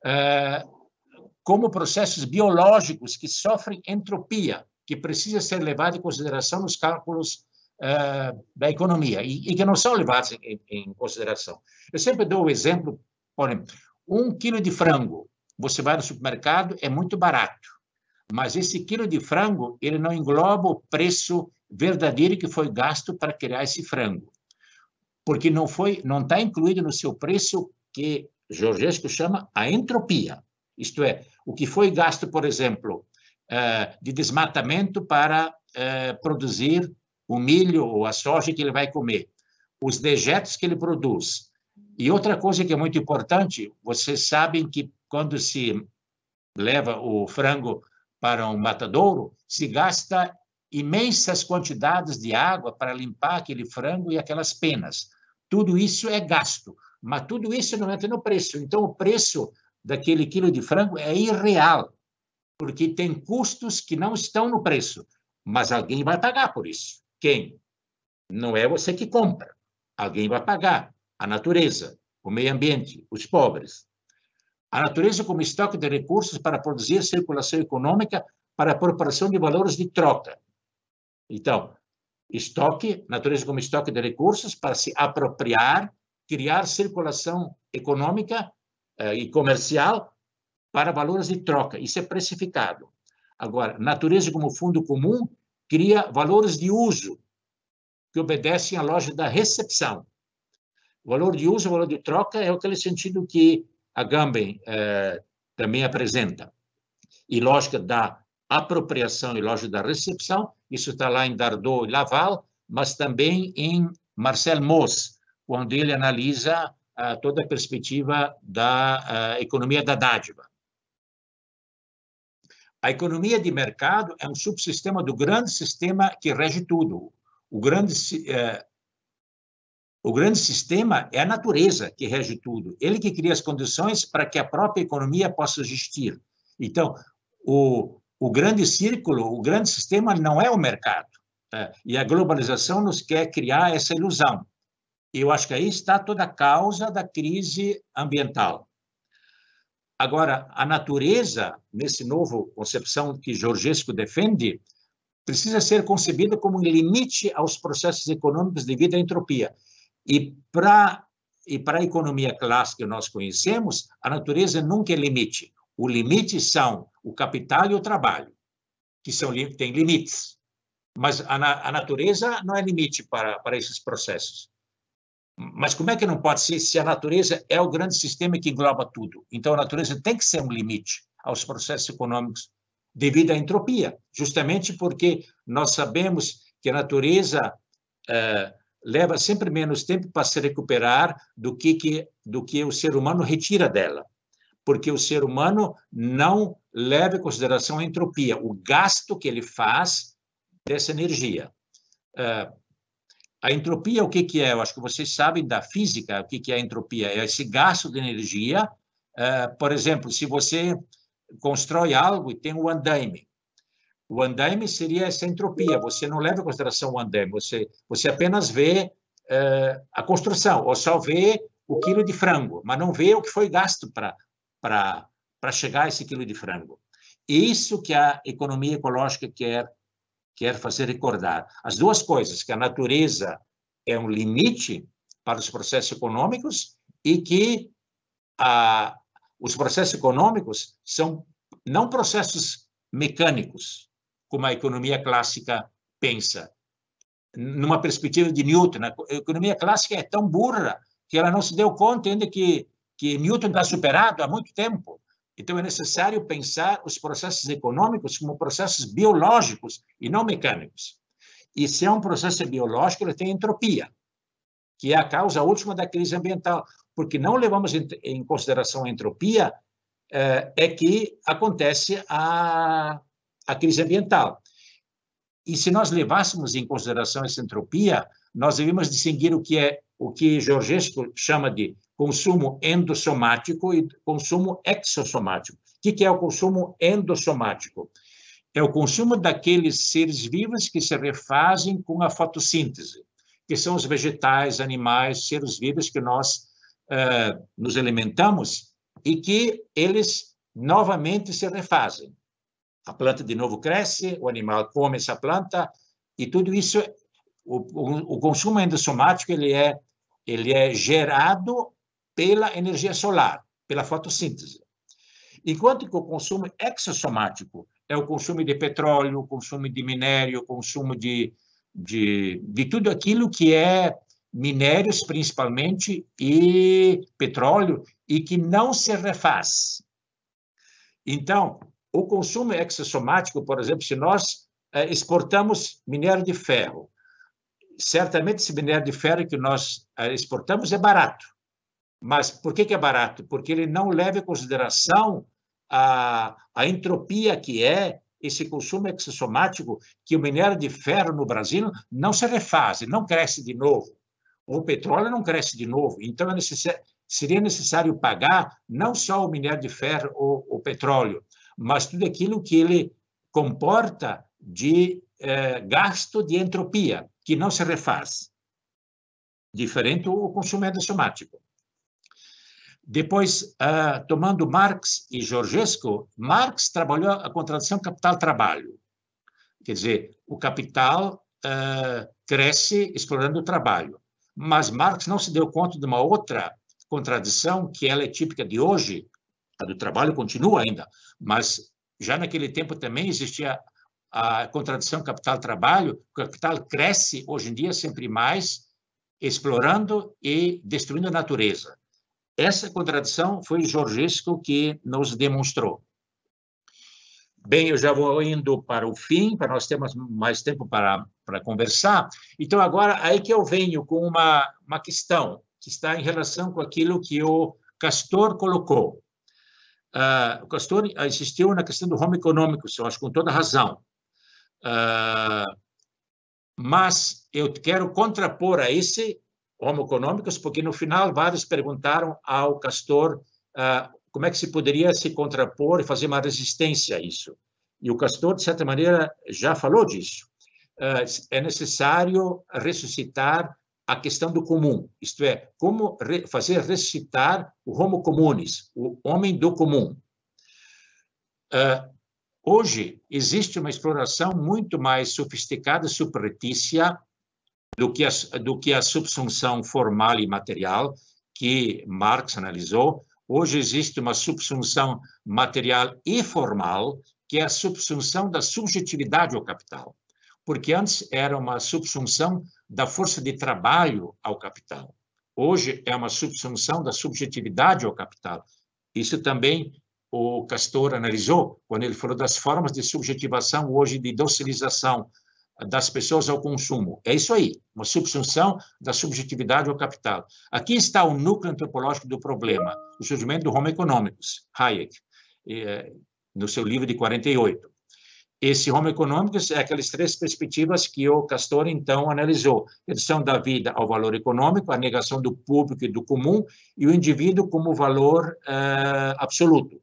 uh, como processos biológicos que sofrem entropia, que precisa ser levado em consideração nos cálculos uh, da economia, e, e que não são levados em, em consideração. Eu sempre dou o exemplo, por exemplo, um quilo de frango, você vai no supermercado, é muito barato, mas esse quilo de frango, ele não engloba o preço verdadeiro que foi gasto para criar esse frango, porque não foi, não está incluído no seu preço que Georgescu chama a entropia. Isto é, o que foi gasto, por exemplo, de desmatamento para produzir o milho ou a soja que ele vai comer, os dejetos que ele produz. E outra coisa que é muito importante, vocês sabem que quando se leva o frango para um matadouro, se gasta imensas quantidades de água para limpar aquele frango e aquelas penas. Tudo isso é gasto, mas tudo isso não entra no preço. Então, o preço daquele quilo de frango é irreal, porque tem custos que não estão no preço, mas alguém vai pagar por isso. Quem? Não é você que compra. Alguém vai pagar. A natureza, o meio ambiente, os pobres. A natureza como estoque de recursos para produzir circulação econômica para a apropriação de valores de troca. Então, estoque, natureza como estoque de recursos para se apropriar, criar circulação econômica eh, e comercial para valores de troca. Isso é precificado. Agora, natureza como fundo comum cria valores de uso que obedecem à lógica da recepção. O valor de uso, o valor de troca é aquele sentido que a Agamben eh, também apresenta. E lógica da apropriação e lógica da recepção, isso está lá em Dardot e Laval, mas também em Marcel Mauss, quando ele analisa ah, toda a perspectiva da ah, economia da dádiva. A economia de mercado é um subsistema do grande sistema que rege tudo. O grande, eh, o grande sistema é a natureza que rege tudo. Ele que cria as condições para que a própria economia possa existir. Então, o, o grande círculo, o grande sistema não é o mercado. Tá? E a globalização nos quer criar essa ilusão. E eu acho que aí está toda a causa da crise ambiental. Agora, a natureza, nesse novo concepção que Georgescu defende, precisa ser concebida como um limite aos processos econômicos devido à entropia. E para e para a economia clássica que nós conhecemos, a natureza nunca é limite. O limite são o capital e o trabalho, que são, têm limites. Mas a, a natureza não é limite para, para esses processos. Mas como é que não pode ser se a natureza é o grande sistema que engloba tudo? Então, a natureza tem que ser um limite aos processos econômicos devido à entropia, justamente porque nós sabemos que a natureza eh, leva sempre menos tempo para se recuperar do que, que, do que o ser humano retira dela, porque o ser humano não leva em consideração a entropia, o gasto que ele faz dessa energia. Eh, A entropia, o que, que é? Eu acho que vocês sabem da física, o que, que é a entropia. É esse gasto de energia. Uh, por exemplo, se você constrói algo e tem um andaime. O andaime seria essa entropia. Você não leva em consideração o andaime. Você, você apenas vê uh, a construção, ou só vê o quilo de frango, mas não vê o que foi gasto para chegar a esse quilo de frango. Isso que a economia ecológica quer quer fazer recordar. As duas coisas, que a natureza é um limite para os processos econômicos e que a, os processos econômicos são não processos mecânicos, como a economia clássica pensa. Numa perspectiva de Newton, a economia clássica é tão burra que ela não se deu conta ainda que, que Newton está superado há muito tempo. Então, é necessário pensar os processos econômicos como processos biológicos e não mecânicos. E se é um processo biológico, ele tem entropia, que é a causa última da crise ambiental. Porque não levamos em consideração a entropia, é que acontece a, a crise ambiental. E se nós levássemos em consideração essa entropia, nós devíamos distinguir o que é o que Georgescu chama de consumo endossomático e consumo exossomático. O que é o consumo endossomático? É o consumo daqueles seres vivos que se refazem com a fotossíntese, que são os vegetais, animais, seres vivos que nós uh, nos alimentamos e que eles novamente se refazem. A planta de novo cresce, o animal come essa planta e tudo isso, o, o, o consumo endossomático ele é, ele é gerado pela energia solar, pela fotossíntese. Enquanto que o consumo exossomático é o consumo de petróleo, o consumo de minério, o consumo de, de, de tudo aquilo que é minérios, principalmente, e petróleo, e que não se refaz. Então, o consumo exossomático, por exemplo, se nós eh, exportamos minério de ferro, certamente esse minério de ferro que nós eh, exportamos é barato. Mas por que, que é barato? Porque ele não leva em consideração a, a entropia que é esse consumo exossomático, que o minério de ferro no Brasil não se refaz, não cresce de novo. O petróleo não cresce de novo. Então, é necessário, seria necessário pagar não só o minério de ferro ou o petróleo, mas tudo aquilo que ele comporta de eh, gasto de entropia, que não se refaz. Diferente o consumo endossomático. Depois, uh, tomando Marx e Georgescu, Marx trabalhou a contradição capital-trabalho. Quer dizer, o capital uh, cresce explorando o trabalho. Mas Marx não se deu conta de uma outra contradição, que ela é típica de hoje. A do trabalho continua ainda, mas já naquele tempo também existia a contradição capital-trabalho. O capital cresce, hoje em dia, sempre mais, explorando e destruindo a natureza. Essa contradição foi Georgescu que nos demonstrou. Bem, eu já vou indo para o fim, para nós termos mais tempo para, para conversar. Então, agora, aí que eu venho com uma, uma questão que está em relação com aquilo que o Castor colocou. Uh, o Castor insistiu na questão do Homo econômico, eu acho com toda razão. Uh, mas eu quero contrapor a esse Homo econômicos, porque no final vários perguntaram ao Castor uh, como é que se poderia se contrapor e fazer uma resistência a isso. E o Castor, de certa maneira, já falou disso. Uh, é necessário ressuscitar a questão do comum, isto é, como re fazer ressuscitar o Homo communis, o homem do comum. Uh, hoje, existe uma exploração muito mais sofisticada e subreptícia do que, a, do que a subsunção formal e material que Marx analisou. Hoje existe uma subsunção material e formal, que é a subsunção da subjetividade ao capital, porque antes era uma subsunção da força de trabalho ao capital. Hoje é uma subsunção da subjetividade ao capital. Isso também o Castor analisou quando ele falou das formas de subjetivação hoje, de docilização das pessoas ao consumo. É isso aí, uma subsunção da subjetividade ao capital. Aqui está o núcleo antropológico do problema, o surgimento do Homo econômicos, Hayek, no seu livro de quarenta e oito. Esse Homo econômicos é aquelas três perspectivas que o Castor, então, analisou. Redução da vida ao valor econômico, a negação do público e do comum, e o indivíduo como valor uh, absoluto.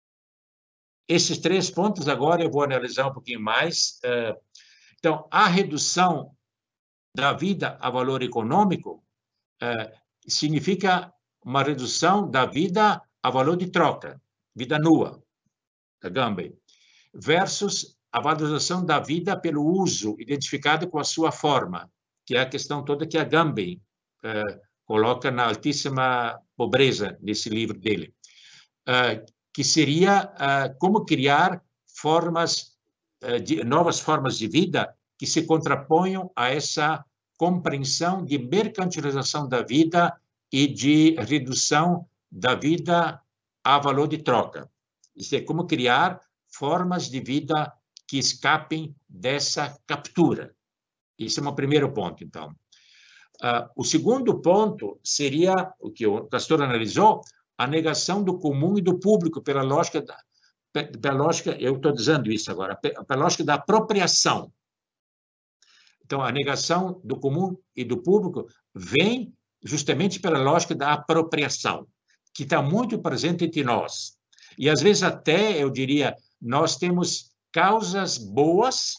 Esses três pontos, agora eu vou analisar um pouquinho mais. Uh, Então, a redução da vida a valor econômico eh, significa uma redução da vida a valor de troca, vida nua, Agamben, versus a valorização da vida pelo uso, identificado com a sua forma, que é a questão toda que Agamben eh, coloca na altíssima pobreza nesse livro dele, eh, que seria eh, como criar formas de novas formas de vida que se contraponham a essa compreensão de mercantilização da vida e de redução da vida a valor de troca. Isso é como criar formas de vida que escapem dessa captura. Esse é o meu primeiro ponto, então. Uh, o segundo ponto seria, o que o Castor analisou, a negação do comum e do público pela lógica da pela lógica, eu estou dizendo isso agora, pela lógica da apropriação. Então, a negação do comum e do público vem justamente pela lógica da apropriação, que está muito presente entre nós. E, às vezes, até, eu diria, nós temos causas boas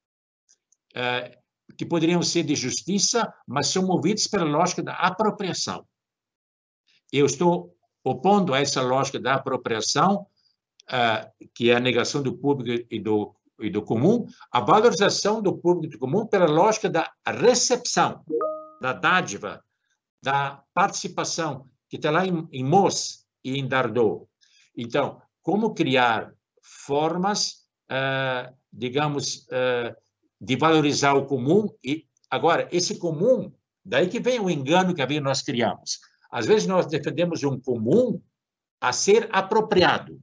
eh, que poderiam ser de justiça, mas são movidas pela lógica da apropriação. Eu estou opondo a essa lógica da apropriação, Uh, que é a negação do público e do, e do comum, a valorização do público e do comum pela lógica da recepção, da dádiva, da participação, que está lá em, em Mauss e em Dardot. Então, como criar formas, uh, digamos, uh, de valorizar o comum. E, agora, esse comum, daí que vem o engano que havia nós criamos. Às vezes nós defendemos um comum a ser apropriado.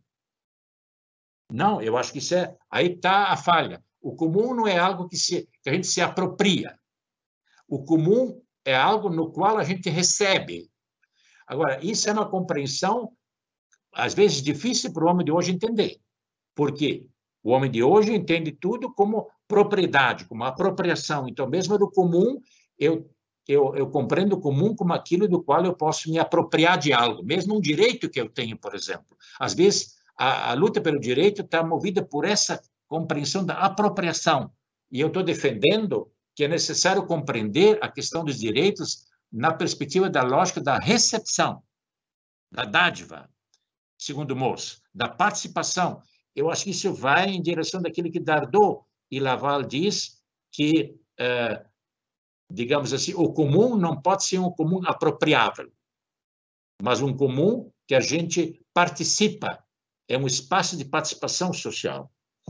Não, eu acho que isso é... Aí está a falha. O comum não é algo que, se, que a gente se apropria. O comum é algo no qual a gente recebe. Agora, isso é uma compreensão, às vezes, difícil para o homem de hoje entender. Por quê? O homem de hoje entende tudo como propriedade, como apropriação. Então, mesmo do comum, eu, eu, eu compreendo o comum como aquilo do qual eu posso me apropriar de algo, mesmo um direito que eu tenho, por exemplo. Às vezes, A, a luta pelo direito está movida por essa compreensão da apropriação. e eu estou defendendo que é necessário compreender a questão dos direitos na perspectiva da lógica da recepção, da dádiva, segundo Mauss, da participação. Eu acho que isso vai em direção daquilo que Dardot e Laval diz, que, eh, digamos assim, o comum não pode ser um comum apropriável, mas um comum que a gente participa, é um espaço de participação social.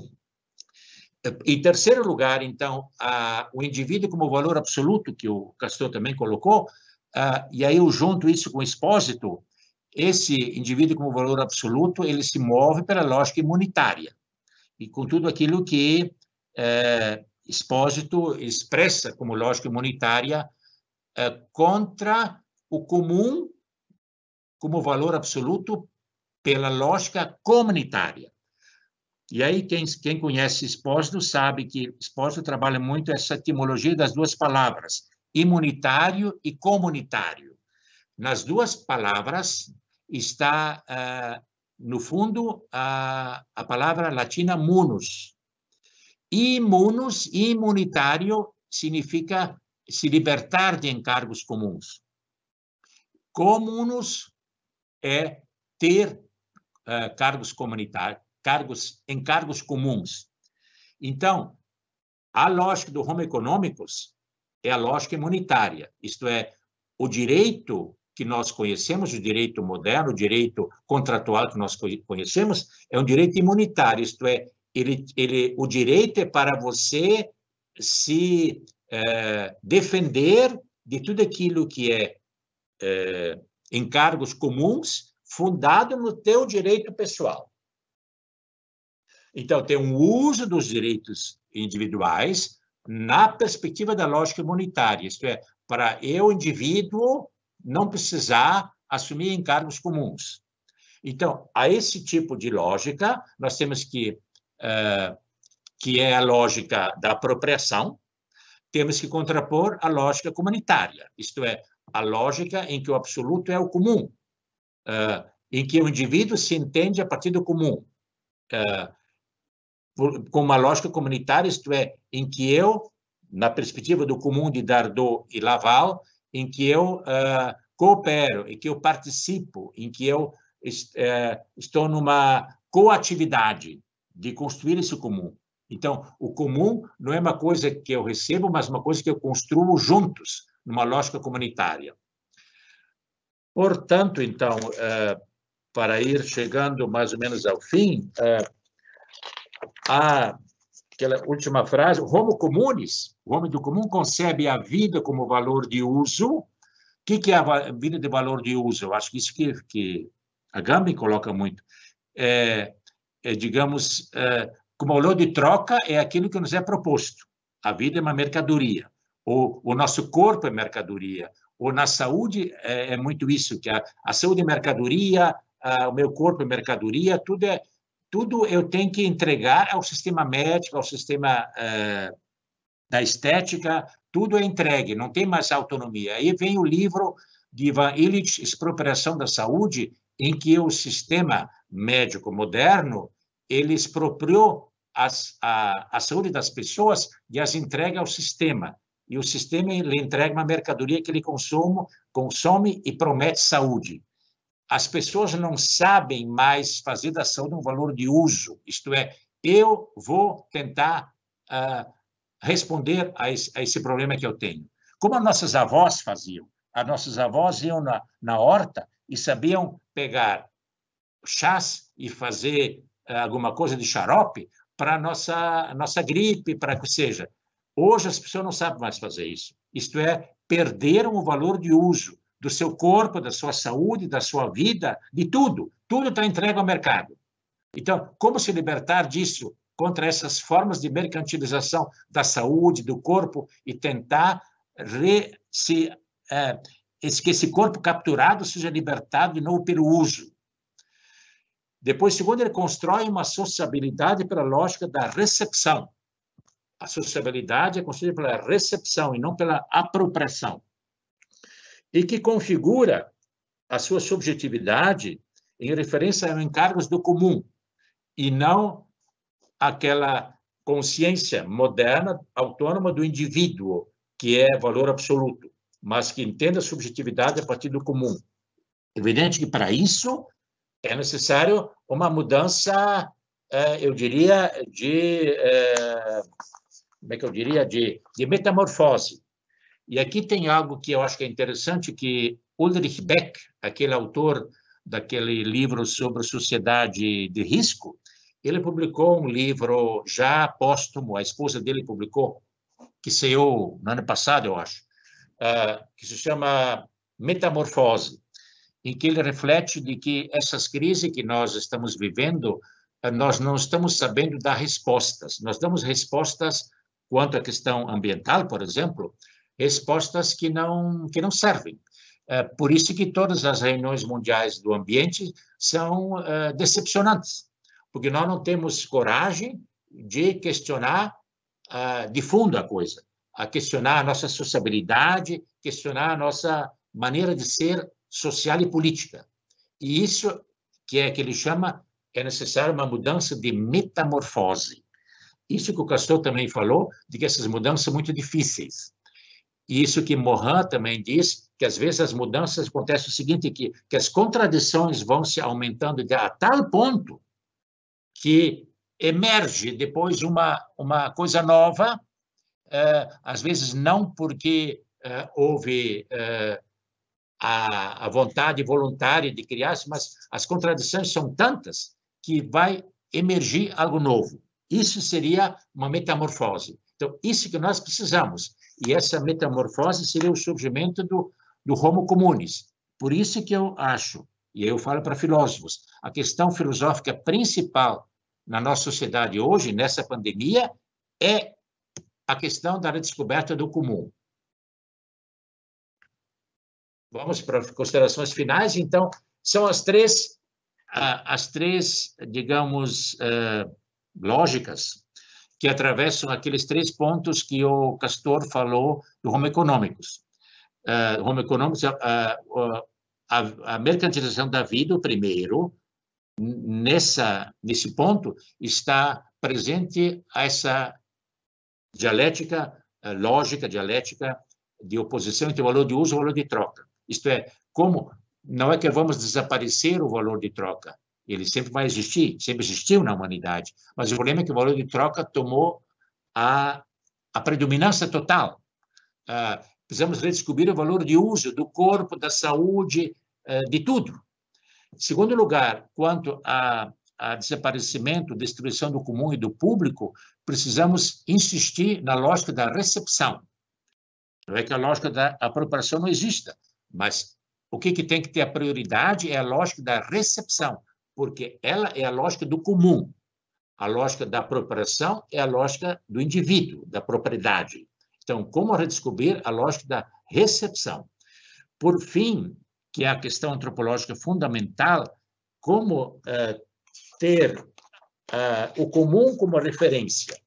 Em terceiro lugar, então, a, o indivíduo como valor absoluto, que o Castor também colocou, a, e aí eu junto isso com o Expósito, esse indivíduo como valor absoluto, ele se move pela lógica imunitária, e com tudo aquilo que é, Expósito expressa como lógica imunitária é, contra o comum como valor absoluto pela lógica comunitária. E aí, quem, quem conhece Expósito sabe que Expósito trabalha muito essa etimologia das duas palavras, imunitário e comunitário. Nas duas palavras está, uh, no fundo, a, a palavra latina munus. Imunus, imunitário, significa se libertar de encargos comuns. Comunus é ter uh, cargos comunitários, cargos, encargos comuns. Então, a lógica do Homo economicus é a lógica imunitária, isto é, o direito que nós conhecemos, o direito moderno, o direito contratual que nós conhecemos, é um direito imunitário, isto é, ele, ele, o direito é para você se é, defender de tudo aquilo que é, é encargos comuns, fundado no teu direito pessoal. Então, tem um uso dos direitos individuais na perspectiva da lógica imunitária, isto é, para eu, indivíduo, não precisar assumir encargos comuns. Então, a esse tipo de lógica, nós temos que, uh, que é a lógica da apropriação, temos que contrapor a lógica comunitária, isto é, a lógica em que o absoluto é o comum, uh, em que o indivíduo se entende a partir do comum, uh, com uma lógica comunitária, isto é, em que eu, na perspectiva do comum de Dardot e Laval, em que eu uh, coopero, em que eu participo, em que eu uh, estou numa coatividade de construir esse comum. Então, o comum não é uma coisa que eu recebo, mas uma coisa que eu construo juntos, numa lógica comunitária. Portanto, então, uh, para ir chegando mais ou menos ao fim, uh, a, aquela última frase, o Homo communis, o homem do comum, concebe a vida como valor de uso. O que, que é a vida de valor de uso? Eu acho que isso que, que a Gambin coloca muito. É, é, digamos, é, como valor de troca é aquilo que nos é proposto. A vida é uma mercadoria. O, o nosso corpo é mercadoria. Ou na saúde é, é muito isso, que a, a saúde é mercadoria, a, o meu corpo é mercadoria, tudo é Tudo eu tenho que entregar ao sistema médico, ao sistema uh, da estética, tudo é entregue, não tem mais autonomia. Aí vem o livro de Ivan Illich, Expropriação da Saúde, em que o sistema médico moderno, ele expropriou as, a, a saúde das pessoas e as entrega ao sistema. E o sistema lhe entrega uma mercadoria que ele consome, consome e promete saúde. As pessoas não sabem mais fazer da saúde um valor de uso, isto é, eu vou tentar uh, responder a esse, a esse problema que eu tenho. Como as nossas avós faziam, as nossas avós iam na, na horta e sabiam pegar chás e fazer uh, alguma coisa de xarope para a nossa, nossa gripe, para que seja. Hoje as pessoas não sabem mais fazer isso, isto é, perderam o valor de uso do seu corpo, da sua saúde, da sua vida, de tudo. Tudo está entregue ao mercado. Então, como se libertar disso contra essas formas de mercantilização da saúde, do corpo, e tentar re, se, é, que esse corpo capturado seja libertado de novo pelo uso. Depois, segundo, ele constrói uma sociabilidade pela lógica da recepção. A sociabilidade é construída pela recepção e não pela apropriação. E que configura a sua subjetividade em referência a encargos do comum, e não aquela consciência moderna, autônoma do indivíduo, que é valor absoluto, mas que entenda a subjetividade a partir do comum. Evidente que, para isso, é necessário uma mudança, eu diria, de... como é que eu diria? De, de metamorfose. E aqui tem algo que eu acho que é interessante, que Ulrich Beck, aquele autor daquele livro sobre sociedade de risco, ele publicou um livro já póstumo, a esposa dele publicou, que saiu no ano passado, eu acho, que se chama Metamorfose, em que ele reflete de que essas crises que nós estamos vivendo, nós não estamos sabendo dar respostas. Nós damos respostas quanto à questão ambiental, por exemplo, respostas que não, que não servem. Por isso que todas as reuniões mundiais do ambiente são decepcionantes, porque nós não temos coragem de questionar de fundo a coisa, a questionar a nossa sociabilidade, questionar a nossa maneira de ser social e política. E isso que é que ele chama, é necessário uma mudança de metamorfose. Isso que o Castor também falou, de que essas mudanças são muito difíceis. E isso que Morin também diz, que às vezes as mudanças acontecem o seguinte, que, que as contradições vão se aumentando a tal ponto que emerge depois uma, uma coisa nova, eh, às vezes não porque eh, houve eh, a, a vontade voluntária de criar-se, mas as contradições são tantas que vai emergir algo novo. Isso seria uma metamorfose. Então, isso que nós precisamos. E essa metamorfose seria o surgimento do, do Homo communis. Por isso que eu acho, e aí eu falo para filósofos, a questão filosófica principal na nossa sociedade hoje, nessa pandemia, é a questão da redescoberta do comum. Vamos para as considerações finais. Então, são as três, as três, digamos, lógicas que atravessam aqueles três pontos que o Castor falou do Homo econômicos. Uh, Homo econômicos, uh, uh, a, a mercantilização da vida, o primeiro, nessa, nesse ponto, está presente essa dialética, uh, lógica dialética de oposição entre o valor de uso e o valor de troca. Isto é, como não é que vamos desaparecer o valor de troca, ele sempre vai existir, sempre existiu na humanidade, mas o problema é que o valor de troca tomou a, a predominância total. Uh, precisamos redescobrir o valor de uso do corpo, da saúde, uh, de tudo. Em segundo lugar, quanto a, a desaparecimento, destruição do comum e do público, precisamos insistir na lógica da recepção. Não é que a lógica da apropriação não exista, mas o que, que tem que ter a prioridade é a lógica da recepção, porque ela é a lógica do comum. A lógica da apropriação é a lógica do indivíduo, da propriedade. Então, como redescobrir a lógica da recepção? Por fim, que é a questão antropológica fundamental, como uh, ter uh, o comum como referência,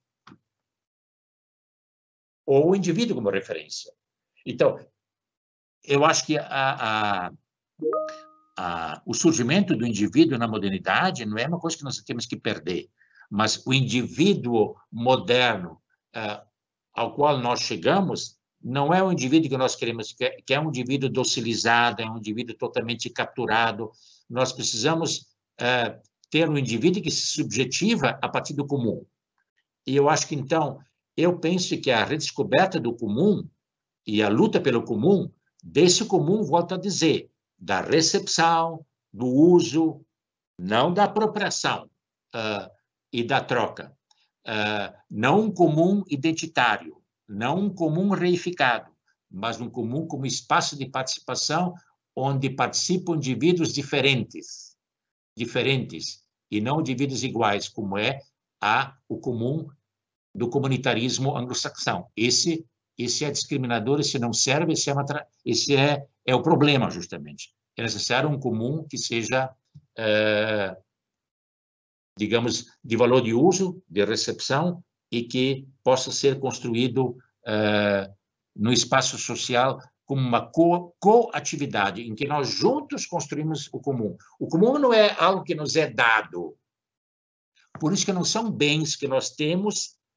ou o indivíduo como referência. Então, eu acho que a, a, a, o surgimento do indivíduo na modernidade não é uma coisa que nós temos que perder, mas o indivíduo moderno uh, ao qual nós chegamos não é o indivíduo que nós queremos, que é um indivíduo docilizado, é um indivíduo totalmente capturado. Nós precisamos uh, ter um indivíduo que se subjetiva a partir do comum. E eu acho que, então, eu penso que a redescoberta do comum e a luta pelo comum, desse comum, volto a dizer, da recepção, do uso, não da apropriação uh, e da troca. Uh, não um comum identitário, não um comum reificado, mas um comum como espaço de participação onde participam indivíduos diferentes, diferentes, e não indivíduos iguais, como é a, o comum do comunitarismo anglo-saxão. Esse, esse é discriminador, esse não serve, esse, é, uma tra... esse é, é o problema, justamente. É necessário um comum que seja, é, digamos, de valor de uso, de recepção, e que possa ser construído é, no espaço social como uma co- coatividade, em que nós juntos construímos o comum. O comum não é algo que nos é dado. Por isso que não são bens que nós temos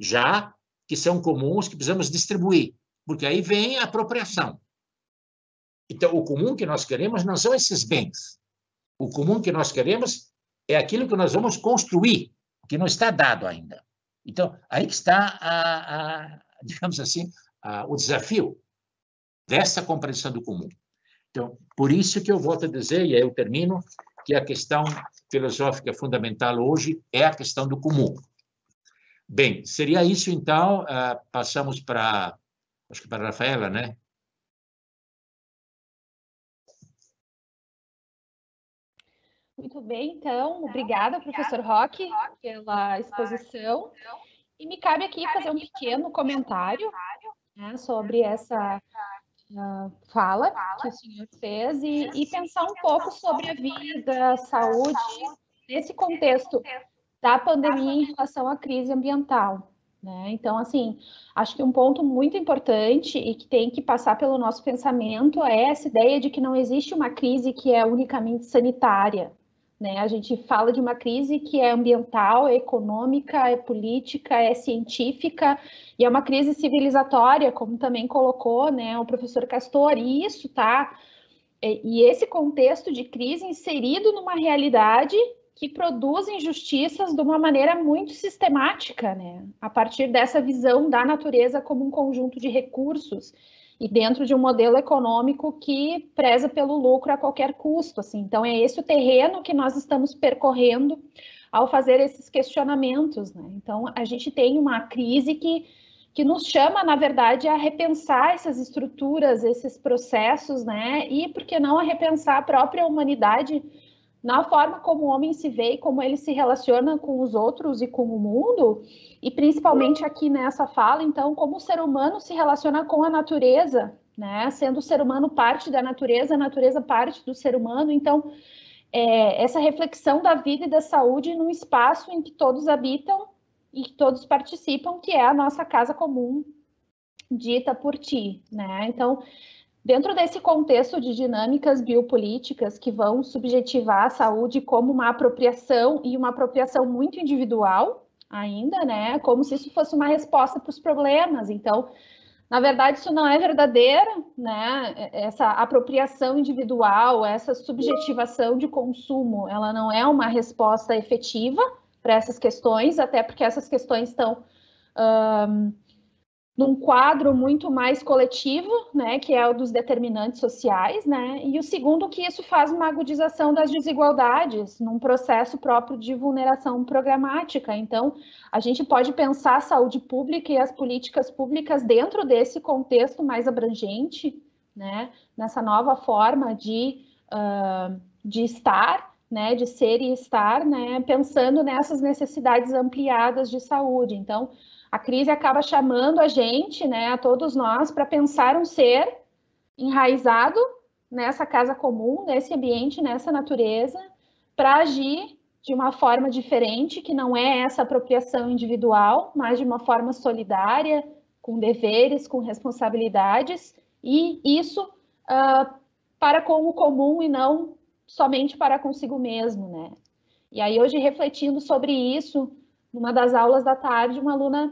já que são comuns, que precisamos distribuir, porque aí vem a apropriação. Então, o comum que nós queremos não são esses bens. O comum que nós queremos é aquilo que nós vamos construir, que não está dado ainda. Então, aí que está, a, a, digamos assim, a, o desafio dessa compreensão do comum. Então, por isso que eu volto a dizer, e aí eu termino, que a questão filosófica fundamental hoje é a questão do comum. Bem, seria isso, então, uh, passamos para, acho que para a Rafaela, né? Muito bem, então, obrigada, professor Roque, pela exposição. E me cabe aqui fazer um pequeno comentário, né, sobre essa uh, fala que o senhor fez e, e pensar um pouco sobre a vida, a saúde, nesse contexto da pandemia em relação à crise ambiental, né? Então, assim, acho que um ponto muito importante e que tem que passar pelo nosso pensamento é essa ideia de que não existe uma crise que é unicamente sanitária, né? A gente fala de uma crise que é ambiental, é econômica, é política, é científica e é uma crise civilizatória, como também colocou, né, o professor Castor, e isso tá, e esse contexto de crise inserido numa realidade que produz injustiças de uma maneira muito sistemática, né? A partir dessa visão da natureza como um conjunto de recursos e dentro de um modelo econômico que preza pelo lucro a qualquer custo, assim. Então, é esse o terreno que nós estamos percorrendo ao fazer esses questionamentos, né? Então, a gente tem uma crise que, que nos chama, na verdade, a repensar essas estruturas, esses processos, né? E, por que não, a repensar a própria humanidade na forma como o homem se vê e como ele se relaciona com os outros e com o mundo, e principalmente aqui nessa fala, então, como o ser humano se relaciona com a natureza, né? Sendo o ser humano parte da natureza, a natureza parte do ser humano. Então, é, essa reflexão da vida e da saúde num espaço em que todos habitam e que todos participam, que é a nossa casa comum, dita por ti, né? Então, dentro desse contexto de dinâmicas biopolíticas que vão subjetivar a saúde como uma apropriação e uma apropriação muito individual ainda, né? Como se isso fosse uma resposta para os problemas. Então, na verdade, isso não é verdadeiro, né? Essa apropriação individual, essa subjetivação de consumo, ela não é uma resposta efetiva para essas questões, até porque essas questões estão um, num quadro muito mais coletivo, né, que é o dos determinantes sociais, né, e o segundo, que isso faz uma agudização das desigualdades num processo próprio de vulneração programática. Então, a gente pode pensar a saúde pública e as políticas públicas dentro desse contexto mais abrangente, né, nessa nova forma de, uh, de estar, né, de ser e estar, né, pensando nessas necessidades ampliadas de saúde. Então, a crise acaba chamando a gente, né, a todos nós, para pensar um ser enraizado nessa casa comum, nesse ambiente, nessa natureza, para agir de uma forma diferente, que não é essa apropriação individual, mas de uma forma solidária, com deveres, com responsabilidades, e isso uh, para com o comum e não somente para consigo mesmo, né? E aí, hoje, refletindo sobre isso, numa das aulas da tarde, uma aluna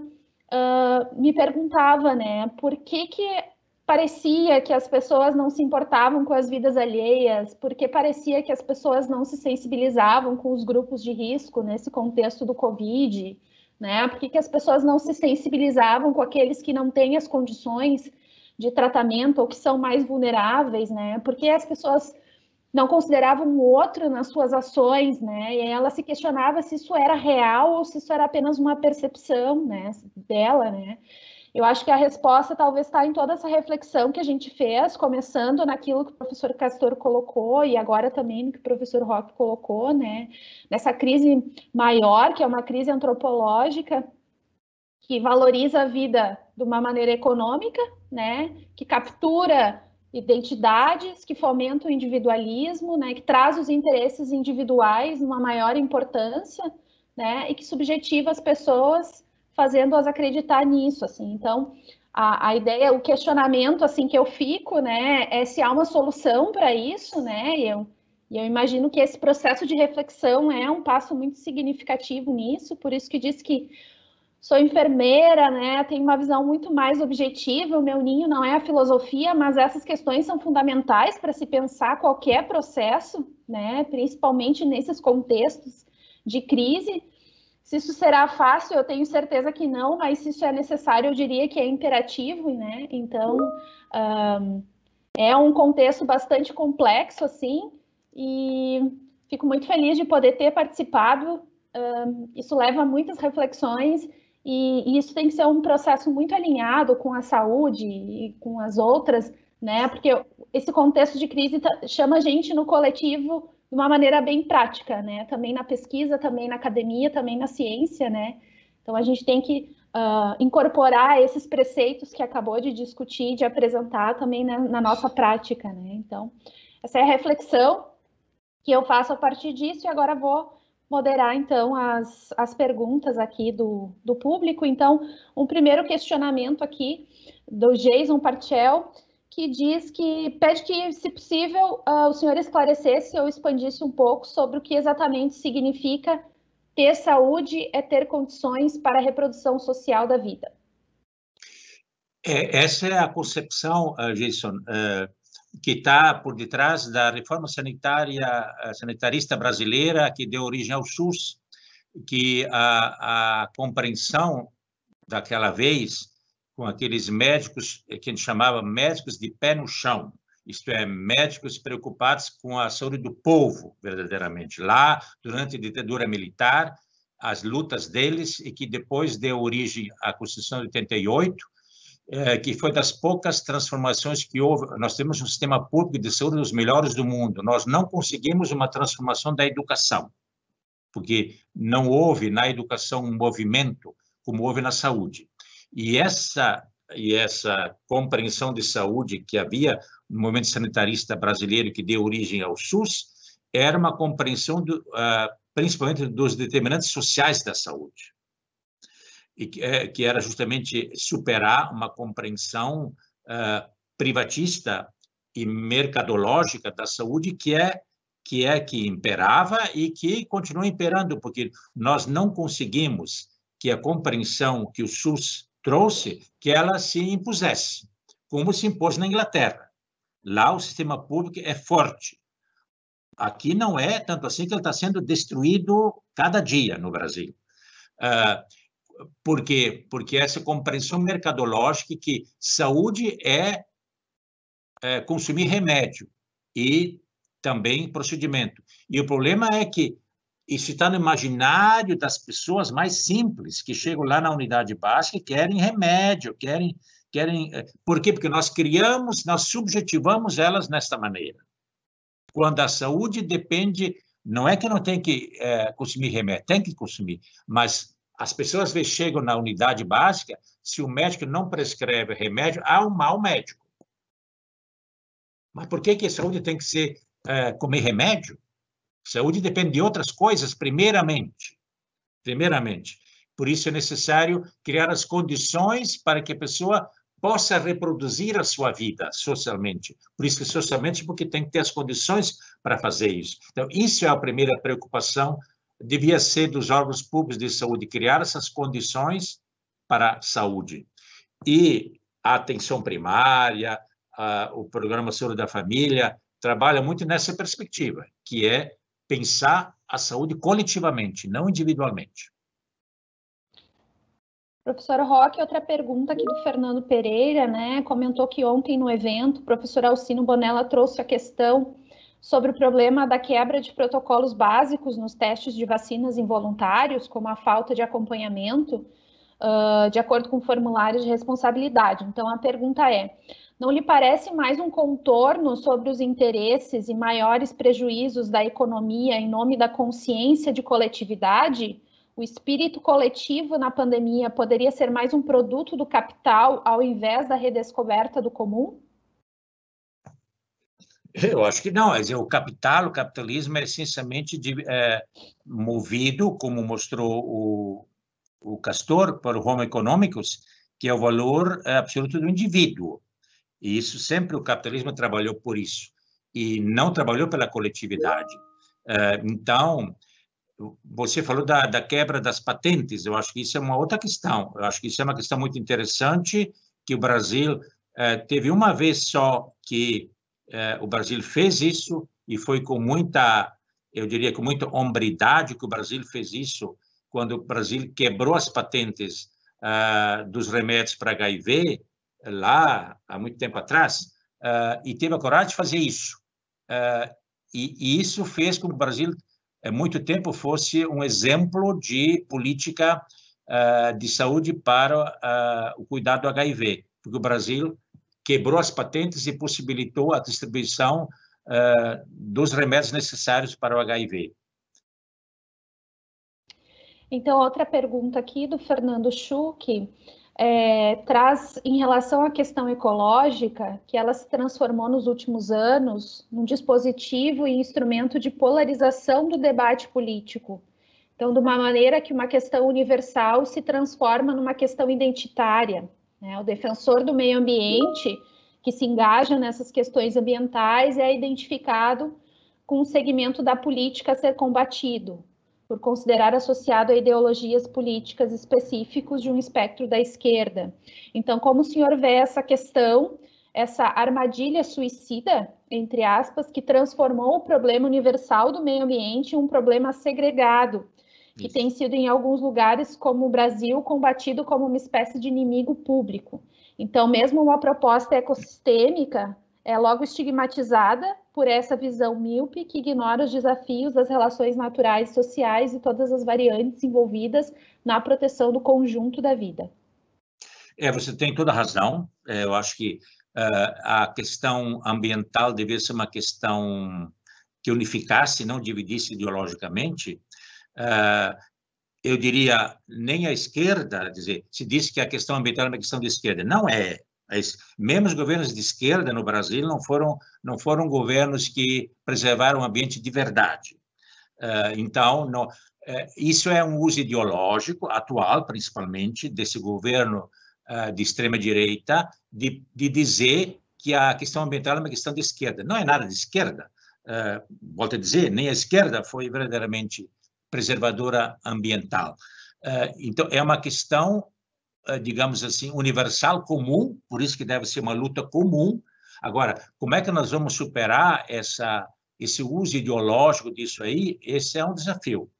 uh, me perguntava, né, por que que parecia que as pessoas não se importavam com as vidas alheias, porque parecia que as pessoas não se sensibilizavam com os grupos de risco nesse contexto do Covid, né, por que que as pessoas não se sensibilizavam com aqueles que não têm as condições de tratamento ou que são mais vulneráveis, né, porque as pessoas não consideravam o outro nas suas ações, né? E ela se questionava se isso era real ou se isso era apenas uma percepção, né, dela, né? Eu acho que a resposta talvez está em toda essa reflexão que a gente fez, começando naquilo que o professor Castor colocou e agora também no que o professor Roque colocou, né? Nessa crise maior, que é uma crise antropológica, que valoriza a vida de uma maneira econômica, né? Que captura identidades, que fomentam o individualismo, né, que traz os interesses individuais uma maior importância, né, e que subjetiva as pessoas, fazendo-as acreditar nisso, assim. Então, a, a ideia, o questionamento, assim, que eu fico, né, é se há uma solução para isso, né, e eu, e eu imagino que esse processo de reflexão é um passo muito significativo nisso, por isso que diz que sou enfermeira, né? Tenho uma visão muito mais objetiva. O meu ninho não é a filosofia, mas essas questões são fundamentais para se pensar qualquer processo, né? Principalmente nesses contextos de crise. Se isso será fácil, eu tenho certeza que não, mas se isso é necessário, eu diria que é imperativo, né? Então, um, é um contexto bastante complexo, assim, e fico muito feliz de poder ter participado. Um, isso leva a muitas reflexões e, e isso tem que ser um processo muito alinhado com a saúde e com as outras, né? Porque esse contexto de crise chama a gente no coletivo de uma maneira bem prática, né? Também na pesquisa, também na academia, também na ciência, né? Então a gente tem que uh, incorporar esses preceitos que acabou de discutir, de apresentar também na, na nossa prática, né? Então essa é a reflexão que eu faço a partir disso, e agora vou moderar, então, as, as perguntas aqui do, do público. Então, um primeiro questionamento aqui do Jason Parchel, que diz que pede que, se possível, uh, o senhor esclarecesse ou expandisse um pouco sobre o que exatamente significa ter saúde é ter condições para a reprodução social da vida. É, essa é a concepção, uh, Jason, uh, que está por detrás da reforma sanitária, sanitarista brasileira, que deu origem ao SUS, que a, a compreensão daquela vez, com aqueles médicos que a gente chamava médicos de pé no chão, isto é, médicos preocupados com a saúde do povo, verdadeiramente. Lá, durante a ditadura militar, as lutas deles, e que depois deu origem à Constituição de oitenta e oito, É, que foi das poucas transformações que houve. Nós temos um sistema público de saúde dos melhores do mundo. Nós não conseguimos uma transformação da educação, porque não houve na educação um movimento como houve na saúde. E essa, e essa compreensão de saúde que havia no movimento sanitarista brasileiro, que deu origem ao SUS, era uma compreensão, do, uh, principalmente dos determinantes sociais da saúde, e que era justamente superar uma compreensão uh, privatista e mercadológica da saúde que é que é que imperava e que continua imperando, porque nós não conseguimos que a compreensão que o SUS trouxe, que ela se impusesse, como se impôs na Inglaterra. Lá o sistema público é forte. Aqui não é tanto assim, que ele está sendo destruído cada dia no Brasil. Uh, Por quê? Porque essa compreensão mercadológica que saúde é, é consumir remédio e também procedimento. E o problema é que isso está no imaginário das pessoas mais simples, que chegam lá na unidade básica e querem remédio, querem... querem. Por quê? Porque nós criamos, nós subjetivamos elas nesta maneira. Quando a saúde depende... Não é que não tem que é, consumir remédio, tem que consumir, mas... As pessoas às vezes chegam na unidade básica, se o médico não prescreve remédio, há um mau médico. Mas por que que a saúde tem que ser é, comer remédio? Saúde depende de outras coisas, primeiramente. Primeiramente. Por isso é necessário criar as condições para que a pessoa possa reproduzir a sua vida socialmente. Por isso que socialmente, porque tem que ter as condições para fazer isso. Então, isso é a primeira preocupação. Devia ser dos órgãos públicos de saúde criar essas condições para a saúde. E a atenção primária, a, o programa Saúde da Família, trabalha muito nessa perspectiva, que é pensar a saúde coletivamente, não individualmente. Professor Roque, outra pergunta aqui do Fernando Pereira, né? Comentou que ontem no evento, o professor Alcino Bonella trouxe a questão sobre o problema da quebra de protocolos básicos nos testes de vacinas involuntários, como a falta de acompanhamento, uh, de acordo com formulários de responsabilidade. Então, a pergunta é, não lhe parece mais um contorno sobre os interesses e maiores prejuízos da economia em nome da consciência de coletividade? O espírito coletivo na pandemia poderia ser mais um produto do capital ao invés da redescoberta do comum? Eu acho que não. O capital, o capitalismo é essencialmente de, é, movido, como mostrou o, o Castor, por Homo economicus, que é o valor absoluto do indivíduo. E isso sempre o capitalismo trabalhou por isso. E não trabalhou pela coletividade. É, então, você falou da, da quebra das patentes, eu acho que isso é uma outra questão. Eu acho que isso é uma questão muito interessante, que o Brasil eh, teve uma vez só que eh, o Brasil fez isso, e foi com muita, eu diria, com muita hombridade que o Brasil fez isso, quando o Brasil quebrou as patentes uh, dos remédios para H I V, lá há muito tempo atrás, uh, e teve a coragem de fazer isso. Uh, e, e isso fez com que o Brasil, há muito tempo, fosse um exemplo de política uh, de saúde para uh, o cuidado do H I V, porque o Brasil quebrou as patentes e possibilitou a distribuição uh, dos remédios necessários para o H I V. Então, outra pergunta aqui do Fernando Schuch, é, traz em relação à questão ecológica, que ela se transformou nos últimos anos num dispositivo e instrumento de polarização do debate político. Então, de uma maneira que uma questão universal se transforma numa questão identitária, né? O defensor do meio ambiente, que se engaja nessas questões ambientais, é identificado com um segmento da política a ser combatido, por considerar associado a ideologias políticas específicos de um espectro da esquerda. Então, como o senhor vê essa questão, essa armadilha suicida, entre aspas, que transformou o problema universal do meio ambiente em um problema segregado, que Isso. tem sido, em alguns lugares, como o Brasil, combatido como uma espécie de inimigo público. Então, mesmo uma proposta ecossistêmica é logo estigmatizada por essa visão míope que ignora os desafios das relações naturais, sociais e todas as variantes envolvidas na proteção do conjunto da vida. É, você tem toda a razão. É, eu acho que uh, a questão ambiental deveria ser uma questão que unificasse, não dividisse ideologicamente. Uh, eu diria, nem a esquerda, dizer, se diz que a questão ambiental é uma questão de esquerda. Não é. Mesmo os governos de esquerda no Brasil não foram, não foram governos que preservaram o ambiente de verdade. Uh, então, não, uh, isso é um uso ideológico, atual principalmente, desse governo uh, de extrema-direita, de, de dizer que a questão ambiental é uma questão de esquerda. Não é nada de esquerda. Uh, volto a dizer, nem a esquerda foi verdadeiramente preservadora ambiental. Uh, então, é uma questão, digamos assim, universal, comum, por isso que deve ser uma luta comum. Agora, como é que nós vamos superar essa, esse uso ideológico disso aí? Esse é um desafio.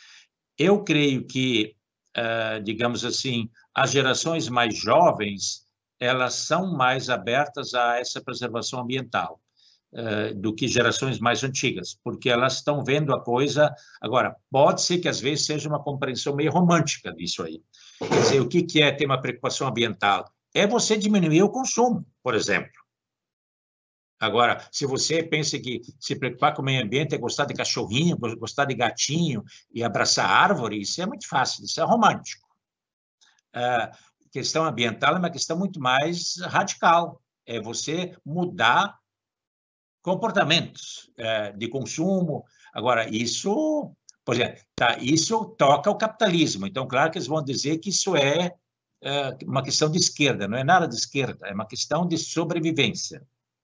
Eu creio que, uh, digamos assim, as gerações mais jovens, elas são mais abertas a essa preservação ambiental uh, do que gerações mais antigas, porque elas estão vendo a coisa... Agora, pode ser que às vezes seja uma compreensão meio romântica disso aí. Quer dizer, o que é ter uma preocupação ambiental? É você diminuir o consumo, por exemplo. Agora, se você pensa que se preocupar com o meio ambiente é gostar de cachorrinho, gostar de gatinho e abraçar árvore, isso é muito fácil, isso é romântico. A questão ambiental é uma questão muito mais radical. É você mudar comportamentos de consumo. Agora, isso... Por exemplo, tá, isso toca o capitalismo. Então, claro que eles vão dizer que isso é, é uma questão de esquerda. Não é nada de esquerda, é uma questão de sobrevivência.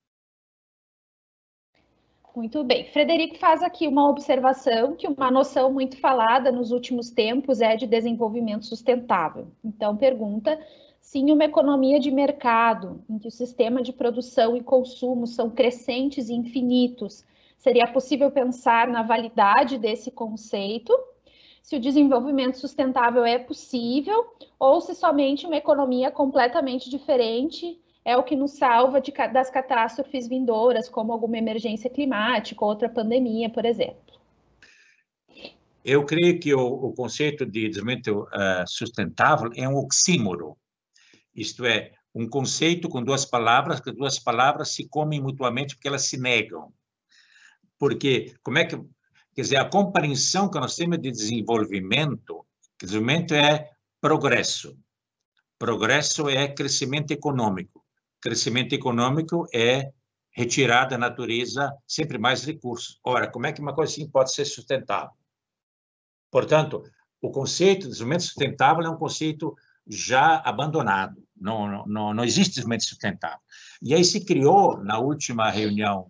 Muito bem. Frederico faz aqui uma observação que uma noção muito falada nos últimos tempos é de desenvolvimento sustentável. Então, pergunta se em uma economia de mercado, em que o sistema de produção e consumo são crescentes e infinitos, seria possível pensar na validade desse conceito, se o desenvolvimento sustentável é possível, ou se somente uma economia completamente diferente é o que nos salva de, das catástrofes vindouras, como alguma emergência climática, outra pandemia, por exemplo. Eu creio que o, o conceito de desenvolvimento uh, sustentável é um oxímoro, isto é, um conceito com duas palavras, que duas palavras se comem mutuamente porque elas se negam. Porque, como é que, quer dizer, a compreensão que nós temos de desenvolvimento, desenvolvimento é progresso, progresso é crescimento econômico, crescimento econômico é retirar da natureza sempre mais recursos. Ora, como é que uma coisa assim pode ser sustentável? Portanto, o conceito de desenvolvimento sustentável é um conceito já abandonado, não, não, não existe desenvolvimento sustentável. E aí se criou, na última reunião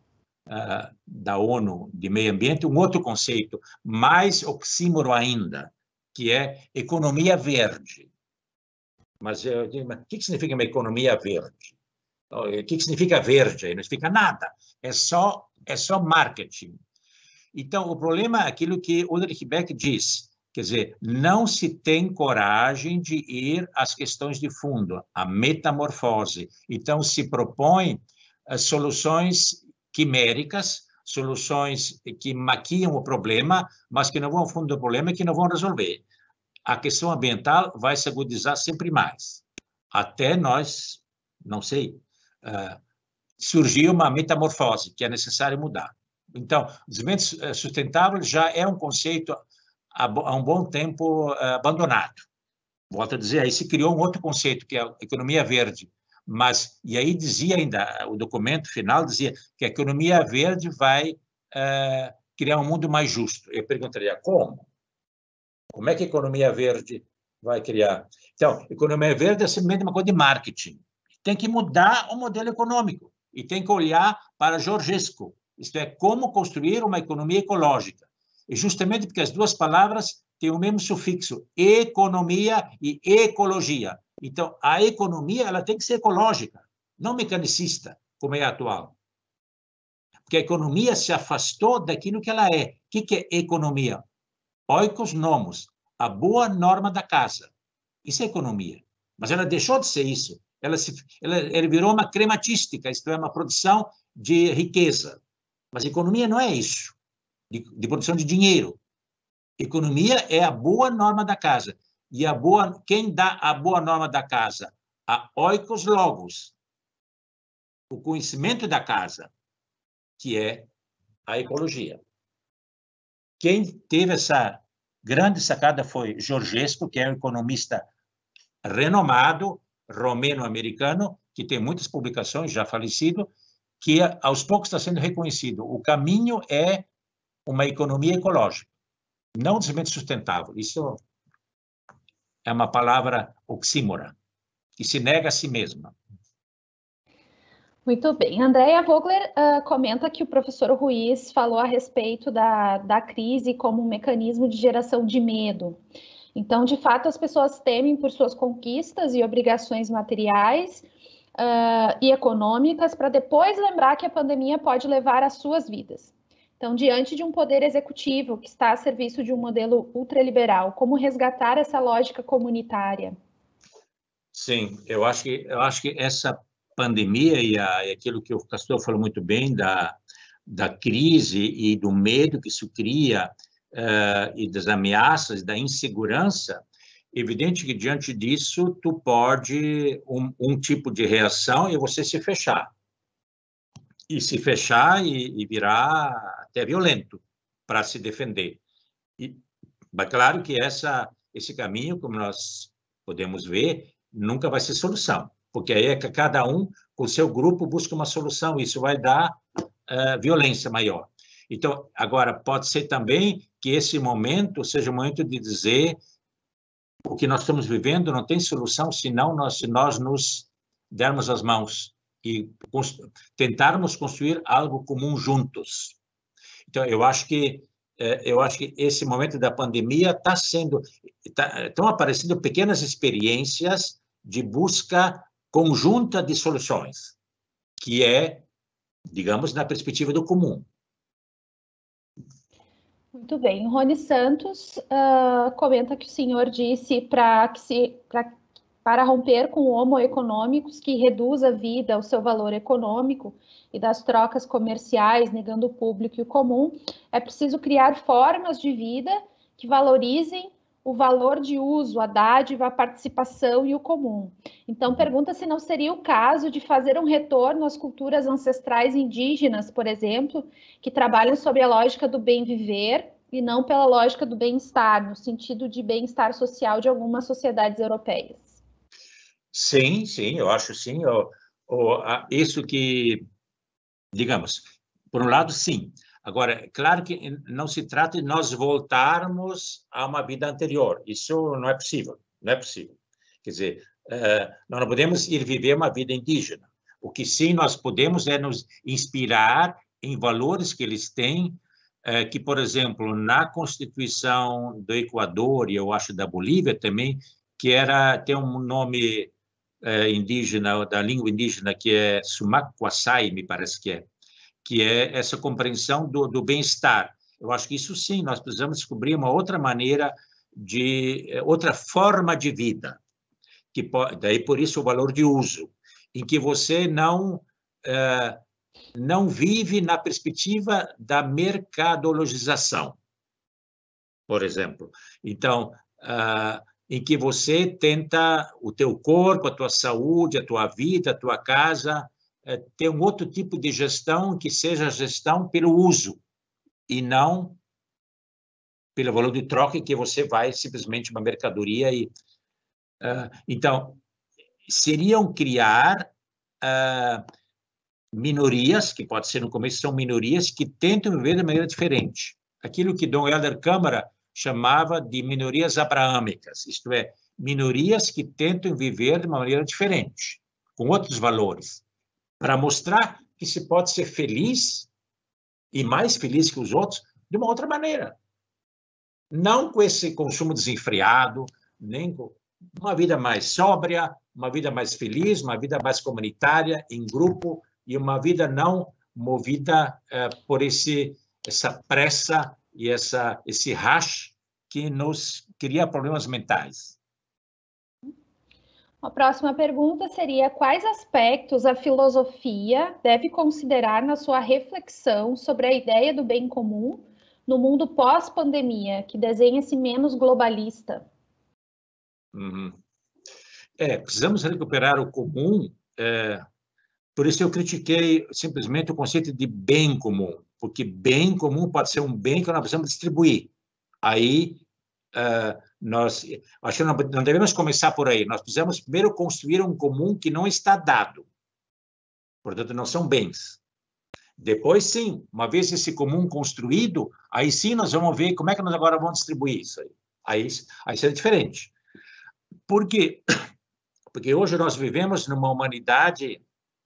uh, da ONU de Meio Ambiente um outro conceito, mais oxímoro ainda, que é economia verde. Mas eu digo, mas o que significa uma economia verde? O que significa verde? Não significa nada. É só, é só marketing. Então, o problema é aquilo que Ulrich Beck diz, quer dizer, não se tem coragem de ir às questões de fundo, a metamorfose. Então, se propõe uh, soluções quiméricas, soluções que maquiam o problema, mas que não vão ao fundo do problema e que não vão resolver. A questão ambiental vai se agudizar sempre mais, até nós, não sei, uh, surgir uma metamorfose que é necessário mudar. Então, o desenvolvimento sustentável já é um conceito há um bom tempo abandonado. Volto a dizer, aí se criou um outro conceito, que é a economia verde. Mas, e aí dizia ainda, o documento final dizia que a economia verde vai uh, criar um mundo mais justo. Eu perguntaria, como? Como é que a economia verde vai criar? Então, economia verde é simplesmente uma coisa de marketing. Tem que mudar o modelo econômico e tem que olhar para Georgescu. Isto é, como construir uma economia ecológica. E justamente porque as duas palavras têm o mesmo sufixo, economia e ecologia. Então, a economia ela tem que ser ecológica, não mecanicista, como é a atual. Porque a economia se afastou daquilo que ela é. O que é economia? Oikos nomos, a boa norma da casa. Isso é economia. Mas ela deixou de ser isso. Ela, se, ela, ela virou uma crematística, isto é, uma produção de riqueza. Mas economia não é isso, de, de produção de dinheiro. Economia é a boa norma da casa. E a boa, quem dá a boa norma da casa? A oikos logos, o conhecimento da casa, que é a ecologia. Quem teve essa grande sacada foi Georgescu, que é um economista renomado, romeno-americano, que tem muitas publicações, já falecido, que aos poucos está sendo reconhecido. O caminho é uma economia ecológica, não desenvolvimento sustentável. Isso é uma palavra oxímora, que se nega a si mesma. Muito bem. Andréa Vogler uh, comenta que o professor Ruiz falou a respeito da, da crise como um mecanismo de geração de medo. Então, de fato, as pessoas temem por suas conquistas e obrigações materiais uh, e econômicas, para depois lembrar que a pandemia pode levar às suas vidas. Então, diante de um poder executivo que está a serviço de um modelo ultraliberal, como resgatar essa lógica comunitária? Sim, eu acho que, eu acho que essa pandemia e, a, e aquilo que o Castor falou muito bem da, da crise e do medo que isso cria uh, e das ameaças, da insegurança, evidente que diante disso tu pode um, um tipo de reação e você se fechar. E se fechar e, e virar até violento para se defender. E, mas claro que essa, esse caminho, como nós podemos ver, nunca vai ser solução, porque aí é que cada um, com o seu grupo, busca uma solução, isso vai dar uh, violência maior. Então, agora, pode ser também que esse momento seja o momento de dizer o que nós estamos vivendo não tem solução senão nós, se nós nos dermos as mãos e constru- tentarmos construir algo comum juntos. Então, eu acho que eu acho que esse momento da pandemia está sendo, tá, estão aparecendo pequenas experiências de busca conjunta de soluções, que é, digamos, na perspectiva do comum. Muito bem. O Rony Santos uh, comenta que o senhor disse para que se pra, para romper com homo econômicos que reduz a vida ao seu valor econômico e das trocas comerciais, negando o público e o comum, é preciso criar formas de vida que valorizem o valor de uso, a dádiva, a participação e o comum. Então, pergunta se não seria o caso de fazer um retorno às culturas ancestrais indígenas, por exemplo, que trabalham sob a lógica do bem viver e não pela lógica do bem-estar, no sentido de bem-estar social de algumas sociedades europeias. Sim, sim, eu acho sim. Eu, eu, isso que, digamos, por um lado, sim. Agora, claro que não se trata de nós voltarmos a uma vida anterior. Isso não é possível, não é possível. Quer dizer, uh, nós não podemos ir viver uma vida indígena. O que sim nós podemos é nos inspirar em valores que eles têm, é, que, por exemplo, na Constituição do Equador, e eu acho da Bolívia também, que era, tem um nome é, indígena, da língua indígena, que é Sumac Cuaçay, me parece que é, que é essa compreensão do, do bem-estar. Eu acho que isso sim, nós precisamos descobrir uma outra maneira, de outra forma de vida, que pode, daí por isso o valor de uso, em que você não, é, não vive na perspectiva da mercadologização, por exemplo. Então, uh, em que você tenta o teu corpo, a tua saúde, a tua vida, a tua casa, é, ter um outro tipo de gestão que seja a gestão pelo uso e não pelo valor de troca, que você vai simplesmente uma mercadoria. E uh, então, seriam criar uh, minorias, que pode ser no começo, são minorias que tentam viver de maneira diferente. Aquilo que Dom Helder Câmara chamava de minorias abraâmicas, isto é, minorias que tentam viver de uma maneira diferente, com outros valores, para mostrar que se pode ser feliz e mais feliz que os outros de uma outra maneira. Não com esse consumo desenfreado, nem com uma vida mais sóbria, uma vida mais feliz, uma vida mais comunitária, em grupo, e uma vida não movida eh, por esse, essa pressa e essa, esse rush que nos cria problemas mentais. A próxima pergunta seria: quais aspectos a filosofia deve considerar na sua reflexão sobre a ideia do bem comum no mundo pós-pandemia, que desenha-se menos globalista? Uhum. É, precisamos recuperar o comum, é, por isso eu critiquei simplesmente o conceito de bem comum, porque bem comum pode ser um bem que nós precisamos distribuir. Aí, uh, nós, acho que não, não devemos começar por aí, nós precisamos primeiro construir um comum que não está dado, portanto, não são bens. Depois, sim, uma vez esse comum construído, aí sim nós vamos ver como é que nós agora vamos distribuir isso aí. Aí, aí será diferente. Por quê? Porque hoje nós vivemos numa humanidade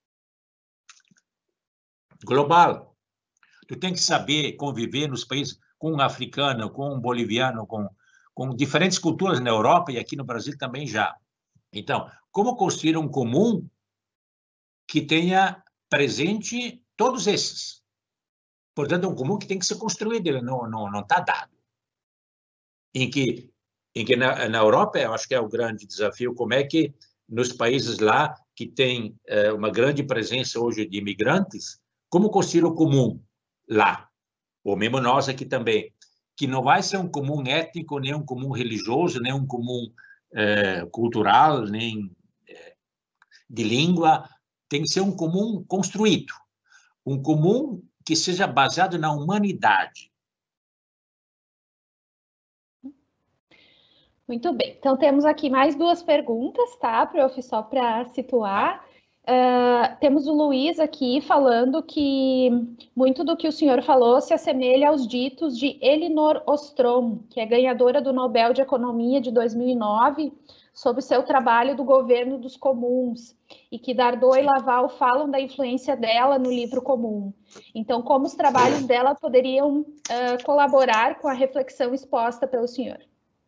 global. Tu tem que saber conviver nos países com um africano, com um boliviano, com, com diferentes culturas na Europa e aqui no Brasil também já. Então, como construir um comum que tenha presente todos esses? Portanto, é um comum que tem que ser construído, ele não não não está dado. Em que em que na, na Europa, eu acho que é o grande desafio, como é que nos países lá que tem é, uma grande presença hoje de imigrantes, como construir o comum lá, ou mesmo nós aqui também, que não vai ser um comum étnico, nem um comum religioso, nem um comum é, cultural, nem é, de língua, tem que ser um comum construído, um comum que seja baseado na humanidade. Muito bem, então temos aqui mais duas perguntas, tá, prof, só para situar. Uh, temos o Luiz aqui falando que muito do que o senhor falou se assemelha aos ditos de Elinor Ostrom, que é ganhadora do Nobel de Economia de dois mil e nove, sobre o seu trabalho do governo dos comuns, e que Dardot e Laval falam da influência dela no livro comum. Então, como os trabalhos dela poderiam uh, colaborar com a reflexão exposta pelo senhor?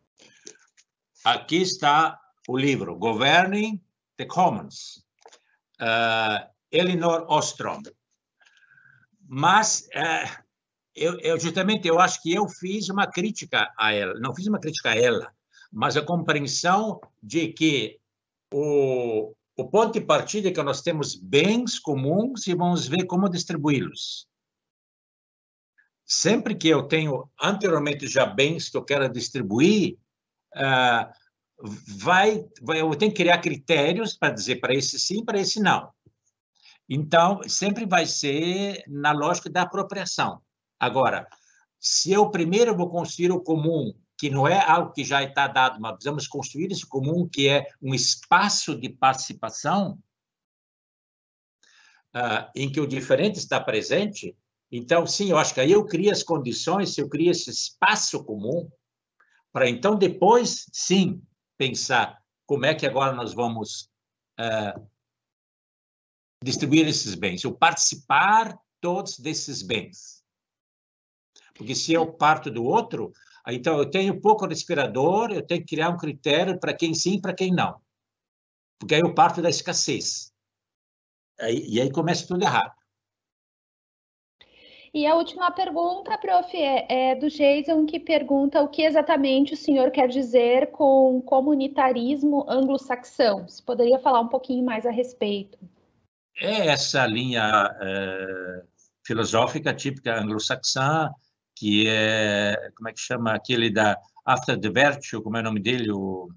Aqui está o livro, Governing the Commons, uh, Elinor Ostrom. Mas, uh, eu, eu, justamente, eu acho que eu fiz uma crítica a ela, não fiz uma crítica a ela, mas a compreensão de que o, o ponto de partida é que nós temos bens comuns e vamos ver como distribuí-los. Sempre que eu tenho anteriormente já bens que eu quero distribuir, Uh, vai, vai, eu tenho que criar critérios para dizer para esse sim, para esse não. Então, sempre vai ser na lógica da apropriação. Agora, se eu primeiro vou construir o comum, que não é algo que já está dado, mas precisamos construir esse comum, que é um espaço de participação, uh, em que o diferente está presente, então, sim, eu acho que aí eu crio as condições, se eu crio esse espaço comum, para então depois, sim, pensar como é que agora nós vamos uh, distribuir esses bens. O participar todos desses bens. Porque se eu parto do outro, então eu tenho pouco respirador, eu tenho que criar um critério para quem sim e para quem não. Porque aí eu parto da escassez. Aí, e aí começa tudo errado. E a última pergunta, prof, é, é do Jason, que pergunta o que exatamente o senhor quer dizer com comunitarismo anglo-saxão. Você poderia falar um pouquinho mais a respeito? É essa linha é, filosófica típica anglo-saxã, que é, como é que chama, aquele da After the Virtue, como é o nome dele? O...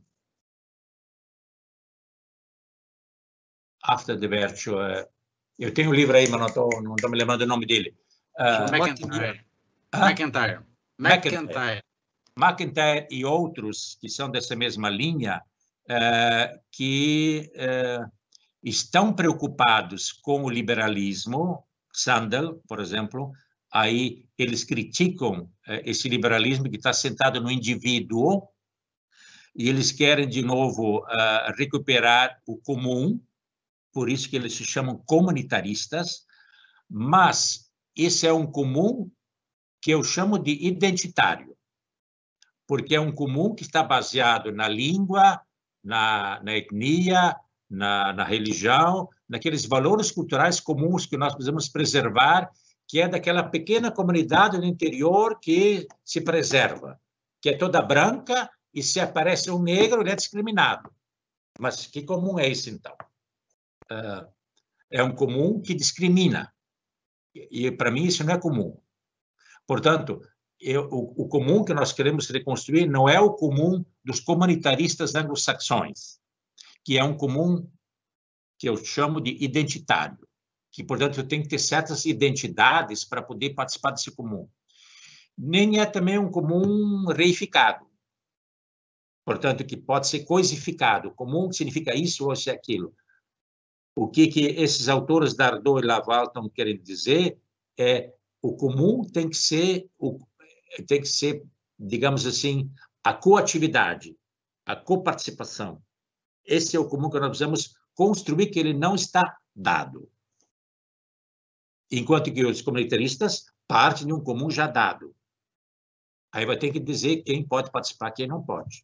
After the Virtue. É... Eu tenho o um livro aí, mas não estou não tô me lembrando o nome dele. Uh, MacIntyre. Ah? MacIntyre. MacIntyre. MacIntyre e outros que são dessa mesma linha, uh, que uh, estão preocupados com o liberalismo. Sandel, por exemplo, aí eles criticam uh, esse liberalismo que está sentado no indivíduo e eles querem, de novo, uh, recuperar o comum, por isso que eles se chamam comunitaristas, mas esse é um comum que eu chamo de identitário, porque é um comum que está baseado na língua, na, na etnia, na, na religião, naqueles valores culturais comuns que nós precisamos preservar, que é daquela pequena comunidade do interior que se preserva, que é toda branca e se aparece um negro, ele é discriminado. Mas que comum é esse, então? Uh, é um comum que discrimina. E, para mim, isso não é comum. Portanto, eu, o, o comum que nós queremos reconstruir não é o comum dos comunitaristas anglo-saxões, que é um comum que eu chamo de identitário, que, portanto, eu tenho que ter certas identidades para poder participar desse comum. Nem é também um comum reificado, portanto, que pode ser coisificado. Comum significa isso ou se aquilo. O que, que esses autores Dardot e Laval estão querendo dizer é o comum tem que ser, o, tem que ser, digamos assim, a coatividade, a coparticipação. Esse é o comum que nós precisamos construir, que ele não está dado. Enquanto que os comunitaristas partem de um comum já dado. Aí vai ter que dizer quem pode participar, quem não pode.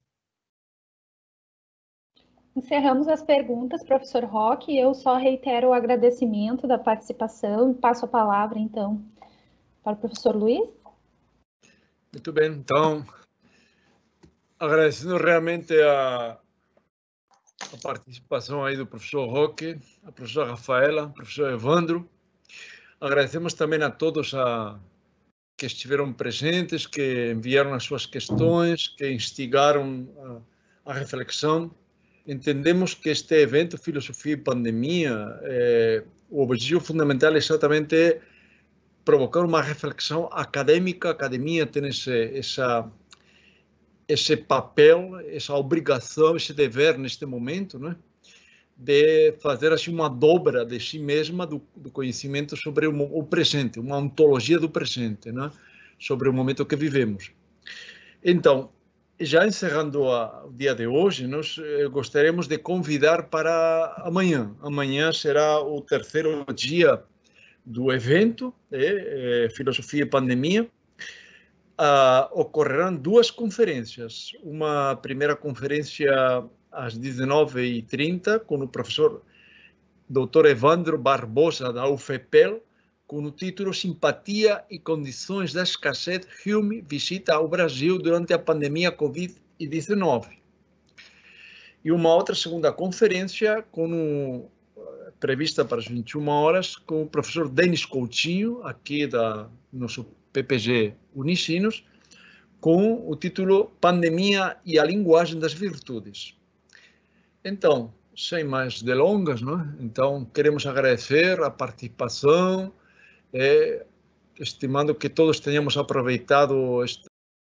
Encerramos as perguntas, professor Roque. Eu só reitero o agradecimento da participação e passo a palavra, então, para o professor Luiz. Muito bem. Então, agradecendo realmente a, a participação aí do professor Roque, a professora Rafaela, o professor Evandro. Agradecemos também a todos a, que estiveram presentes, que enviaram as suas questões, que instigaram a, a reflexão. Entendemos que este evento, Filosofia e Pandemia, é, o objetivo fundamental é exatamente provocar uma reflexão acadêmica. A academia tem esse, essa, esse papel, essa obrigação, esse dever neste momento, né, de fazer assim, uma dobra de si mesma do, do conhecimento sobre o, o presente, uma ontologia do presente, né, sobre o momento que vivemos. Então, já encerrando a, o dia de hoje, nós eh, gostaríamos de convidar para amanhã. Amanhã será o terceiro dia do evento, eh, eh, Filosofia e Pandemia. Ah, ocorrerão duas conferências. Uma primeira conferência às dezenove e trinta, com o professor doutor Evandro Barbosa, da U F P E L, com o título Simpatia e Condições da Escassez, Hume visita ao Brasil durante a pandemia covid dezenove. E uma outra segunda conferência, com o, prevista para as vinte e uma horas, com o professor Denis Coutinho, aqui da nosso P P G Unicinos, com o título Pandemia e a Linguagem das Virtudes. Então, sem mais delongas, né? Então, queremos agradecer a participação, É, estimando que todos tenhamos aproveitado esta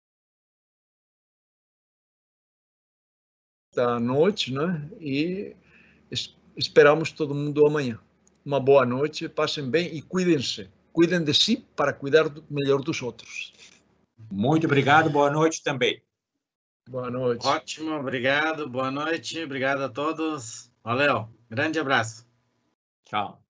noite, né? E esperamos todo mundo amanhã. Uma boa noite, passem bem e cuidem-se. Cuidem de si para cuidar melhor dos outros. Muito obrigado, boa noite também. Boa noite. Ótimo, obrigado, boa noite, obrigado a todos. Valeu, grande abraço. Tchau.